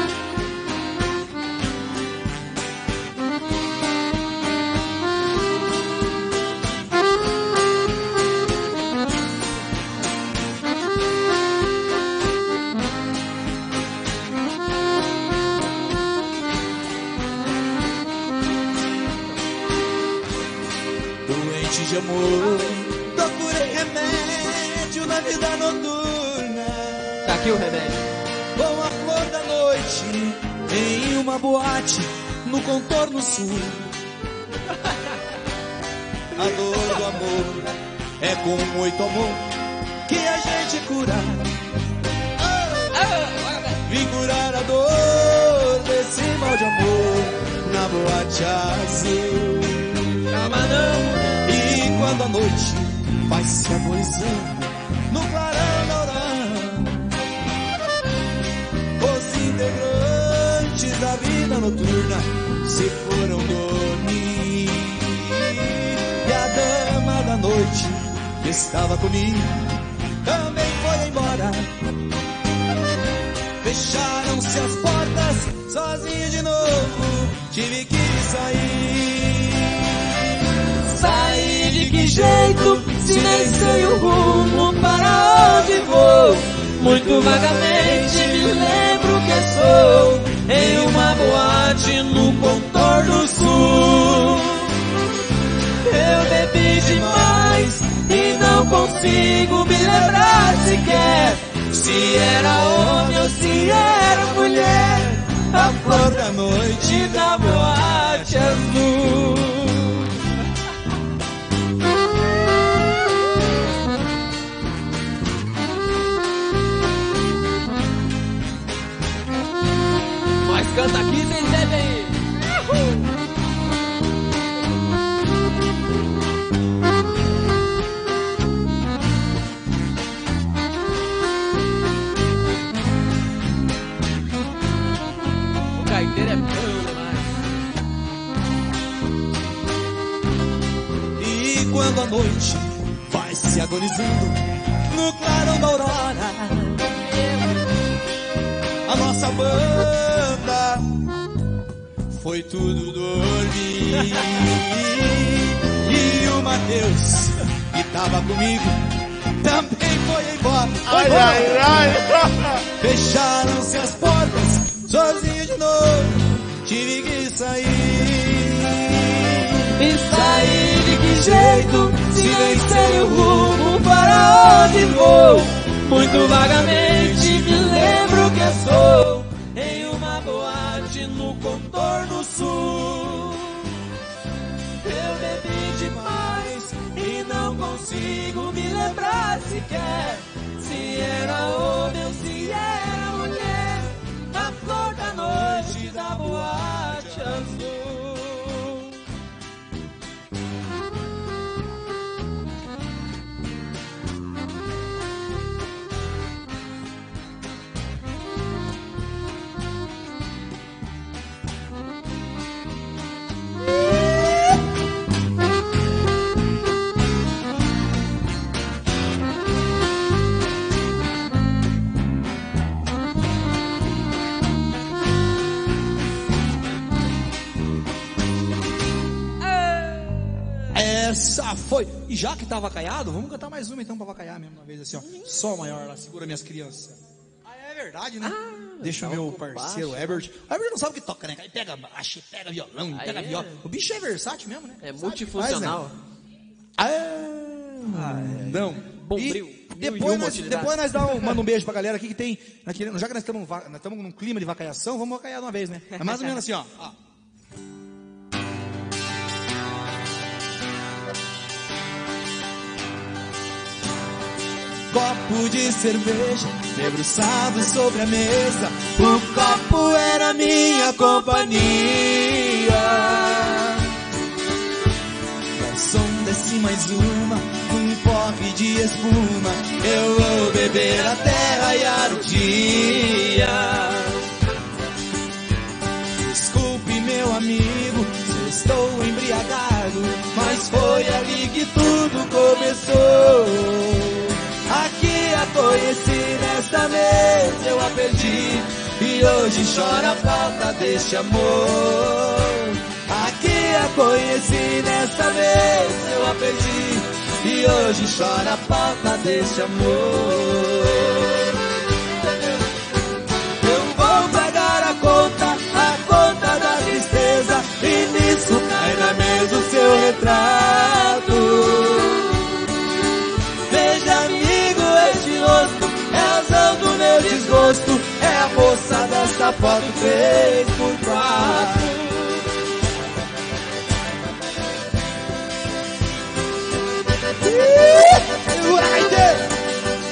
De amor, procurei remédio na vida noturna. Tá aqui o remédio. Com a flor da noite em uma boate no contorno sul. A dor do amor é com muito amor que a gente curar. Vim curar a dor desse mal de amor na boate azul. E quando a noite vai se agorizando no clarão da aurora, os integrantes da vida noturna se foram dormir. E a dama da noite que estava comigo também foi embora. Fecharam-se as portas, sozinho de novo, tive que sair. Sair de que jeito, se nem sei o rumo para onde vou? Muito vagamente me lembro que sou em uma boate no contorno sul. Eu bebi demais e não consigo me lembrar sequer se era homem ou se era mulher, a flor da noite da boate azul. Mas canta aqui, vocês devem aí. Gaiteiro é bom demais. E quando a noite vai se agonizando no clarão da aurora, a nossa banda foi tudo dormir. E o Mateus, que tava comigo, também foi embora. Ai, ai, ai. Fecharam-se as portas, sozinho de novo, tive que sair. E sair de que jeito, se nem sei o rumo para onde vou? Muito vagamente me lembro que sou em uma boate no contorno sul. Eu bebi demais e não consigo me lembrar sequer se era homem ou se era mulher, a flor da noite da boate azul. Essa foi. E já que tá avacaiado, vamos cantar mais uma então pra avacaiar mesmo, uma vez assim, ó. Sol maior lá, segura minhas crianças. Ah, é verdade, né? Deixa eu ver o parceiro, o Ebert. O Ebert não sabe o que toca, né? Ele pega baixo, pega violão, pega viola. O bicho é versátil mesmo, né? É multifuncional. Não. Bombril. Depois nós manda um beijo pra galera aqui que tem. Já que nós estamos num clima de vacaiação, vamos vacaiar de uma vez, né? É mais ou menos assim, ó. Copo de cerveja debruçado sobre a mesa, o copo era minha companhia. Garçom, desce mais uma, um porre de espuma, eu vou beber até raiar o dia. Desculpe meu amigo, se eu estou embriagado, mas foi ali que tudo começou. Aqui a conheci, nesta vez eu a perdi, e hoje chora a falta deste amor. Aqui a conheci, nesta vez eu a perdi, e hoje chora a falta deste amor. Eu vou pagar a conta da tristeza, e nisso cai na mesa o seu retrato. Veja, amigo, este rosto é a razão do meu desgosto, é a moça dessa foto 3x4. Segura, Gaiteiro!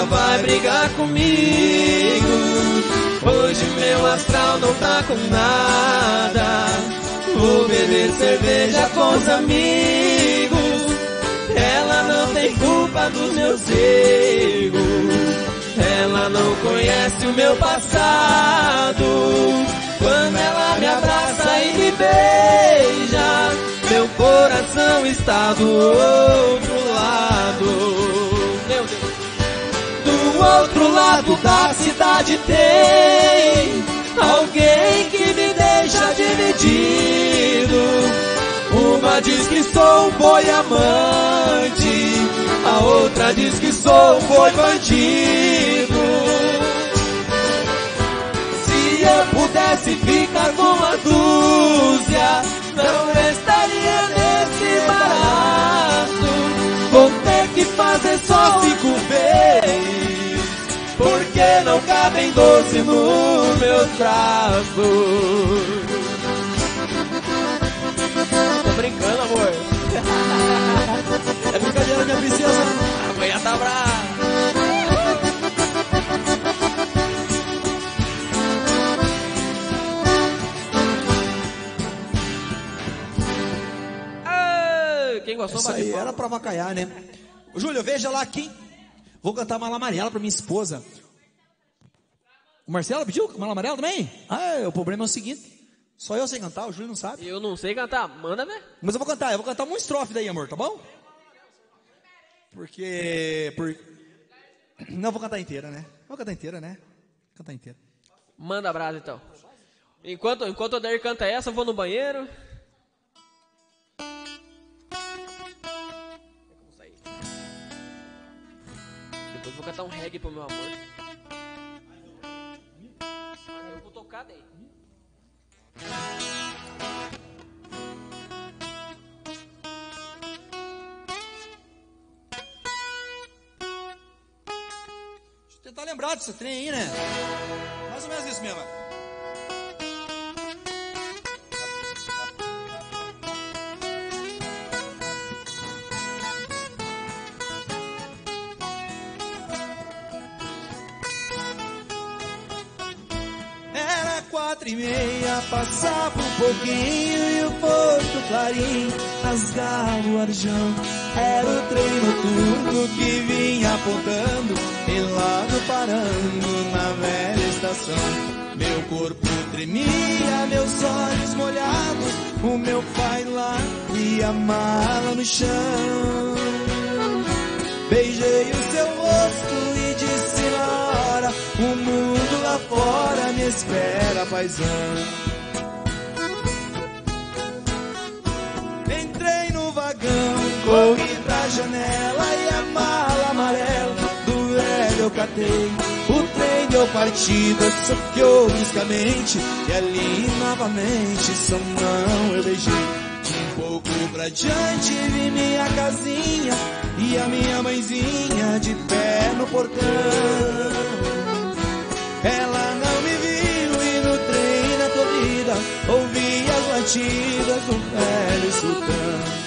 ela vai brigar comigo. Hoje meu astral não tá com nada. Vou beber cerveja com os amigos. Ela não tem culpa dos meus erros. Ela não conhece o meu passado. Quando ela me abraça e me beija, meu coração está do outro lado. Meu Deus. Do outro lado da cidade tem alguém que me deixa dividido. Uma diz que sou um boi amante, a outra diz que sou um boi bandido. Se eu pudesse ficar com uma dúzia, não estaria nesse barato. Vou ter que fazer só 5 vezes, porque não cabem 12 no meu braço. Tô brincando, amor. É brincadeira, minha princesa. A mulher tá brava. Quem gostou, isso aí era pra avacalhar, né? Ô, Júlio, veja lá aqui. Vou cantar Mala Amarela pra minha esposa. O Marcelo pediu Mala Amarela também? Ah, o problema é o seguinte. Só eu sei cantar, o Júlio não sabe. Eu não sei cantar, manda ver. Mas eu vou cantar uma estrofe daí, amor, tá bom? Não, vou cantar inteira, né? Vou cantar inteira, né? Cantar inteira. Manda a brasa, então. Enquanto o Adair canta essa, eu vou no banheiro. Depois vou cantar um reggae pro meu amor. Eu vou tocar daí. Deixa eu tentar lembrar desse trem aí, né? Mais ou menos isso mesmo. Era 4:30, passava um pouquinho e o Porto Clarim rasgava o arjão. Era o trem noturno que vinha apontando, pelado parando na velha estação. Meu corpo tremia, meus olhos molhados, o meu pai lá e a mala no chão. Beijei o seu rosto e disse na hora, o mundo lá fora me espera, paizão. Entrei no vagão, corri pra janela e a mala amarela do velho eu catei. O trem deu partida, soqueou bruscamente e ali novamente sua mão eu beijei. Um pouco pra diante vi minha casinha e a minha mãezinha de pé no portão. Ela não me viu e no trem na corrida ouvi as latidas do velho sultão.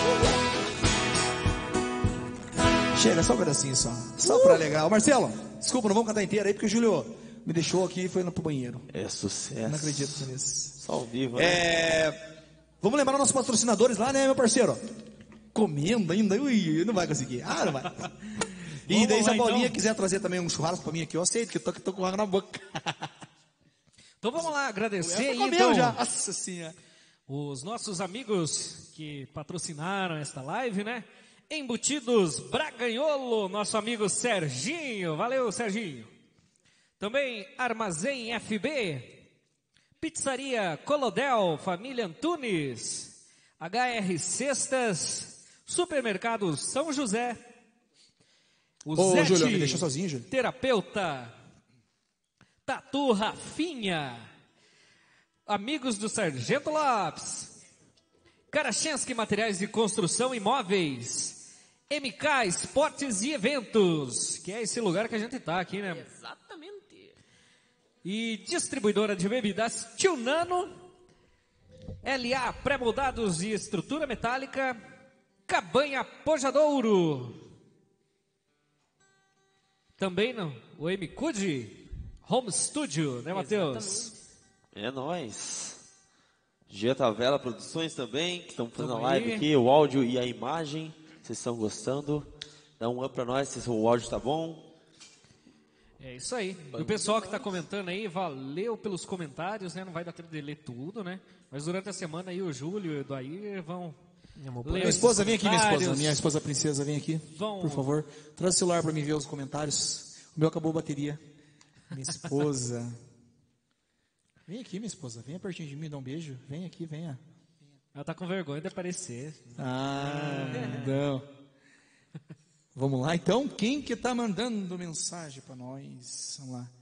Chega, só um pedacinho só. Só pra legal. Marcelo, desculpa, não vamos cantar inteira aí porque o Júlio me deixou aqui e foi pro banheiro. É sucesso. Não acredito nisso. Só ao vivo, né? Vamos lembrar nossos patrocinadores lá, né, meu parceiro? Comendo ainda, ui, não vai conseguir. Ah, não vai. E daí, se a Paulinha quiser trazer também um churrasco pra mim aqui, eu aceito, que eu tô com água na boca. Então vamos lá, agradecer aí, então, então, nossa senhora, os nossos amigos que patrocinaram esta live, né? Embutidos Braganholo, nosso amigo Serginho. Valeu, Serginho. Também Armazém FB, Pizzaria Colodel, Família Antunes, HR Cestas, Supermercado São José, o Zete, Júlio, me deixa sozinho, Júlio. Terapeuta, Tatu Rafinha, amigos do Sargento Lopes, Karachensky Materiais de Construção e Móveis, MK Esportes e Eventos, que é esse lugar que a gente tá aqui, né? Exatamente. E distribuidora de bebidas Tio Nano, LA Pré-moldados e Estrutura Metálica, Cabanha Pojadouro. Também não, o MCUD Home Studio, né, Matheus? É nóis. Gia Tavela Produções também, que estão fazendo a Tamo live aí. aqui, o áudio e a imagem. Vocês estão gostando? Dá um up pra nós se o áudio tá bom. É isso aí. E o pessoal que está comentando aí, valeu pelos comentários, né? Não vai dar tempo de ler tudo, né? Mas durante a semana aí o Júlio e o Edair vão ler Minha esposa, vem aqui, minha esposa. comentários. Minha esposa princesa, vem aqui. Vão- Por favor. Traz o celular para mim ver os comentários. O meu acabou a bateria. Minha esposa. Vem aqui, minha esposa. Venha pertinho de mim, dá um beijo. Vem aqui, venha. Ela tá com vergonha de aparecer. Ah, não. Vamos lá, então. Quem que tá mandando mensagem para nós? Vamos lá.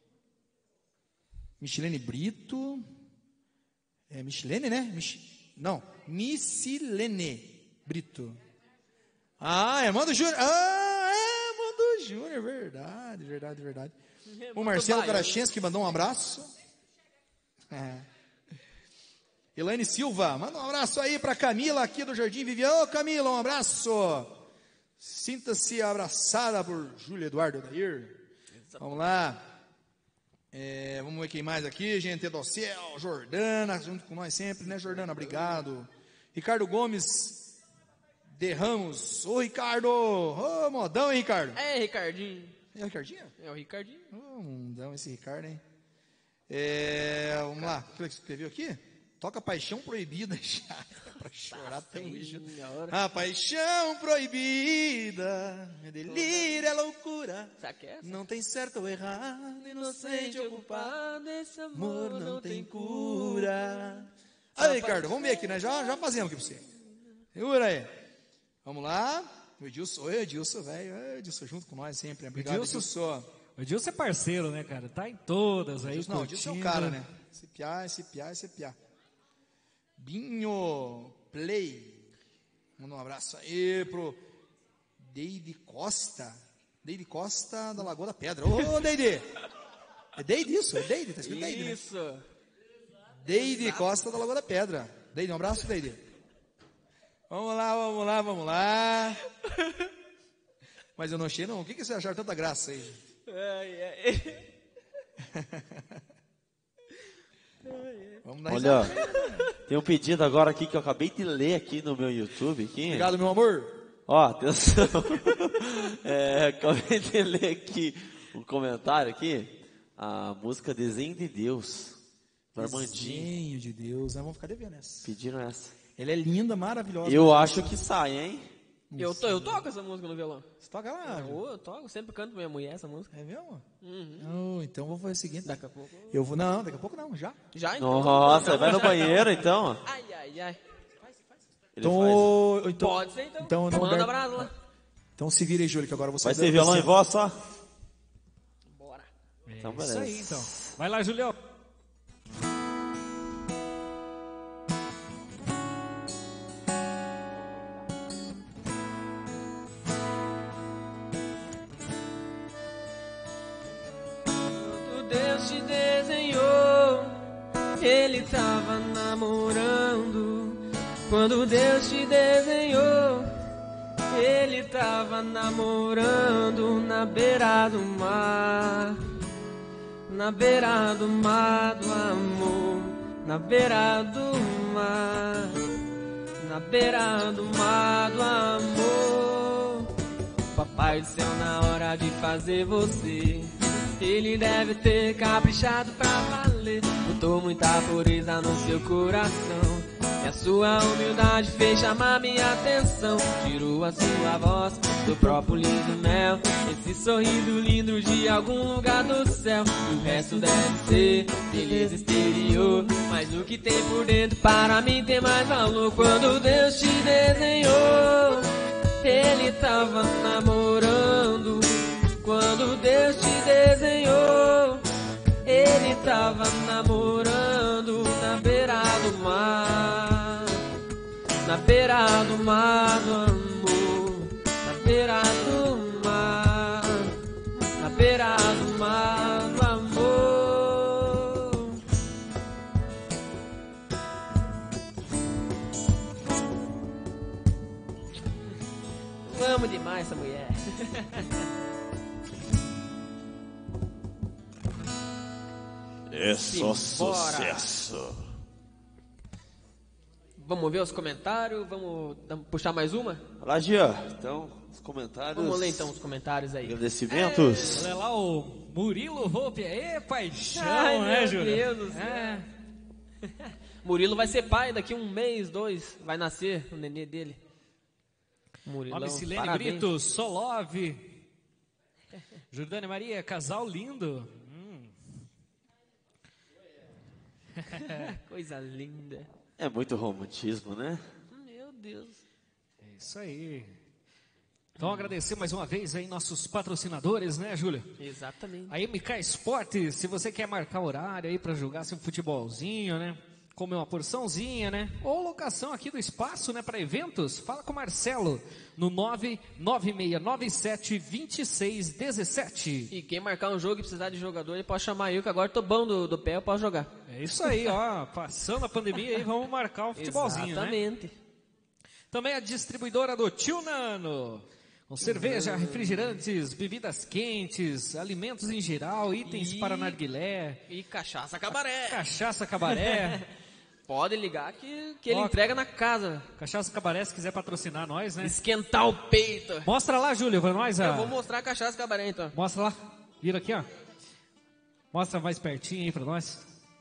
Michilene Brito. É Michilene, né? Não, Missilene Brito. Ah, é Mando Júnior. Ah, é Mando Júnior, verdade. O Marcelo Garachense que mandou um abraço. É. Elaine Silva, manda um abraço aí para Camila aqui do Jardim Vivian. Ô Camila, um abraço. Sinta-se abraçada por Júlio Eduardo Dair. Vamos lá. Vamos ver quem mais aqui, gente do céu, Jordana, junto com nós sempre, né, Jordana? Obrigado. Ricardo Gomes de Ramos. Ô, Ricardo. Ô, modão, hein, Ricardo? É, Ricardinho. É o Ricardinho? É o Ricardinho. Ô, mundão esse Ricardo, hein? Vamos lá. O que você escreveu aqui? Toca Paixão Proibida já. Pra chorar até hoje. A paixão proibida é delírio, é loucura. Sabe que é essa? Não tem certo ou errado, inocente ou culpado. Esse Amor não tem cura. Aí, Ricardo, vamos ver aqui, né? Já fazemos aqui pra você. Segura aí. Vamos lá. O Edilson, oi, Edilson, velho. Edilson junto com nós sempre. Obrigado, Edilson. O Edilson é parceiro, né, cara? Tá em todas aí. Não, o Edilson é o cara, né? Esse piá. Binho Play. Manda um abraço aí pro Deide Costa. Deide Costa da Lagoa da Pedra. Ô, Deide! É Deide isso? É Deide, tá escrito Deide, né? Isso. Deide Costa da Lagoa da Pedra. Deide, um abraço, Deide. Vamos lá. Mas eu não achei, não. O que você achou tanta graça aí? Vamos dar Olha, risada. tem um pedido agora aqui que eu acabei de ler aqui no meu YouTube. Aqui. Obrigado, meu amor. Ó, atenção. Acabei de ler aqui um comentário aqui. A música Desenho de Deus, do Armandinho. Desenho de Deus. Vamos ficar devendo essa. Pediram essa. Ela é linda, maravilhosa. Eu acho que sai, hein? Eu toco essa música no violão. Você toca lá? Eu toco, sempre canto pra minha mulher essa música. É mesmo? Oh, então vou fazer o seguinte. Daqui a pouco. Daqui a pouco não, já. Já então? Nossa, vai no banheiro então. Ai. Ele Então, Pode ser então. não, Manda Roberto. abraço lá. Então se vira aí, Júlio, que agora você Vai ser violão e voz só? Bora. Então, Isso beleza. aí, então. Vai lá, Julião. Quando Deus te desenhou, Ele tava namorando. Quando Deus te desenhou, Ele tava namorando na beira do mar. Na beira do mar do amor. Na beira do mar. Na beira do mar do amor. Papai do céu, na hora de fazer você, ele deve ter caprichado pra valer. Botou muita pureza no seu coração, e a sua humildade fez chamar minha atenção. Tirou a sua voz do próprio lindo mel, esse sorriso lindo de algum lugar do céu. E o resto deve ser beleza exterior, mas o que tem por dentro para mim tem mais valor. Quando Deus te desenhou, Ele tava namorando. Quando Deus te desenhou, Ele tava namorando na beira do mar. Na beira do mar do amor. Na beira do mar. Na beira do mar do amor. Eu amo demais essa mulher. É só Simbora. sucesso. Vamos ver os comentários, vamos puxar mais uma? Olá, Gia. Então, os comentários. Vamos ler então os comentários aí. Agradecimentos. Olha lá o Murilo Volpe. Ê, paixão, Ai, né, meu Júlio? Deus do céu. Murilo vai ser pai daqui 1 mês, 2. Vai nascer o nenê dele. Murilão, Nome Silene parabéns. Brito, Solove. Jordânia Maria, casal lindo. Coisa linda. É muito romantismo, né? Meu Deus. É isso aí. Então agradecer mais uma vez aí nossos patrocinadores, né, Júlio? Exatamente. A MK Esportes, se você quer marcar horário aí para jogar seu futebolzinho, né? Comer uma porçãozinha, né? Ou locação aqui do espaço, né? Para eventos, fala com o Marcelo no 996972617. E quem marcar um jogo e precisar de jogador, ele pode chamar eu, que agora eu tô bom do pé, eu posso jogar. É isso aí, ó. Passando a pandemia aí, vamos marcar um futebolzinho, né? Exatamente. Também a distribuidora do Tio Nano. Com cerveja, refrigerantes, bebidas quentes, alimentos em geral, itens para narguilé, E cachaça cabaré. cachaça cabaré. Pode ligar que ele Ó, entrega na casa. Cachaça cabaré, se quiser patrocinar nós, né? Esquentar o peito. Mostra lá, Júlio, pra nós. Eu vou mostrar a cachaça cabaré então. Mostra lá. Vira aqui, ó. Mostra mais pertinho aí pra nós.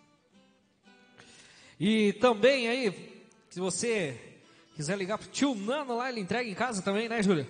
E também aí, se você quiser ligar pro Tio Nano lá, ele entrega em casa também, né, Júlio?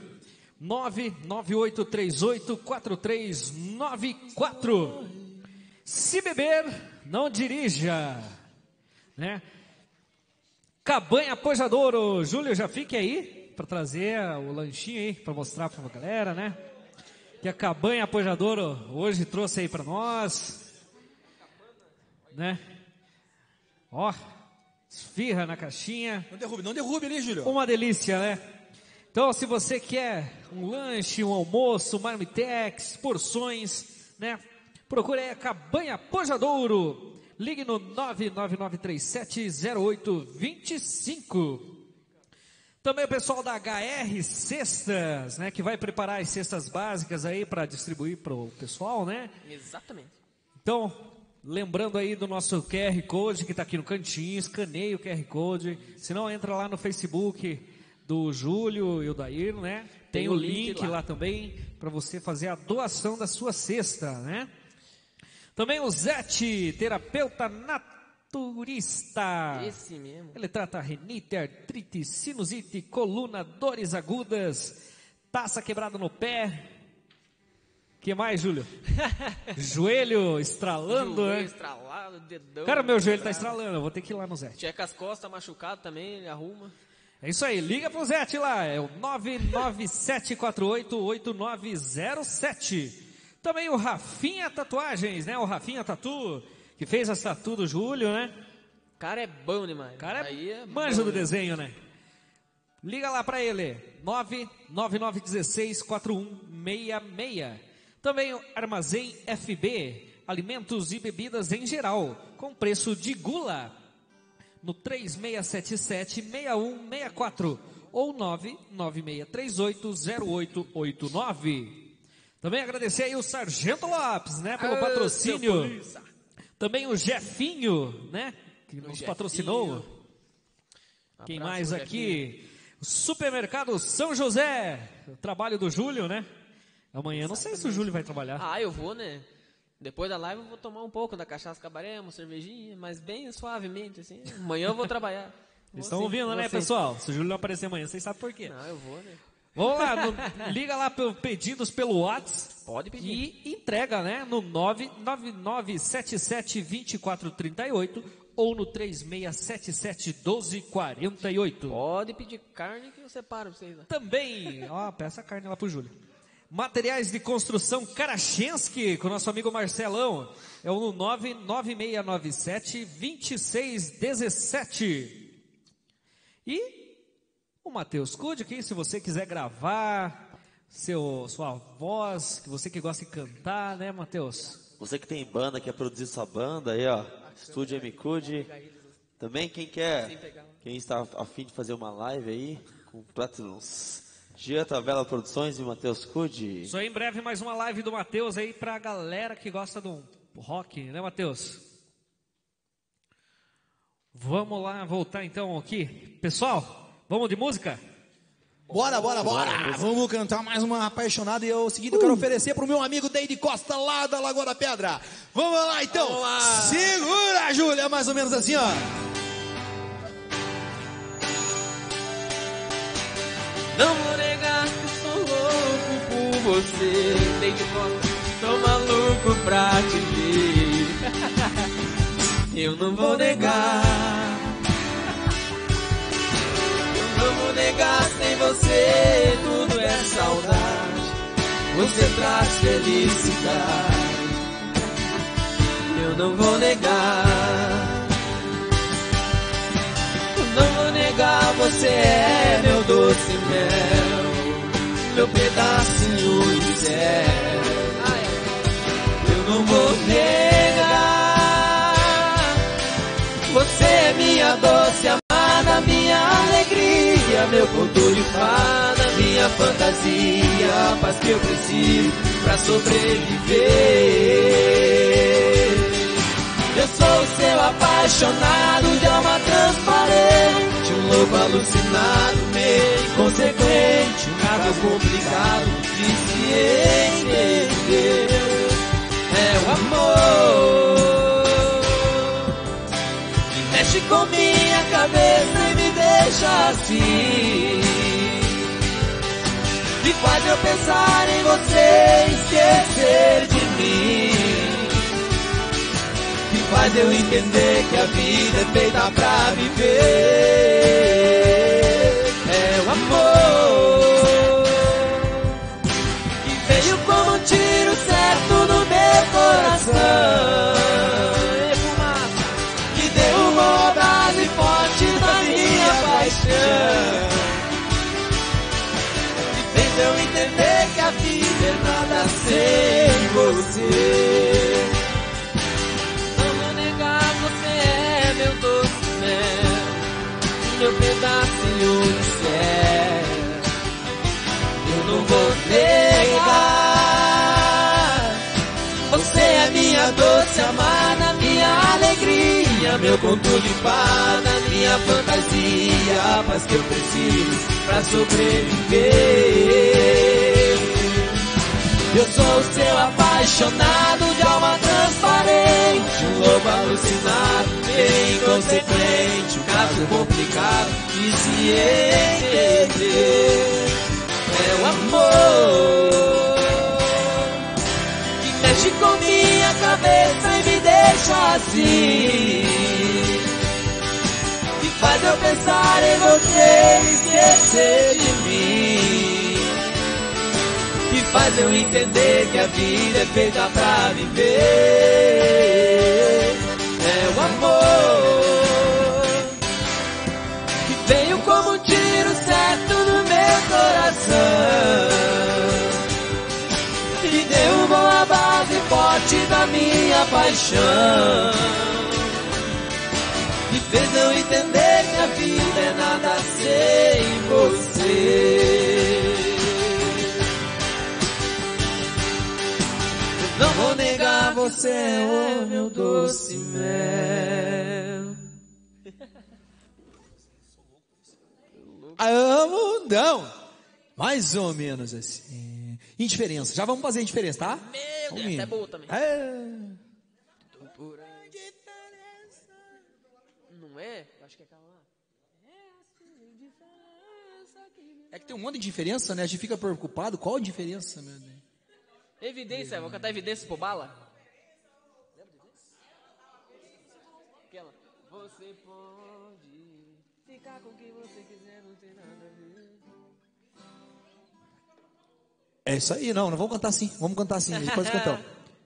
998384394. Se beber, não dirija, né? Cabanha Pojadouro, Júlio, já fique aí para trazer o lanchinho aí para mostrar para a galera, né? Que a Cabanha Pojadouro hoje trouxe aí para nós, né? Ó, esfirra na caixinha. Não derrube ali, Júlio. Uma delícia, né? Então, se você quer um lanche, um almoço, marmitex, porções, né? Procure aí a Cabanha Pojadouro. Ligue no 999370825. Também o pessoal da HR Cestas, né? Que vai preparar as cestas básicas aí para distribuir para o pessoal, né? Exatamente. Então, lembrando aí do nosso QR Code que está aqui no cantinho, escaneie o QR Code. Se não, entra lá no Facebook do Júlio e o Dair, né? Tem o link lá também para você fazer a doação da sua cesta, né? Também o Zete, terapeuta naturista. Esse mesmo. Ele trata rinite, artrite, sinusite, coluna, dores agudas, taça quebrada no pé. Que mais, Júlio? Joelho estralando, Joelho né? estralado, dedão. Cara, meu joelho tá estralado. estralando, eu vou ter que ir lá no Zete. Checa as costas, machucado também, ele arruma. É isso aí, liga pro Zete lá, é o 997488907. Também o Rafinha Tatuagens, né? O Rafinha Tatu, que fez as tatu do Júlio, né? O cara é bom demais. O cara Aí é manjo bom, do né? desenho, né? Liga lá pra ele, 999164166. Também o Armazém FB, alimentos e bebidas em geral, com preço de gula, no 3677-6164 ou 996380889. Também agradecer aí o Sargento Lopes, né, pelo patrocínio. Também o Jefinho, né, que nos Jefinho. patrocinou. Quem Abraço, mais Jefinho. aqui? O Supermercado São José, o trabalho do Júlio, né? Amanhã não sei se o Júlio vai trabalhar. Ah, eu vou, né? Depois da live eu vou tomar um pouco da cachaça cabaré, uma cervejinha, mas bem suavemente, assim. Amanhã eu vou trabalhar. Vocês estão ouvindo, né, pessoal? Se o Júlio não aparecer amanhã, vocês sabem por quê. Não, eu vou, né? Vamos lá, liga lá pelo pedidos pelo WhatsApp. Pode pedir. E entrega, né? No 999772438 ou no 36771248. Pode pedir carne que eu separo pra vocês lá. Também, ó, peça a carne lá pro Júlio. Materiais de construção Karachensky, com o nosso amigo Marcelão. É o no 996972617. E o Matheus Cude aqui, se você quiser gravar sua voz, que você que gosta de cantar, né, Matheus? Você que tem banda, quer produzir sua banda aí, ó. Estúdio MCUD. Também quem está a fim de fazer uma live aí com Platinums. Gia Tavela Produções e Matheus Cude. Isso aí, em breve mais uma live do Matheus aí pra galera que gosta do rock, né, Matheus? Vamos lá, voltar então aqui. Pessoal, vamos de música? Bora. Vamos cantar mais uma apaixonada. E é o seguinte, eu quero oferecer pro meu amigo Deide Costa, lá da Lagoa da Pedra. Vamos lá, então. Vamos lá. Segura, Júlia, mais ou menos assim, ó. Não vou negar que sou louco por você. Desde quando tô maluco pra te ver. Eu não vou negar. Eu não vou negar, sem você tudo é saudade. Você traz felicidade. Eu não vou negar. Eu não vou negar, você é meu doce mel, meu pedacinho de céu. Eu não vou negar. Você é minha doce amada, minha alegria, meu conto de fada, minha fantasia, a paz que eu preciso pra sobreviver. Eu sou o seu apaixonado de alma transparente, um louco alucinado, meio inconsequente, um caso complicado de se entender. É o amor que mexe com minha cabeça e me deixa assim, que faz eu pensar em você e esquecer de mim, que faz eu entender que a vida é feita pra viver. É o amor que veio como um tiro certo no meu coração, que derrubou a base forte da minha paixão, que fez eu entender que a vida é nada sem você. Meu doce mel, meu pedacinho de céu. Eu não vou negar. Você é minha doce amada, minha alegria, meu conto de fada, minha fantasia, a paz que eu preciso pra sobreviver. Eu sou o seu apaixonado de alma transparente, um louco alucinado, meio inconsequente, um caso complicado de se entender. É o amor que mexe com minha cabeça e me deixa assim, que faz eu pensar em você e esquecer de mim, que faz eu entender que a vida é feita pra viver. É o amor que veio como um tiro certo no meu coração, e derrubou a base forte da minha paixão, e fez eu entender que a vida é nada sem você. Não vou negar, você é o meu doce mel. Não, mais ou menos assim. Indiferença, já vamos fazer indiferença, tá? Meu Deus, essa é boa também. Não é? Eu acho que é aquela lá. É que tem um monte de diferença, né? A gente fica preocupado. Qual a diferença, meu Deus? Evidência, vou cantar Evidência pro Bala. Aquela. Você pode ficar com quem você quiser, não tem nada a ver. É isso aí, não vamos cantar assim. Vamos cantar assim, depois cantamos.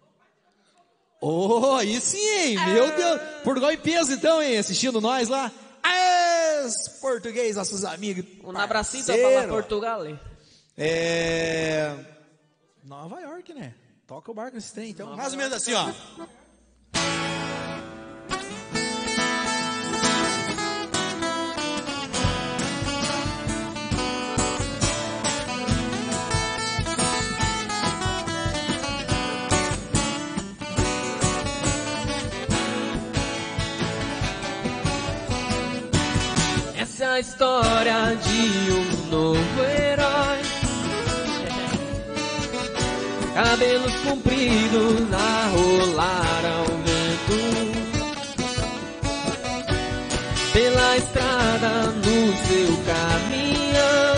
Oh, aí sim, hein? Meu Deus. Portugal em peso, então, hein? Assistindo nós lá. Português, nossos amigos. Um abracinho para Portugal, hein? Nova York, né? Toca o barco nesse trem, então. Mais ou menos assim, ó. a história de um novo herói. Cabelos compridos a rolar ao vento, pela estrada no seu caminhão,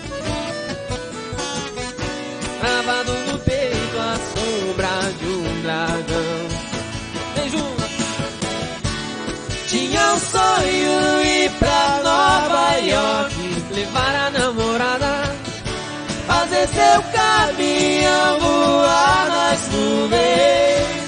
travado no peito a sombra de um dragão. Vem junto! Tinha um sonho ir pra Nova York, levar a namorada, fazer seu caminhão, voar nas nuvens.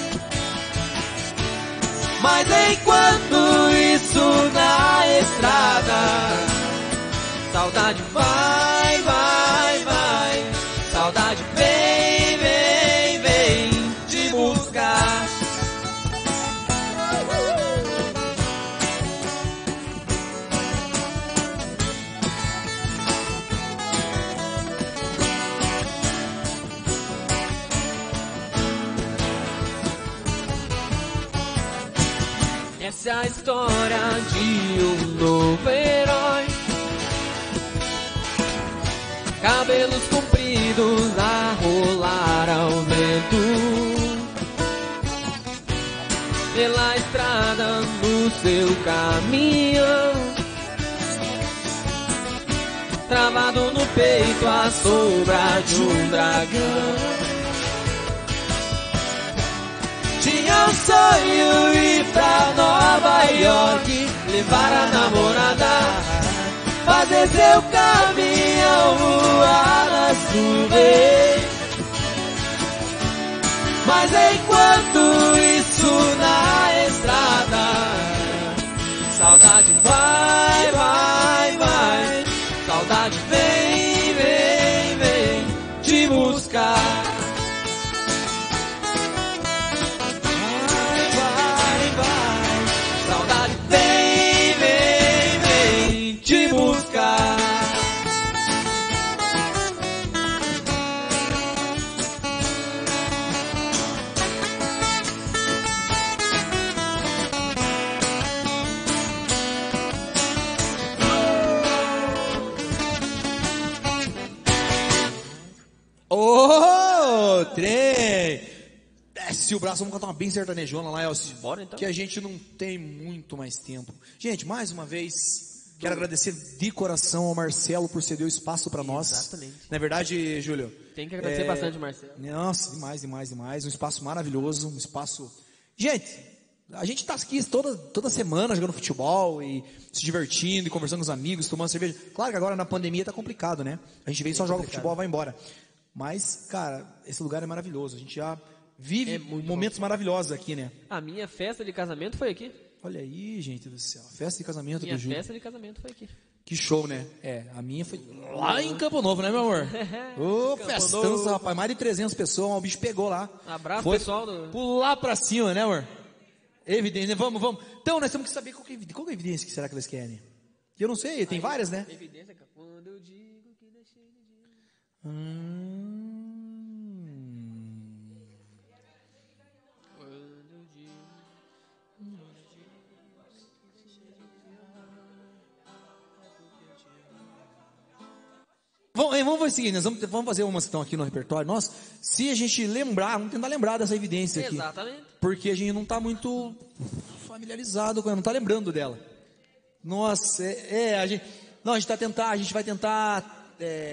Mas enquanto isso na estrada, saudade vai, vai, vai, saudade vem, vem, vem te buscar. Essa é a história de um novo herói. Cabelos compridos a rolar ao vento, pela estrada no seu caminhão, travado no peito a sombra de um dragão. Tinha um sonho ir pra Nova York, levar a namorada, fazer seu caminhão, voar nas nuvens. Mas enquanto isso na estrada, saudade vai, vai, vai, saudade vem, vem, vem te buscar. Trem! Desce o braço, vamos cantar uma bem sertanejona lá, Elcio. Bora então. Que a gente não tem muito mais tempo. Gente, mais uma vez, quero agradecer de coração ao Marcelo por ceder o espaço para nós. Exatamente. Não é verdade, Júlio? Tem que agradecer bastante, Marcelo. Nossa, demais, demais, demais. Um espaço maravilhoso, um espaço... Gente, a gente tá aqui toda semana jogando futebol e se divertindo e conversando com os amigos, tomando cerveja. Claro que agora na pandemia tá complicado, né? A gente vem só joga futebol e vai embora. Mas, cara, esse lugar é maravilhoso. A gente já vive momentos maravilhosos aqui, né? A minha festa de casamento foi aqui. Olha aí, gente do céu. Festa de casamento Minha do Júlio. festa de casamento foi aqui. Que show, né? A minha foi lá em Campo Novo, né, meu amor? Ô, festança, rapaz. Mais de 300 pessoas, o bicho pegou lá. Abraço, foi pessoal. Pular pra cima, né, amor? Evidente, né? Vamos. Então, nós temos que saber qual é a evidência que será que eles querem. Eu não sei, tem várias, né? Evidência que quando eu digo que deixei de dizer. Vamos fazer o seguinte, nós vamos fazer umas que estão aqui no repertório nosso. Se a gente lembrar, vamos tentar lembrar dessa evidência aqui. Exatamente. Porque a gente não está muito familiarizado com ela, não está lembrando dela. Nossa, a gente vai tentar.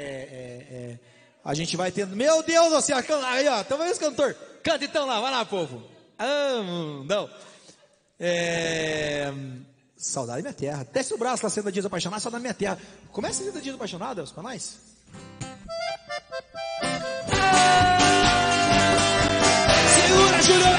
A gente vai tentar. Meu Deus do céu, aí ó, então vamos cantor. Canta então lá, vai lá, povo. Não. Saudade da minha terra. Desce o braço lá, Senda Dias Apaixonado, saudade da minha terra. Começa a Senda Dias Apaixonado, Elcio, pra nós. Segura, Júlio!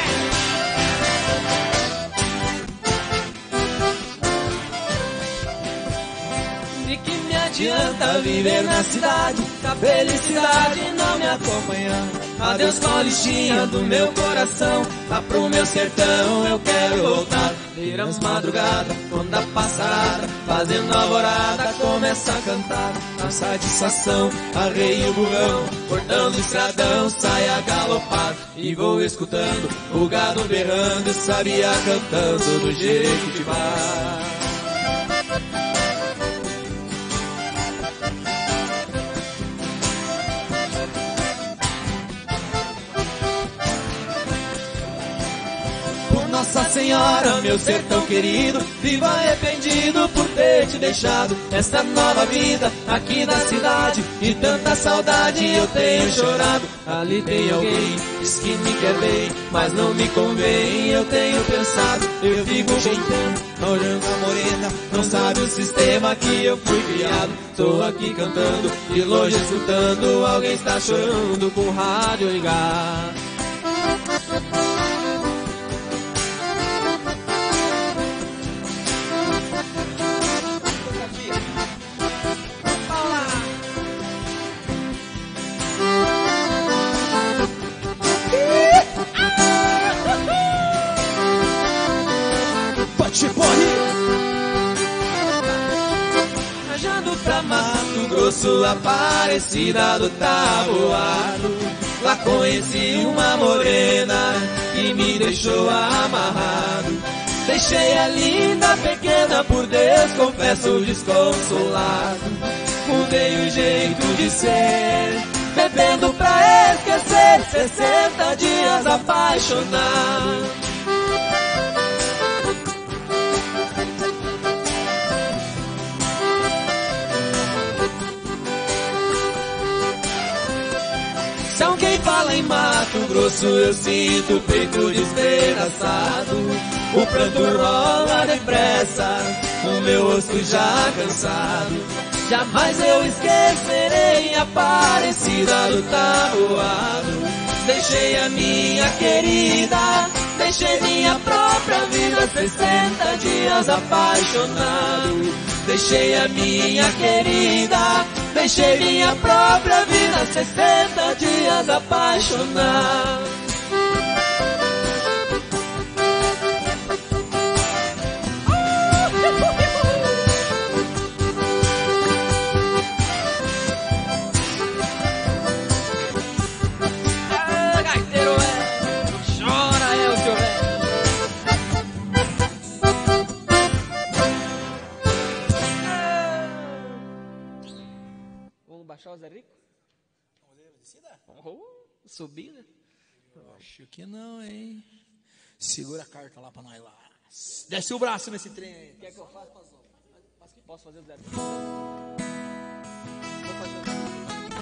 De que me adianta viver na cidade, a felicidade não me acompanhar. Adeus com a listinha do meu coração, lá pro meu sertão eu quero voltar. Ver as madrugadas, quando a passarada, fazendo alvorada, começa a cantar. A satisfação, arreio o burrão, cortando o estradão, sai a galopar. E vou escutando o gado berrando e sabia cantando do Jequitibá. Nossa Senhora, meu ser tão querido, vivo arrependido por ter te deixado. Esta nova vida aqui na cidade, e tanta saudade eu tenho chorado. Ali tem alguém, diz que me quer bem, mas não me convém, eu tenho pensado. Eu fico jeitando, olhando a morena, não sabe o sistema que eu fui criado. Tô aqui cantando, de longe escutando, alguém está chorando com o rádio ligado. Viajando pra Mato Grosso, Aparecida do Taboado, lá conheci uma morena que me deixou amarrado. Deixei a linda pequena, por Deus confesso desconsolado. Mudei o jeito de ser, bebendo pra esquecer, 60 dias apaixonado. Se alguém fala em Mato Grosso, eu sinto o peito despedaçado. O pranto rola depressa, o meu rosto já cansado. Jamais eu esquecerei a Aparecida do Taboado. Deixei a minha querida, deixei minha própria vida, 60 dias apaixonado. Deixei a minha querida, deixei minha própria vida, 60 dias apaixonado. Baixar o Zé Rico? Subida? Acho que não, hein? Segura a carta lá pra nós lá. Desce o braço nesse trem aí. Quer que eu faça? Posso fazer o Zé Rico? Vou fazer o Zé Rico.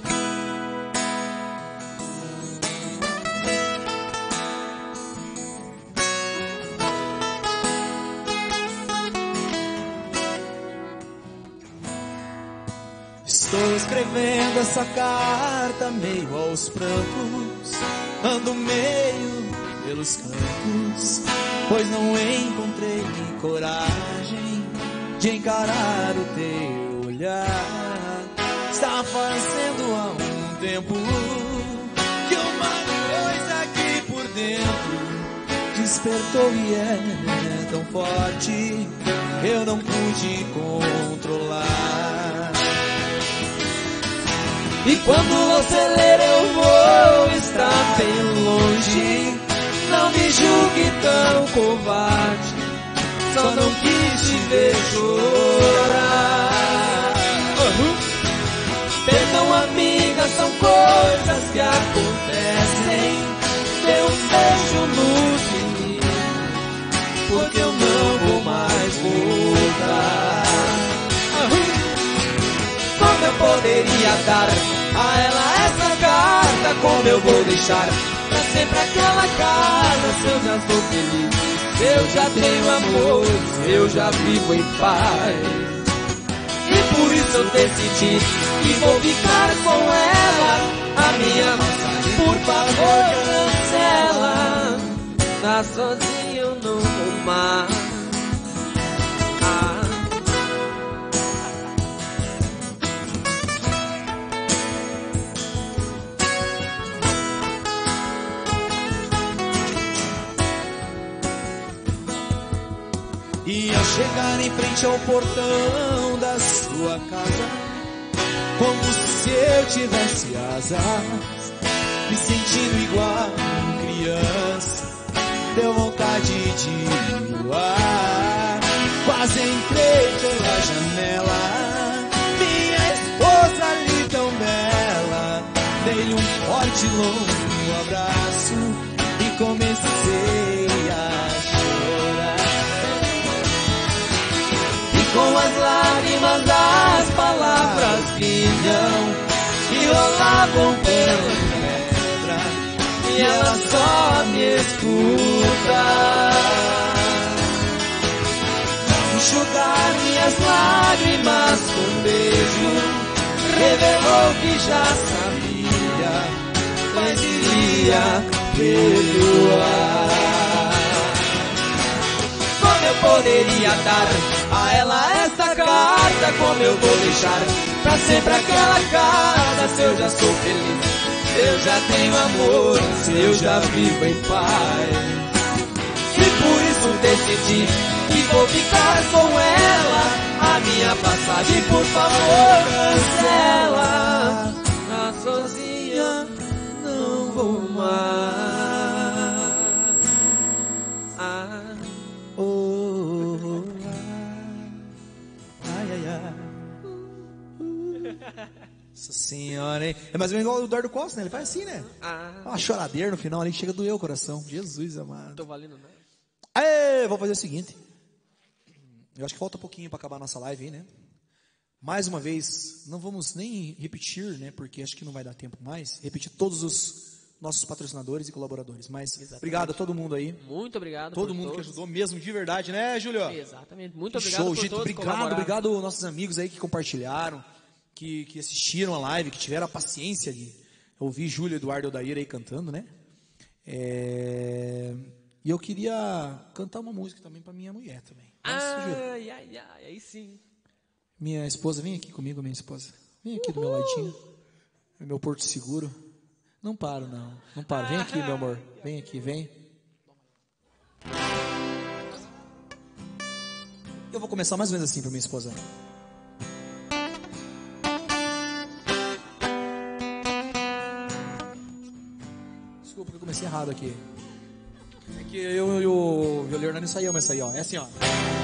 Estou escrevendo essa carta meio aos prantos, ando meio pelos cantos, pois não encontrei coragem de encarar o teu olhar. Está fazendo há um tempo que uma coisa aqui por dentro despertou e é tão forte, eu não pude controlar. E quando você ler eu vou estar bem longe. Não me julgue tão covarde, só não quis te ver chorar. Perdão, amiga, são coisas que acontecem. Dê um beijo no fim, porque eu não vou mais voltar. Como eu poderia dar a ela essa carta? Como eu vou deixar pra sempre aquela casa? Se eu já estou feliz, eu já tenho amor, eu já vivo em paz. E por isso eu decidi que vou ficar com ela. A minha mensagem, por favor, cancela. Tá sozinho, eu não vou mais. E ao chegar em frente ao portão da sua casa, como se eu tivesse asas, me sentindo igual criança, deu vontade de voar. Quase entrei pela janela, minha esposa ali tão bela, dei-lhe um forte longo abraço e comecei a chorar. mas as palavras vinham e rolavam pela pedra, e ela só me escuta. Enxugar minhas lágrimas com um beijo, revelou que já sabia, mas iria perdoar. Como eu poderia dar a ela esta carta? Como eu vou deixar pra sempre aquela casa? Se eu já sou feliz, se eu já tenho amor, se eu já vivo em paz. E por isso decidi que vou ficar com ela. A minha passagem, por favor, cancela. Na sozinha não vou mais. Ai, ai, ai. Nossa senhora, hein? É mais ou menos igual o Eduardo Costa, né? Ele faz assim, né? Uma choradeira no final ali que chega a doer o coração. Jesus amado. Não tô valendo nada. Vou fazer o seguinte. Eu acho que falta um pouquinho para acabar a nossa live aí, né? Mais uma vez, não vamos nem repetir, né? Porque acho que não vai dar tempo mais. Repetir todos os nossos patrocinadores e colaboradores. Mas exatamente. Obrigado a todo mundo aí. Muito obrigado. Todo mundo que ajudou mesmo de verdade, né, Júlio? Exatamente. Muito que obrigado show, por gente. todos Obrigado aos nossos amigos aí que compartilharam, que assistiram a live, que tiveram a paciência de ouvir Júlio, Eduardo e Odair aí cantando, né? E eu queria cantar uma música também para minha mulher também. Aí sim. Minha esposa, vem aqui comigo, minha esposa. Vem aqui do meu ladinho. É meu porto seguro. Não paro, não. Não paro. Vem aqui, meu amor. Vem aqui, vem. Eu vou começar mais ou menos assim para minha esposa. Desculpa que eu comecei errado aqui. É que eu e o violeiro não ensaiamos essa aí, ó. É assim, ó.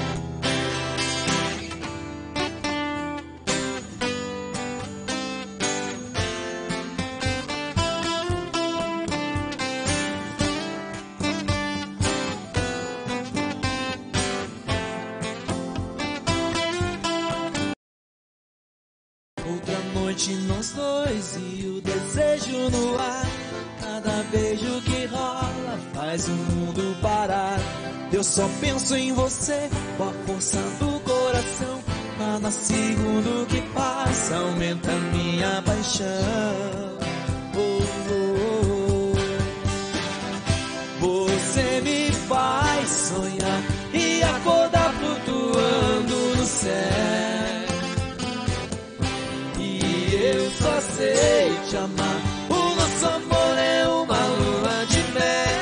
Outra noite nós dois e o desejo no ar. Cada beijo que rola faz o mundo parar. Eu só penso em você com a força do coração. Cada segundo que passa aumenta minha paixão. Você me faz sonhar e acordar flutuando no céu. E eu só sei te amar. O nosso amor é uma lua de mel.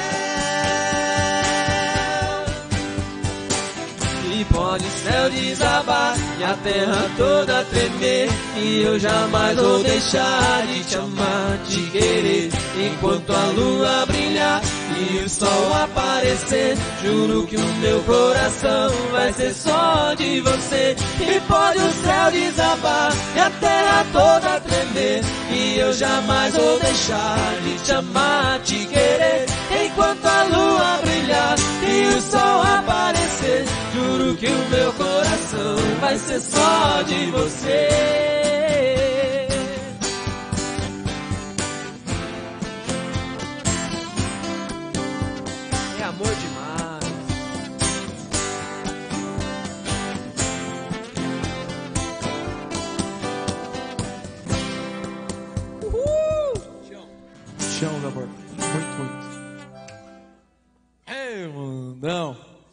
E pode o céu desabar e a terra toda tremer. E eu jamais vou deixar de te amar, te querer. Enquanto a lua brilhar e o sol aparecer, juro que o meu coração vai ser só de você. E pode o céu desabar e a terra toda tremer. E eu jamais vou deixar de te amar, te querer. Enquanto a lua brilhar e o sol aparecer, juro que o meu coração vai ser só de você. É amor demais. Chão, meu amor. Muito, muito. Mundão.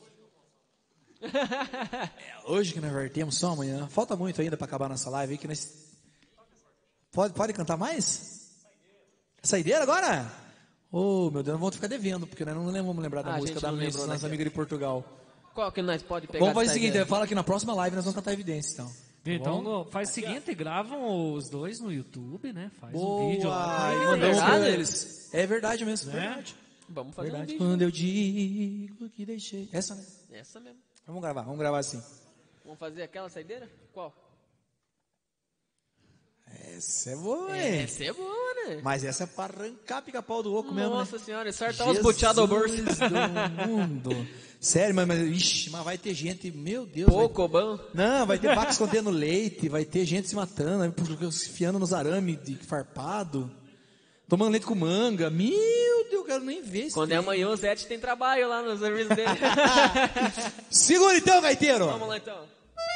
Hoje que nós vertemos só amanhã. Falta muito ainda para acabar nossa live aí que nós... Pode cantar mais? Saideira agora? Oh, meu Deus, não vamos ficar devendo, porque nós não vamos lembrar da música da nossa amiga de Portugal. Qual que nós pode pegar? Vamos fazer o seguinte, fala que na próxima live nós vamos cantar Evidência, então. Então faz o seguinte, gravam os dois no YouTube, né? Faz Boa, um vídeo lá. e mandamos pra eles. É verdade mesmo, verdade. Vamos fazer um vídeo. Quando eu digo que deixei. Essa, né? Essa mesmo. Vamos gravar assim. Vamos fazer aquela saideira? Qual? Essa é boa, hein? Essa é boa, né? Mas essa é pra arrancar pica-pau do oco mesmo, né? Nossa senhora, acertar os boteados ao bolso. do mundo. Sério, mas vai ter gente, meu Deus. Pouco, bom. Não, vai ter vaca escondendo leite, vai ter gente se matando, se enfiando nos arames de farpado, tomando leite com manga. Meu Deus, eu quero nem ver isso. Quando é amanhã, o Zete tem trabalho lá no serviço dele. Segura então, gaiteiro. Vamos lá então.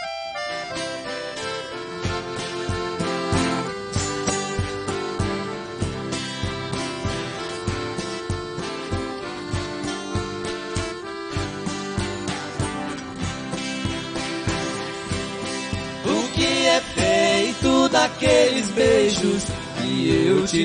O que é feito daqueles beijos que eu te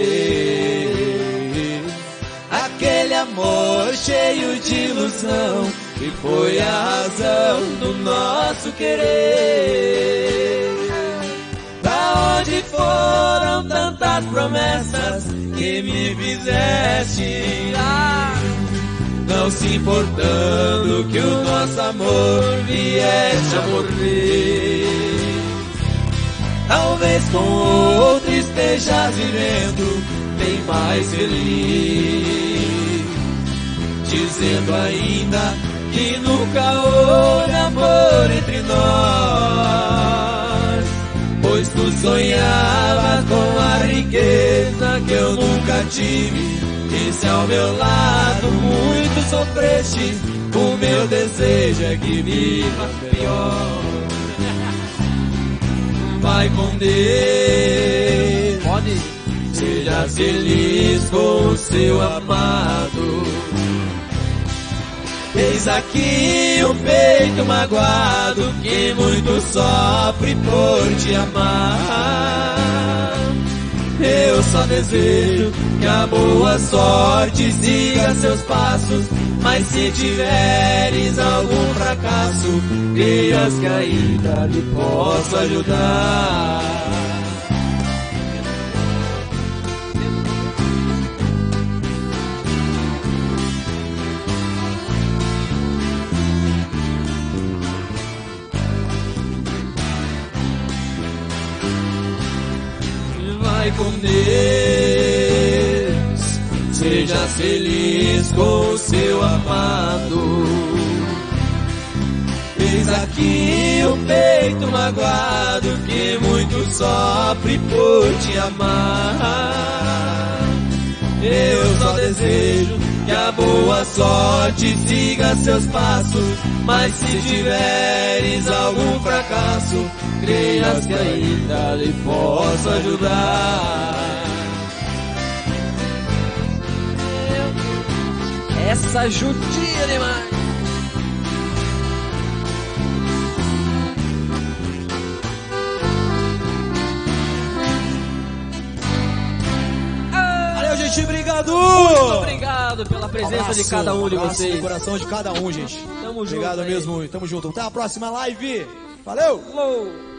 dei? Aquele amor cheio de ilusão que foi a razão do nosso querer. Pra onde foram tantas promessas que me fizeste? Não se importando que o nosso amor viesse a morrer. Talvez com outro estejas vivendo bem mais feliz, dizendo ainda que nunca houve amor entre nós, pois tu sonhavas com a riqueza que eu nunca tive. E se ao meu lado muito sofreste, o meu desejo é que viva pior. Vai com Deus, Pode. seja feliz com o seu amado. Eis aqui o peito magoado que muito sofre por te amar. Eu só desejo que a boa sorte siga seus passos, mas se tiveres algum fracasso, creias que ainda lhe posso ajudar. Vai com Deus, seja feliz com o seu amado. Eis aqui o peito magoado que muito sofre por te amar. Eu só desejo que a boa sorte siga seus passos, mas se tiveres algum fracasso, creias que ainda lhe posso ajudar. Essa judia demais. Valeu, gente, obrigado! Muito obrigado pela presença Abraço, de cada um de abraço vocês. no coração de cada um, gente. Tamo junto. Obrigado aí. mesmo, tamo junto. Até a próxima live. Valeu! Falou.